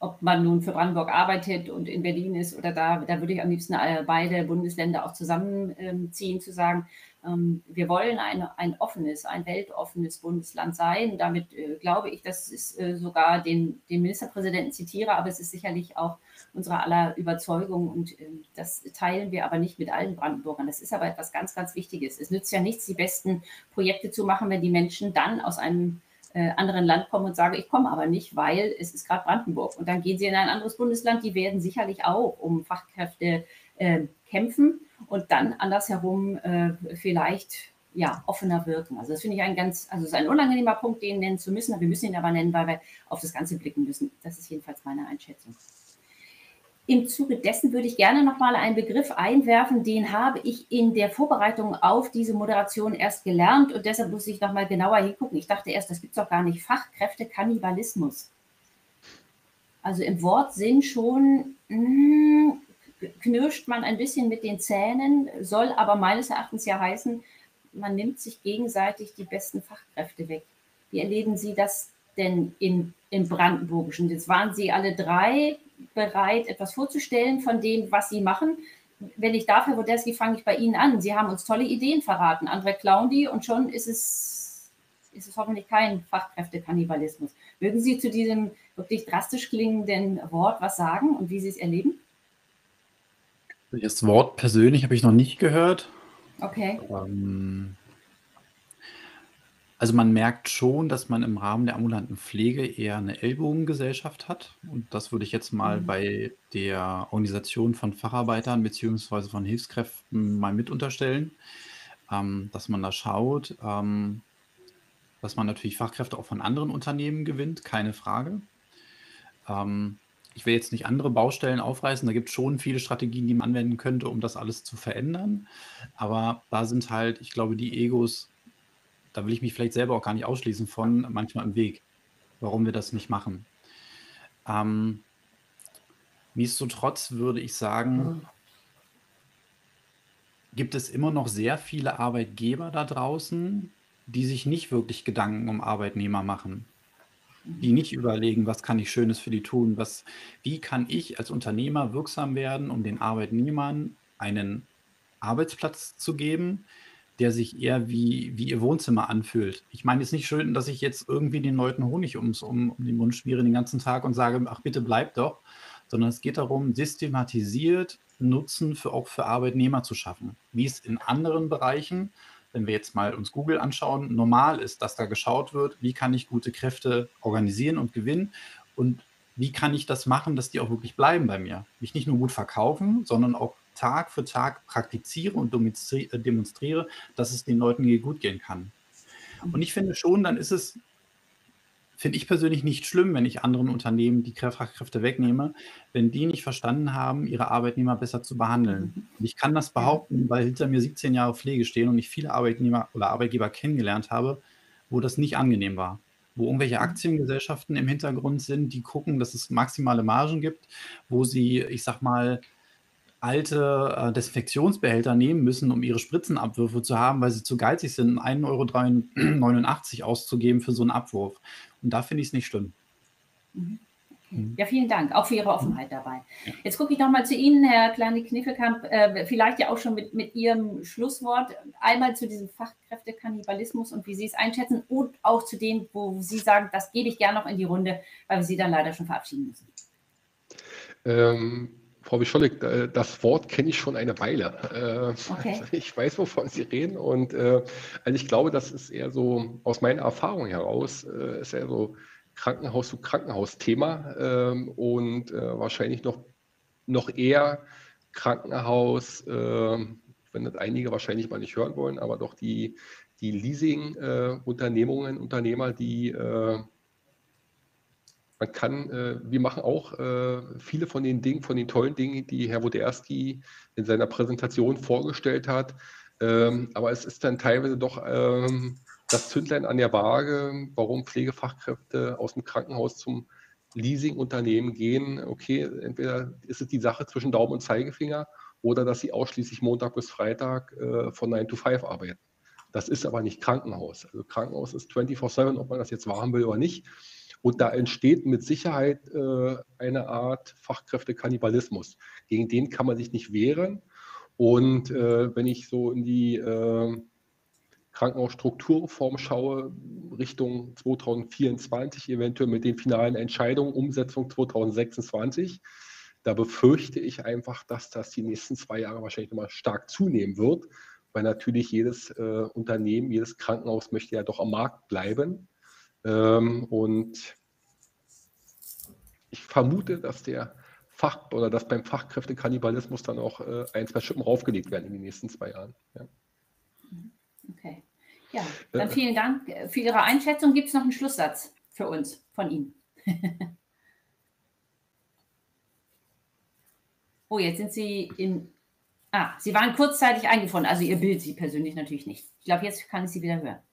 ob man nun für Brandenburg arbeitet und in Berlin ist oder da, da würde ich am liebsten beide Bundesländer auch zusammenziehen, zu sagen, wir wollen ein, ein offenes, ein weltoffenes Bundesland sein. Damit äh, glaube ich, dass es äh, sogar den, den Ministerpräsidenten zitiere, aber es ist sicherlich auch unsere aller Überzeugung und äh, das teilen wir aber nicht mit allen Brandenburgern. Das ist aber etwas ganz, ganz Wichtiges. Es nützt ja nichts, die besten Projekte zu machen, wenn die Menschen dann aus einem äh, anderen Land kommen und sagen, ich komme aber nicht, weil es ist gerade Brandenburg. Und dann gehen sie in ein anderes Bundesland, die werden sicherlich auch um Fachkräfte äh, kämpfen und dann andersherum äh, vielleicht ja, offener wirken. Also das finde ich ein ganz, also es ist ein unangenehmer Punkt, den nennen zu müssen, aber wir müssen ihn aber nennen, weil wir auf das Ganze blicken müssen. Das ist jedenfalls meine Einschätzung. Im Zuge dessen würde ich gerne nochmal einen Begriff einwerfen, den habe ich in der Vorbereitung auf diese Moderation erst gelernt und deshalb muss ich nochmal genauer hingucken. Ich dachte erst, das gibt es doch gar nicht, Fachkräftekannibalismus. Also im Wortsinn schon, mh, knirscht man ein bisschen mit den Zähnen, soll aber meines Erachtens ja heißen, man nimmt sich gegenseitig die besten Fachkräfte weg. Wie erleben Sie das denn in, im Brandenburgischen? Jetzt waren Sie alle drei bereit, etwas vorzustellen von dem, was Sie machen. Wenn ich darf, Herr Woderski, fange ich bei Ihnen an. Sie haben uns tolle Ideen verraten. Andere klauen die und schon ist es, ist es hoffentlich kein Fachkräftekannibalismus. Mögen Sie zu diesem wirklich drastisch klingenden Wort was sagen und wie Sie es erleben? Das Wort persönlich habe ich noch nicht gehört. Okay. Ähm, also man merkt schon, dass man im Rahmen der ambulanten Pflege eher eine Ellbogengesellschaft hat. Und das würde ich jetzt mal Mhm. bei der Organisation von Facharbeitern beziehungsweise von Hilfskräften mal mit unterstellen, ähm, dass man da schaut, ähm, dass man natürlich Fachkräfte auch von anderen Unternehmen gewinnt, keine Frage. Ähm, ich will jetzt nicht andere Baustellen aufreißen, da gibt es schon viele Strategien, die man anwenden könnte, um das alles zu verändern. Aber da sind halt, ich glaube, die Egos, da will ich mich vielleicht selber auch gar nicht ausschließen von, manchmal im Weg, warum wir das nicht machen. Ähm, nichtsdestotrotz würde ich sagen, gibt es immer noch sehr viele Arbeitgeber da draußen, die sich nicht wirklich Gedanken um Arbeitnehmer machen. Die nicht überlegen, was kann ich Schönes für die tun, was, wie kann ich als Unternehmer wirksam werden, um den Arbeitnehmern einen Arbeitsplatz zu geben, der sich eher wie, wie ihr Wohnzimmer anfühlt. Ich meine, es ist nicht schön, dass ich jetzt irgendwie den Leuten Honig ums, um, um den Mund schmiere den ganzen Tag und sage, ach bitte bleibt doch, sondern es geht darum, systematisiert Nutzen für, auch für Arbeitnehmer zu schaffen, wie es in anderen Bereichen, wenn wir jetzt mal uns Google anschauen, normal ist, dass da geschaut wird, wie kann ich gute Kräfte organisieren und gewinnen und wie kann ich das machen, dass die auch wirklich bleiben bei mir. Mich nicht nur gut verkaufen, sondern auch Tag für Tag praktiziere und demonstriere, dass es den Leuten hier gut gehen kann. Und ich finde schon, dann ist es, finde ich persönlich nicht schlimm, wenn ich anderen Unternehmen die Fachkräfte wegnehme, wenn die nicht verstanden haben, ihre Arbeitnehmer besser zu behandeln. Und ich kann das behaupten, weil hinter mir siebzehn Jahre Pflege stehen und ich viele Arbeitnehmer oder Arbeitgeber kennengelernt habe, wo das nicht angenehm war. Wo irgendwelche Aktiengesellschaften im Hintergrund sind, die gucken, dass es maximale Margen gibt, wo sie, ich sag mal, alte äh, Desinfektionsbehälter nehmen müssen, um ihre Spritzenabwürfe zu haben, weil sie zu geizig sind, ein Euro neunundachtzig auszugeben für so einen Abwurf. Und da finde ich es nicht schlimm. Mhm. Okay. Ja, vielen Dank, auch für Ihre Offenheit dabei. Jetzt gucke ich noch mal zu Ihnen, Herr Kleine-Kniffelkamp, äh, vielleicht ja auch schon mit, mit Ihrem Schlusswort, einmal zu diesem Fachkräftekannibalismus und wie Sie es einschätzen und auch zu dem, wo Sie sagen, das gebe ich gerne noch in die Runde, weil wir Sie dann leider schon verabschieden müssen. Ähm, Frau Wischolek, äh, das Wort kenne ich schon eine Weile. Äh, Okay. Ich weiß, wovon Sie reden und äh, also ich glaube, das ist eher so aus meiner Erfahrung heraus, äh, ist eher so Krankenhaus zu Krankenhaus-Thema ähm, und äh, wahrscheinlich noch, noch eher Krankenhaus, äh, wenn das einige wahrscheinlich mal nicht hören wollen, aber doch die, die Leasing-Unternehmungen, äh, Unternehmer, die äh, man kann, äh, wir machen auch äh, viele von den Dingen, von den tollen Dingen, die Herr Woderski in seiner Präsentation vorgestellt hat. Ähm, aber es ist dann teilweise doch ähm, das Zündlein an der Waage, warum Pflegefachkräfte aus dem Krankenhaus zum Leasingunternehmen gehen. Okay, entweder ist es die Sache zwischen Daumen und Zeigefinger oder dass sie ausschließlich Montag bis Freitag äh, von nine to five arbeiten. Das ist aber nicht Krankenhaus. Also Krankenhaus ist vierundzwanzig sieben, ob man das jetzt wahrhaben will oder nicht. Und da entsteht mit Sicherheit äh, eine Art Fachkräftekannibalismus. Gegen den kann man sich nicht wehren. Und äh, wenn ich so in die äh, Krankenhausstrukturreform schaue, Richtung zweitausendvierundzwanzig, eventuell mit den finalen Entscheidungen, Umsetzung zweitausendsechsundzwanzig, da befürchte ich einfach, dass das die nächsten zwei Jahre wahrscheinlich nochmal stark zunehmen wird, weil natürlich jedes äh, Unternehmen, jedes Krankenhaus möchte ja doch am Markt bleiben. Ähm, und ich vermute, dass der Fach oder dass beim Fachkräftekannibalismus dann auch äh, ein, zwei Schippen raufgelegt werden in den nächsten zwei Jahren. Ja. Okay. Ja, dann vielen Dank für Ihre Einschätzung. Gibt es noch einen Schlusssatz für uns von Ihnen? Oh, jetzt sind Sie in... Ah, Sie waren kurzzeitig eingefroren, also Ihr Bild, Sie persönlich natürlich nicht. Ich glaube, jetzt kann ich Sie wieder hören.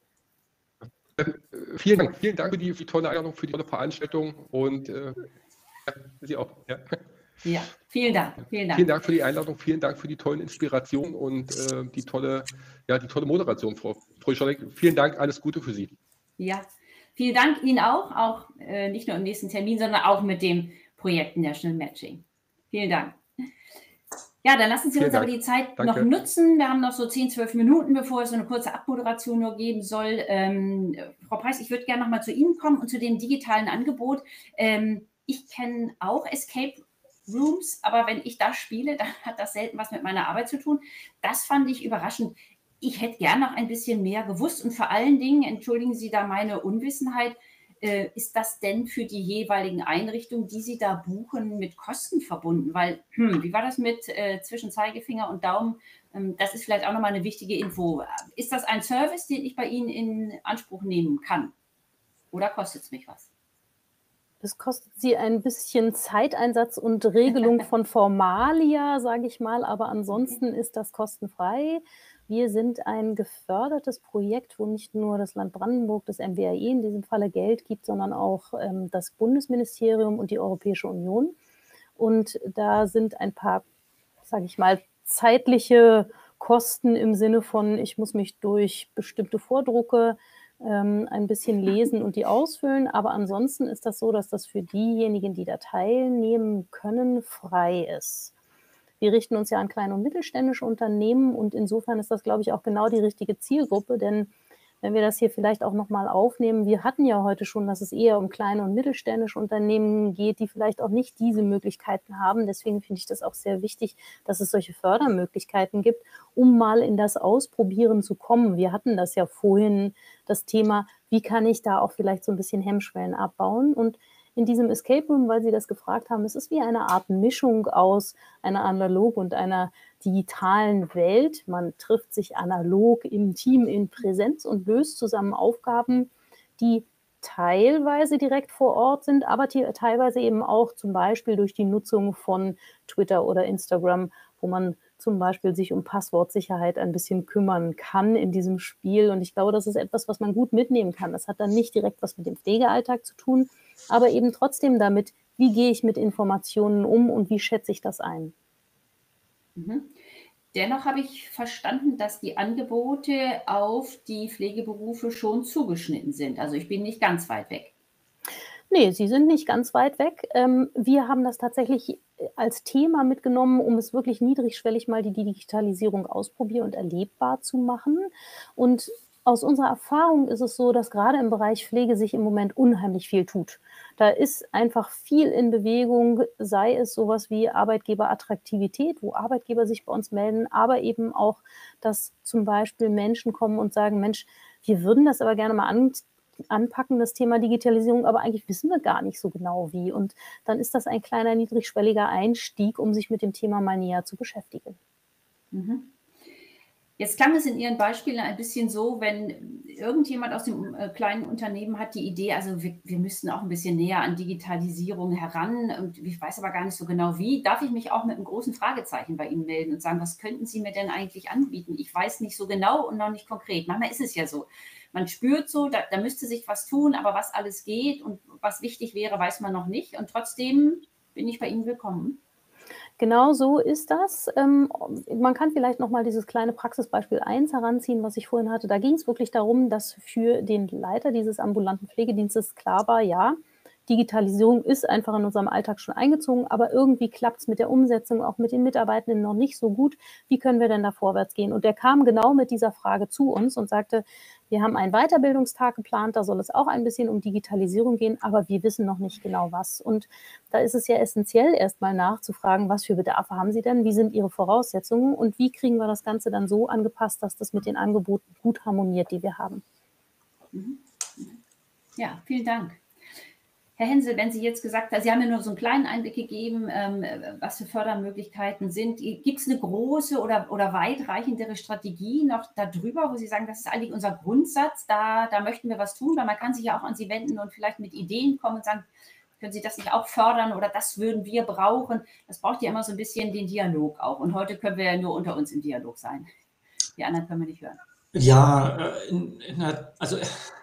Äh, vielen Dank, vielen Dank für die, für die tolle Einladung, für die tolle Veranstaltung und äh, ja, Sie auch. Ja. Ja, vielen Dank, vielen Dank. Vielen Dank für die Einladung, vielen Dank für die tollen Inspirationen und äh, die, tolle, ja, die tolle Moderation, Frau, Frau Scholleck. Vielen Dank, alles Gute für Sie. Ja, vielen Dank Ihnen auch, auch äh, nicht nur im nächsten Termin, sondern auch mit dem Projekt National Matching. Vielen Dank. Ja, dann lassen Sie Vielen uns aber Dank. die Zeit Danke. noch nutzen. Wir haben noch so zehn, zwölf Minuten, bevor es so eine kurze Abmoderation nur geben soll. Ähm, Frau Preiß, ich würde gerne noch mal zu Ihnen kommen und zu dem digitalen Angebot. Ähm, ich kenne auch Escape Rooms, aber wenn ich das spiele, dann hat das selten was mit meiner Arbeit zu tun. Das fand ich überraschend. Ich hätte gern noch ein bisschen mehr gewusst und vor allen Dingen, entschuldigen Sie da meine Unwissenheit, äh, ist das denn für die jeweiligen Einrichtungen, die Sie da buchen, mit Kosten verbunden? Weil, hm, wie war das mit äh, zwischen Zeigefinger und Daumen? Ähm, das ist vielleicht auch nochmal eine wichtige Info. Ist das ein Service, den ich bei Ihnen in Anspruch nehmen kann? Oder kostet es mich was? Es kostet Sie ein bisschen Zeiteinsatz und Regelung von Formalia, sage ich mal, aber ansonsten ist das kostenfrei. Wir sind ein gefördertes Projekt, wo nicht nur das Land Brandenburg, das M W R I in diesem Falle Geld gibt, sondern auch ähm, das Bundesministerium und die Europäische Union. Und da sind ein paar, sage ich mal, zeitliche Kosten im Sinne von, ich muss mich durch bestimmte Vordrucke ähm, ein bisschen lesen und die ausfüllen. Aber ansonsten ist das so, dass das für diejenigen, die da teilnehmen können, frei ist. Wir richten uns ja an kleine und mittelständische Unternehmen und insofern ist das, glaube ich, auch genau die richtige Zielgruppe, denn wenn wir das hier vielleicht auch nochmal aufnehmen, wir hatten ja heute schon, dass es eher um kleine und mittelständische Unternehmen geht, die vielleicht auch nicht diese Möglichkeiten haben. Deswegen finde ich das auch sehr wichtig, dass es solche Fördermöglichkeiten gibt, um mal in das Ausprobieren zu kommen. Wir hatten das ja vorhin, das Thema, wie kann ich da auch vielleicht so ein bisschen Hemmschwellen abbauen? Und in diesem Escape Room, weil Sie das gefragt haben, es ist wie eine Art Mischung aus einer analogen und einer digitalen Welt. Man trifft sich analog im Team in Präsenz und löst zusammen Aufgaben, die teilweise direkt vor Ort sind, aber teilweise eben auch zum Beispiel durch die Nutzung von Twitter oder Instagram, wo man zum Beispiel sich um Passwortsicherheit ein bisschen kümmern kann in diesem Spiel. Und ich glaube, das ist etwas, was man gut mitnehmen kann. Das hat dann nicht direkt was mit dem Pflegealltag zu tun, aber eben trotzdem damit, wie gehe ich mit Informationen um und wie schätze ich das ein. Mhm. Dennoch habe ich verstanden, dass die Angebote auf die Pflegeberufe schon zugeschnitten sind. Also ich bin nicht ganz weit weg. Nee, Sie sind nicht ganz weit weg. Ähm, wir haben das tatsächlich als Thema mitgenommen, um es wirklich niedrigschwellig mal die Digitalisierung ausprobieren und erlebbar zu machen. Und aus unserer Erfahrung ist es so, dass gerade im Bereich Pflege sich im Moment unheimlich viel tut. Da ist einfach viel in Bewegung, sei es sowas wie Arbeitgeberattraktivität, wo Arbeitgeber sich bei uns melden, aber eben auch, dass zum Beispiel Menschen kommen und sagen, Mensch, wir würden das aber gerne mal an, anpacken, das Thema Digitalisierung, aber eigentlich wissen wir gar nicht so genau wie. Und dann ist das ein kleiner niedrigschwelliger Einstieg, um sich mit dem Thema mal näher zu beschäftigen. Mhm. Jetzt klang es in Ihren Beispielen ein bisschen so, wenn irgendjemand aus dem äh, kleinen Unternehmen hat die Idee, also wir, wir müssten auch ein bisschen näher an Digitalisierung heran und ich weiß aber gar nicht so genau wie, darf ich mich auch mit einem großen Fragezeichen bei Ihnen melden und sagen, was könnten Sie mir denn eigentlich anbieten? Ich weiß nicht so genau und noch nicht konkret. Manchmal ist es ja so. Man spürt so, da, da müsste sich was tun, aber was alles geht und was wichtig wäre, weiß man noch nicht. Und trotzdem bin ich bei Ihnen willkommen. Genau so ist das. Ähm, man kann vielleicht noch mal dieses kleine Praxisbeispiel eins heranziehen, was ich vorhin hatte. Da ging es wirklich darum, dass für den Leiter dieses ambulanten Pflegedienstes klar war, ja, Digitalisierung ist einfach in unserem Alltag schon eingezogen, aber irgendwie klappt es mit der Umsetzung, auch mit den Mitarbeitenden noch nicht so gut. Wie können wir denn da vorwärts gehen? Und der kam genau mit dieser Frage zu uns und sagte, wir haben einen Weiterbildungstag geplant, da soll es auch ein bisschen um Digitalisierung gehen, aber wir wissen noch nicht genau was. Und da ist es ja essentiell, erstmal nachzufragen, was für Bedarfe haben Sie denn, wie sind Ihre Voraussetzungen und wie kriegen wir das Ganze dann so angepasst, dass das mit den Angeboten gut harmoniert, die wir haben. Ja, vielen Dank. Herr Hensel, wenn Sie jetzt gesagt haben, Sie haben ja nur so einen kleinen Einblick gegeben, ähm, was für Fördermöglichkeiten sind. Gibt es eine große oder, oder weitreichendere Strategie noch darüber, wo Sie sagen, das ist eigentlich unser Grundsatz, da, da möchten wir was tun, weil man kann sich ja auch an Sie wenden und vielleicht mit Ideen kommen und sagen, können Sie das nicht auch fördern oder das würden wir brauchen. Das braucht ja immer so ein bisschen den Dialog auch. Und heute können wir ja nur unter uns im Dialog sein. Die anderen können wir nicht hören. Ja, äh, in, in der, also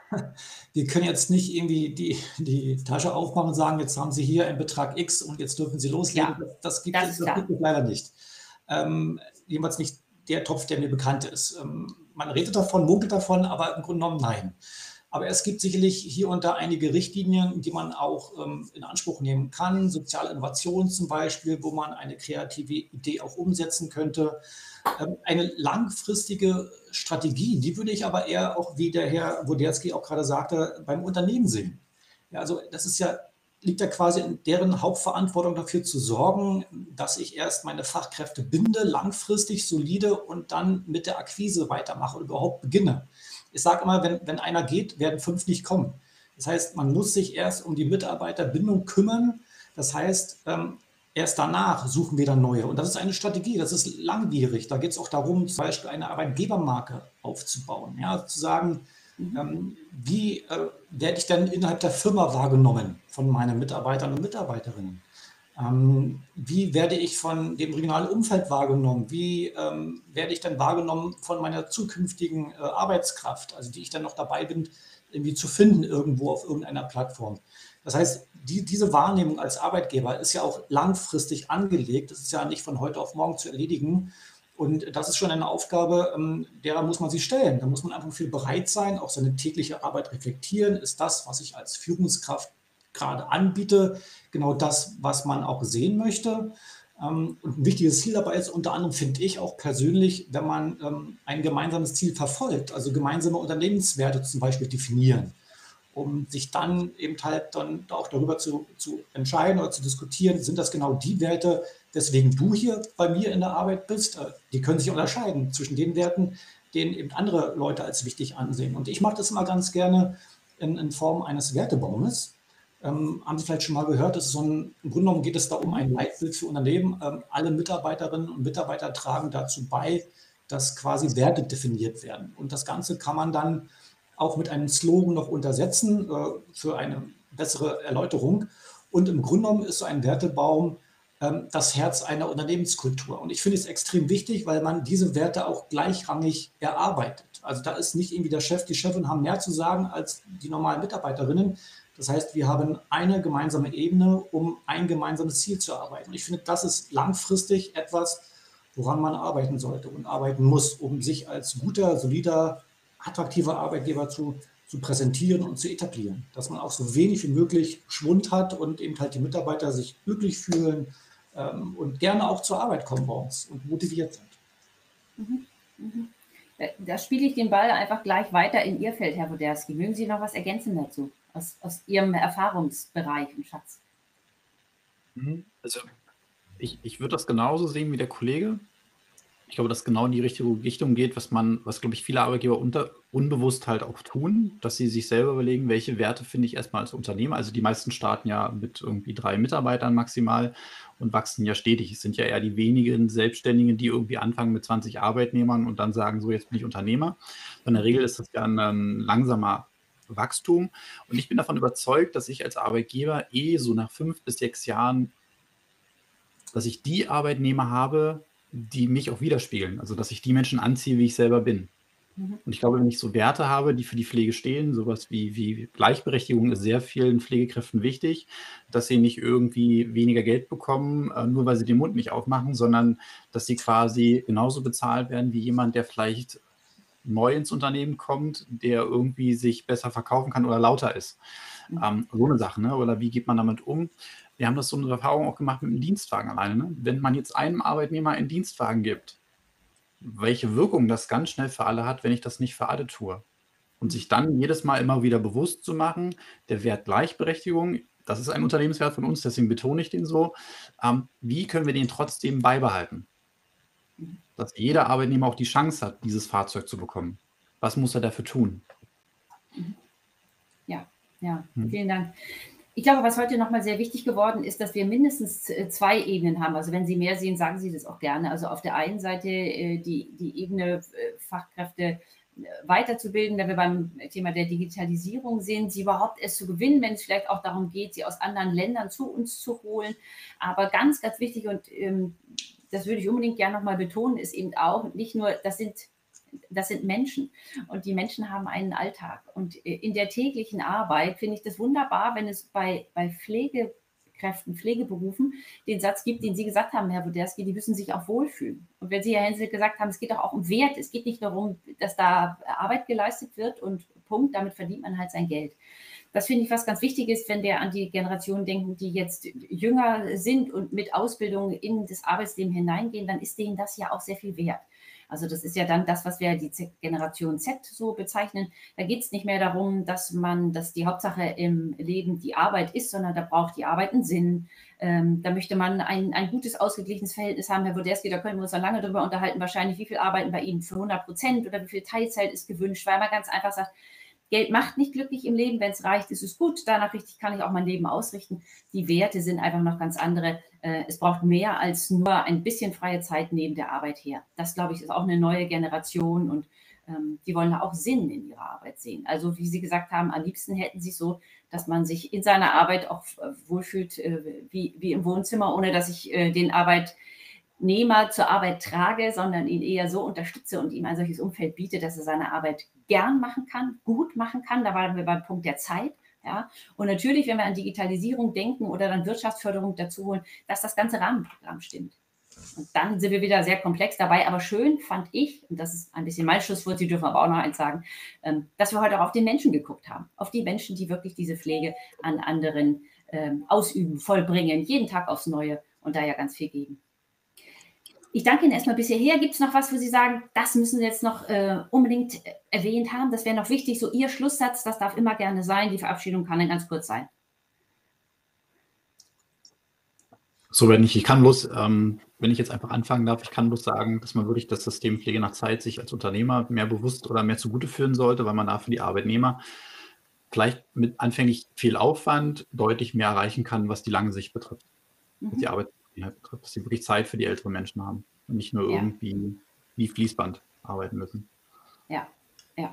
wir können jetzt nicht irgendwie die, die Tasche aufmachen und sagen, jetzt haben Sie hier einen Betrag X und jetzt dürfen Sie loslegen. Ja, das, das gibt das es ist das klar. gibt es leider nicht. Ähm, jedenfalls nicht der Topf, der mir bekannt ist. Ähm, man redet davon, munkelt davon, aber im Grunde genommen nein. Aber es gibt sicherlich hier und da einige Richtlinien, die man auch ähm, in Anspruch nehmen kann. Soziale Innovation zum Beispiel, wo man eine kreative Idee auch umsetzen könnte. Ähm, eine langfristige Strategie, die würde ich aber eher auch, wie der Herr Woderski auch gerade sagte, beim Unternehmen sehen. Ja, also das ist ja, liegt ja quasi in deren Hauptverantwortung dafür zu sorgen, dass ich erst meine Fachkräfte binde, langfristig, solide und dann mit der Akquise weitermache und überhaupt beginne. Ich sage immer, wenn, wenn einer geht, werden fünf nicht kommen. Das heißt, man muss sich erst um die Mitarbeiterbindung kümmern. Das heißt, ähm, erst danach suchen wir dann neue. Und das ist eine Strategie, das ist langwierig. Da geht es auch darum, zum Beispiel eine Arbeitgebermarke aufzubauen. Ja, zu sagen, ähm, wie äh, werde ich denn innerhalb der Firma wahrgenommen von meinen Mitarbeitern und Mitarbeiterinnen? Ähm, wie werde ich von dem regionalen Umfeld wahrgenommen? Wie ähm, werde ich dann wahrgenommen von meiner zukünftigen äh, Arbeitskraft, also die ich dann noch dabei bin, irgendwie zu finden irgendwo auf irgendeiner Plattform? Das heißt, die, diese Wahrnehmung als Arbeitgeber ist ja auch langfristig angelegt. Das ist ja nicht von heute auf morgen zu erledigen. Und das ist schon eine Aufgabe, ähm, derer muss man sich stellen. Da muss man einfach viel bereit sein, auch seine tägliche Arbeit reflektieren. Ist das, was ich als Führungskraft gerade anbiete, genau das, was man auch sehen möchte? Ähm, und ein wichtiges Ziel dabei ist unter anderem, finde ich auch persönlich, wenn man ähm, ein gemeinsames Ziel verfolgt, also gemeinsame Unternehmenswerte zum Beispiel definieren, um sich dann eben halt dann auch darüber zu, zu entscheiden oder zu diskutieren, sind das genau die Werte, weswegen du hier bei mir in der Arbeit bist. Die können sich unterscheiden zwischen den Werten, den eben andere Leute als wichtig ansehen. Und ich mache das immer ganz gerne in, in Form eines Wertebaumes. Ähm, haben Sie vielleicht schon mal gehört, das ist so ein, im Grunde genommen geht es da um ein Leitbild für Unternehmen. Ähm, alle Mitarbeiterinnen und Mitarbeiter tragen dazu bei, dass quasi Werte definiert werden. Und das Ganze kann man dann auch mit einem Slogan noch untersetzen äh, für eine bessere Erläuterung. Und im Grunde genommen ist so ein Wertebaum ähm, das Herz einer Unternehmenskultur. Und ich finde es extrem wichtig, weil man diese Werte auch gleichrangig erarbeitet. Also da ist nicht irgendwie der Chef, die Chefin haben mehr zu sagen als die normalen Mitarbeiterinnen. Das heißt, wir haben eine gemeinsame Ebene, um ein gemeinsames Ziel zu erarbeiten. Und ich finde, das ist langfristig etwas, woran man arbeiten sollte und arbeiten muss, um sich als guter, solider, attraktiver Arbeitgeber zu, zu präsentieren und zu etablieren. Dass man auch so wenig wie möglich Schwund hat und eben halt die Mitarbeiter sich glücklich fühlen ähm, und gerne auch zur Arbeit kommen bei uns und motiviert sind. Mhm. Mhm. Da spiele ich den Ball einfach gleich weiter in Ihr Feld, Herr Woderski. Mögen Sie noch was ergänzen dazu, aus, aus Ihrem Erfahrungsbereich und Schatz? Also ich, ich würde das genauso sehen wie der Kollege. Ich glaube, dass genau in die richtige Richtung geht, was man, was, glaube ich, viele Arbeitgeber unter, unbewusst halt auch tun, dass sie sich selber überlegen, welche Werte finde ich erstmal als Unternehmen. Also die meisten starten ja mit irgendwie drei Mitarbeitern maximal und wachsen ja stetig. Es sind ja eher die wenigen Selbstständigen, die irgendwie anfangen mit zwanzig Arbeitnehmern und dann sagen, so, jetzt bin ich Unternehmer. In der Regel ist das ja ein, ein langsamer Wachstum. Und ich bin davon überzeugt, dass ich als Arbeitgeber eh so nach fünf bis sechs Jahren, dass ich die Arbeitnehmer habe, die mich auch widerspiegeln. Also, dass ich die Menschen anziehe, wie ich selber bin. Mhm. Und ich glaube, wenn ich so Werte habe, die für die Pflege stehen, sowas wie, wie Gleichberechtigung ist sehr vielen Pflegekräften wichtig, dass sie nicht irgendwie weniger Geld bekommen, äh, nur weil sie den Mund nicht aufmachen, sondern dass sie quasi genauso bezahlt werden wie jemand, der vielleicht neu ins Unternehmen kommt, der irgendwie sich besser verkaufen kann oder lauter ist. Mhm. Ähm, so eine Sache, ne? Oder wie geht man damit um? Wir haben das so eine Erfahrung auch gemacht mit dem Dienstwagen alleine. Ne? Wenn man jetzt einem Arbeitnehmer einen Dienstwagen gibt, welche Wirkung das ganz schnell für alle hat, wenn ich das nicht für alle tue. Und sich dann jedes Mal immer wieder bewusst zu machen, der Wert Gleichberechtigung, das ist ein Unternehmenswert von uns, deswegen betone ich den so. Ähm, wie können wir den trotzdem beibehalten? Dass jeder Arbeitnehmer auch die Chance hat, dieses Fahrzeug zu bekommen. Was muss er dafür tun? Ja, ja, Hm. vielen Dank. Ich glaube, was heute nochmal sehr wichtig geworden ist, dass wir mindestens äh, zwei Ebenen haben. Also wenn Sie mehr sehen, sagen Sie das auch gerne. Also auf der einen Seite äh, die, die Ebene äh, Fachkräfte äh, weiterzubilden, wenn wir beim Thema der Digitalisierung sind, sie überhaupt erst zu gewinnen, wenn es vielleicht auch darum geht, sie aus anderen Ländern zu uns zu holen. Aber ganz, ganz wichtig, und ähm, das würde ich unbedingt gerne nochmal betonen, ist eben auch nicht nur, das sind Das sind Menschen und die Menschen haben einen Alltag. Und in der täglichen Arbeit finde ich das wunderbar, wenn es bei, bei Pflegekräften, Pflegeberufen den Satz gibt, den Sie gesagt haben, Herr Woderski, die müssen sich auch wohlfühlen. Und wenn Sie, Herr Hensel, gesagt haben, es geht doch auch um Wert, es geht nicht darum, dass da Arbeit geleistet wird und Punkt, damit verdient man halt sein Geld. Das finde ich was ganz Wichtiges, wenn wir an die Generationen denken, die jetzt jünger sind und mit Ausbildung in das Arbeitsleben hineingehen, dann ist denen das ja auch sehr viel wert. Also das ist ja dann das, was wir die Z- Generation Z so bezeichnen. Da geht es nicht mehr darum, dass man, dass die Hauptsache im Leben die Arbeit ist, sondern da braucht die Arbeit einen Sinn. Ähm, da möchte man ein, ein gutes, ausgeglichenes Verhältnis haben. Herr Woderski, da können wir uns noch lange drüber unterhalten, wahrscheinlich, wie viel arbeiten bei Ihnen für hundert Prozent oder wie viel Teilzeit ist gewünscht, weil man ganz einfach sagt, Geld macht nicht glücklich im Leben. Wenn es reicht, ist es gut. Danach richtig kann ich auch mein Leben ausrichten. Die Werte sind einfach noch ganz andere. Äh, Es braucht mehr als nur ein bisschen freie Zeit neben der Arbeit her. Das, glaube ich, ist auch eine neue Generation und ähm, die wollen auch Sinn in ihrer Arbeit sehen. Also wie Sie gesagt haben, am liebsten hätten sie es so, dass man sich in seiner Arbeit auch äh, wohlfühlt, äh, wie, wie im Wohnzimmer, ohne dass ich äh, den Arbeitnehmer zur Arbeit trage, sondern ihn eher so unterstütze und ihm ein solches Umfeld biete, dass er seine Arbeit gern machen kann, gut machen kann. Da waren wir beim Punkt der Zeit. Ja. Und natürlich, wenn wir an Digitalisierung denken oder dann Wirtschaftsförderung dazu holen, dass das ganze Rahmenprogramm stimmt. Und dann sind wir wieder sehr komplex dabei. Aber schön fand ich, und das ist ein bisschen mein Schlusswort, Sie dürfen aber auch noch eins sagen, ähm, dass wir heute auch auf den Menschen geguckt haben. Auf die Menschen, die wirklich diese Pflege an anderen ähm, ausüben, vollbringen, jeden Tag aufs Neue und da ja ganz viel geben. Ich danke Ihnen erstmal bis hierher. Gibt es noch was, wo Sie sagen, das müssen Sie jetzt noch äh, unbedingt äh, erwähnt haben? Das wäre noch wichtig. So Ihr Schlusssatz, das darf immer gerne sein. Die Verabschiedung kann dann ganz kurz sein. So, wenn ich, ich kann bloß, ähm, wenn ich jetzt einfach anfangen darf, ich kann bloß sagen, dass man wirklich das System Pflege nach Zeit sich als Unternehmer mehr bewusst oder mehr zugute führen sollte, weil man da für die Arbeitnehmer vielleicht mit anfänglich viel Aufwand deutlich mehr erreichen kann, was die lange Sicht betrifft, was die Mhm. Arbeitszufriedenheit betrifft, dass sie wirklich Zeit für die älteren Menschen haben und nicht nur Ja. irgendwie wie Fließband arbeiten müssen. Ja, ja.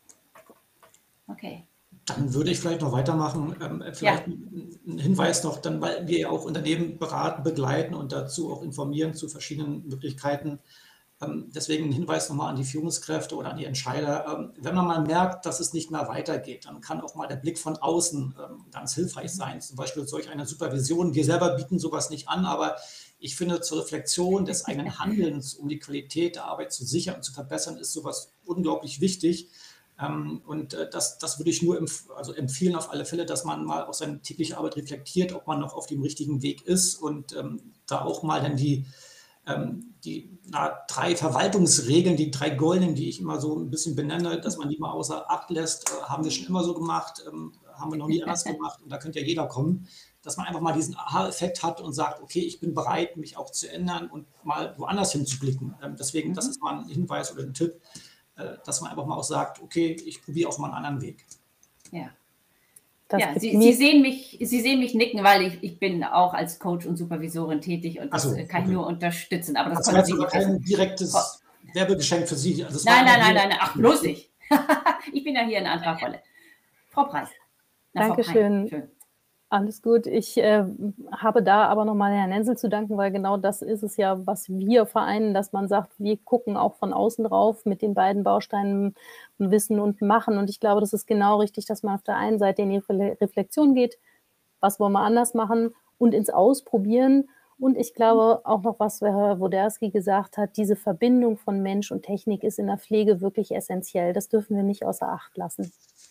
Okay. Dann würde ich vielleicht noch weitermachen. Ähm, vielleicht ein ein Hinweis noch, dann, weil wir ja auch Unternehmen beraten, begleiten und dazu auch informieren zu verschiedenen Möglichkeiten. Ähm, deswegen ein Hinweis nochmal an die Führungskräfte oder an die Entscheider. Ähm, wenn man mal merkt, dass es nicht mehr weitergeht, dann kann auch mal der Blick von außen ähm, ganz hilfreich sein. Zum Beispiel solch eine Supervision. Wir selber bieten sowas nicht an, aber ich finde, zur Reflexion des eigenen Handelns, um die Qualität der Arbeit zu sichern und zu verbessern, ist sowas unglaublich wichtig. Ähm, und äh, das, das würde ich nur empf also empfehlen auf alle Fälle, dass man mal auch seine tägliche Arbeit reflektiert, ob man noch auf dem richtigen Weg ist und ähm, da auch mal dann die, ähm, die na, drei Verwaltungsregeln, die drei goldenen, die ich immer so ein bisschen benenne, dass man die mal außer Acht lässt, äh, haben wir schon immer so gemacht, ähm, haben wir noch nie anders gemacht und da könnte ja jeder kommen, dass man einfach mal diesen Aha-Effekt hat und sagt, okay, ich bin bereit, mich auch zu ändern und mal woanders hinzublicken. Ähm, deswegen, das ist mal ein Hinweis oder ein Tipp, dass man einfach mal auch sagt, okay, ich probiere auch mal einen anderen Weg. Ja, Das ja gibt Sie, mir- Sie, sehen mich, Sie sehen mich nicken, weil ich, ich bin auch als Coach und Supervisorin tätig und das Ach so, äh, kann ich okay. nur unterstützen. Aber das Das war konnten jetzt Sie aber nicht wissen. kein direktes Werbegeschenk für Sie. Also es Nein, war nein, nur- nein, nein, nein, ach, bloß nicht. Ich bin ja hier in anderer Rolle. Frau Preis. Na, Frau Dankeschön. Pein, schön. Alles gut. Ich äh, habe da aber nochmal Herrn Hensel zu danken, weil genau das ist es ja, was wir vereinen, dass man sagt, wir gucken auch von außen drauf mit den beiden Bausteinen Wissen und Machen. Und ich glaube, das ist genau richtig, dass man auf der einen Seite in die Refle- Reflexion geht, was wollen wir anders machen und ins Ausprobieren Und ich glaube auch noch, was Herr Woderski gesagt hat, diese Verbindung von Mensch und Technik ist in der Pflege wirklich essentiell. Das dürfen wir nicht außer Acht lassen.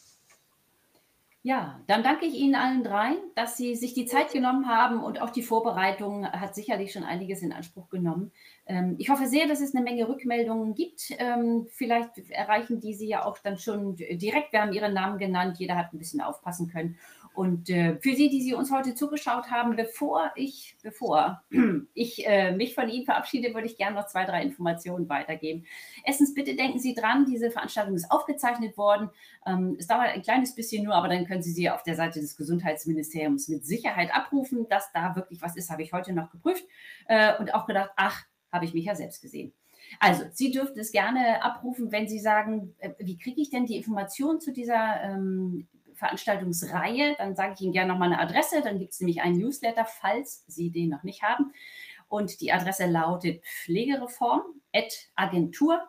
Ja, dann danke ich Ihnen allen dreien, dass Sie sich die Zeit genommen haben, und auch die Vorbereitung hat sicherlich schon einiges in Anspruch genommen. Ähm, ich hoffe sehr, dass es eine Menge Rückmeldungen gibt. Ähm, vielleicht erreichen die Sie ja auch dann schon direkt. Wir haben Ihren Namen genannt, jeder hat ein bisschen aufpassen können. Und äh, für Sie, die Sie uns heute zugeschaut haben, bevor ich, bevor ich äh, mich von Ihnen verabschiede, würde ich gerne noch zwei, drei Informationen weitergeben. Erstens, bitte denken Sie dran, diese Veranstaltung ist aufgezeichnet worden. Ähm, es dauert ein kleines bisschen nur, aber dann können Sie sie auf der Seite des Gesundheitsministeriums mit Sicherheit abrufen. Dass da wirklich was ist, habe ich heute noch geprüft äh, und auch gedacht, ach, habe ich mich ja selbst gesehen. Also, Sie dürfen es gerne abrufen, wenn Sie sagen, äh, wie kriege ich denn die Informationen zu dieser ähm, Veranstaltungsreihe? Dann sage ich Ihnen gerne nochmal eine Adresse. Dann gibt es nämlich einen Newsletter, falls Sie den noch nicht haben. Und die Adresse lautet pflegereform at agentur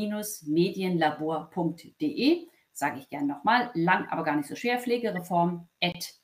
medienlabor punkt de. Sage ich gerne nochmal, lang, aber gar nicht so schwer, pflegereform at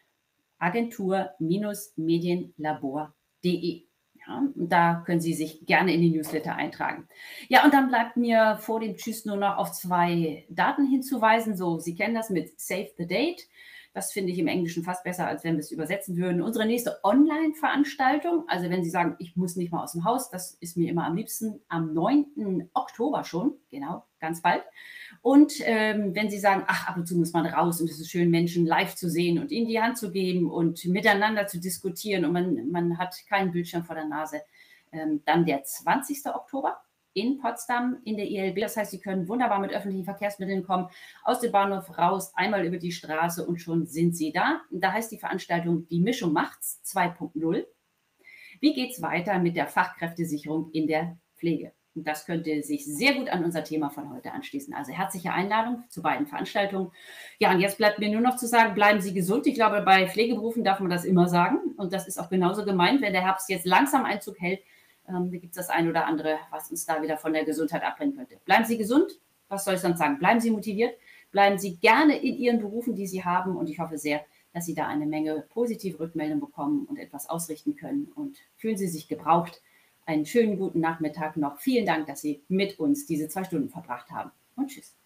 agentur medienlabor punkt de. Ja, und da können Sie sich gerne in die Newsletter eintragen. Ja, und dann bleibt mir vor dem Tschüss nur noch auf zwei Daten hinzuweisen. So, Sie kennen das mit Save the Date. Das finde ich im Englischen fast besser, als wenn wir es übersetzen würden. Unsere nächste Online-Veranstaltung, also wenn Sie sagen, ich muss nicht mal aus dem Haus, das ist mir immer am liebsten, am neunten Oktober schon, genau, ganz bald. Und ähm, wenn Sie sagen, ach, ab und zu muss man raus und es ist schön, Menschen live zu sehen und ihnen die Hand zu geben und miteinander zu diskutieren und man, man hat keinen Bildschirm vor der Nase, ähm, dann der zwanzigsten Oktober in Potsdam in der I L B. Das heißt, Sie können wunderbar mit öffentlichen Verkehrsmitteln kommen, aus dem Bahnhof raus, einmal über die Straße und schon sind Sie da. Da heißt die Veranstaltung Die Mischung macht's zwei punkt null. Wie geht es weiter mit der Fachkräftesicherung in der Pflege? Und das könnte sich sehr gut an unser Thema von heute anschließen. Also herzliche Einladung zu beiden Veranstaltungen. Ja, und jetzt bleibt mir nur noch zu sagen, bleiben Sie gesund. Ich glaube, bei Pflegeberufen darf man das immer sagen. Und das ist auch genauso gemeint, wenn der Herbst jetzt langsam Einzug hält. Ähm, da gibt es das ein oder andere, was uns da wieder von der Gesundheit abbringen könnte. Bleiben Sie gesund. Was soll ich sonst sagen? Bleiben Sie motiviert. Bleiben Sie gerne in Ihren Berufen, die Sie haben. Und ich hoffe sehr, dass Sie da eine Menge positive Rückmeldungen bekommen und etwas ausrichten können. Und fühlen Sie sich gebraucht. Einen schönen guten Nachmittag noch. Vielen Dank, dass Sie mit uns diese zwei Stunden verbracht haben. Und tschüss.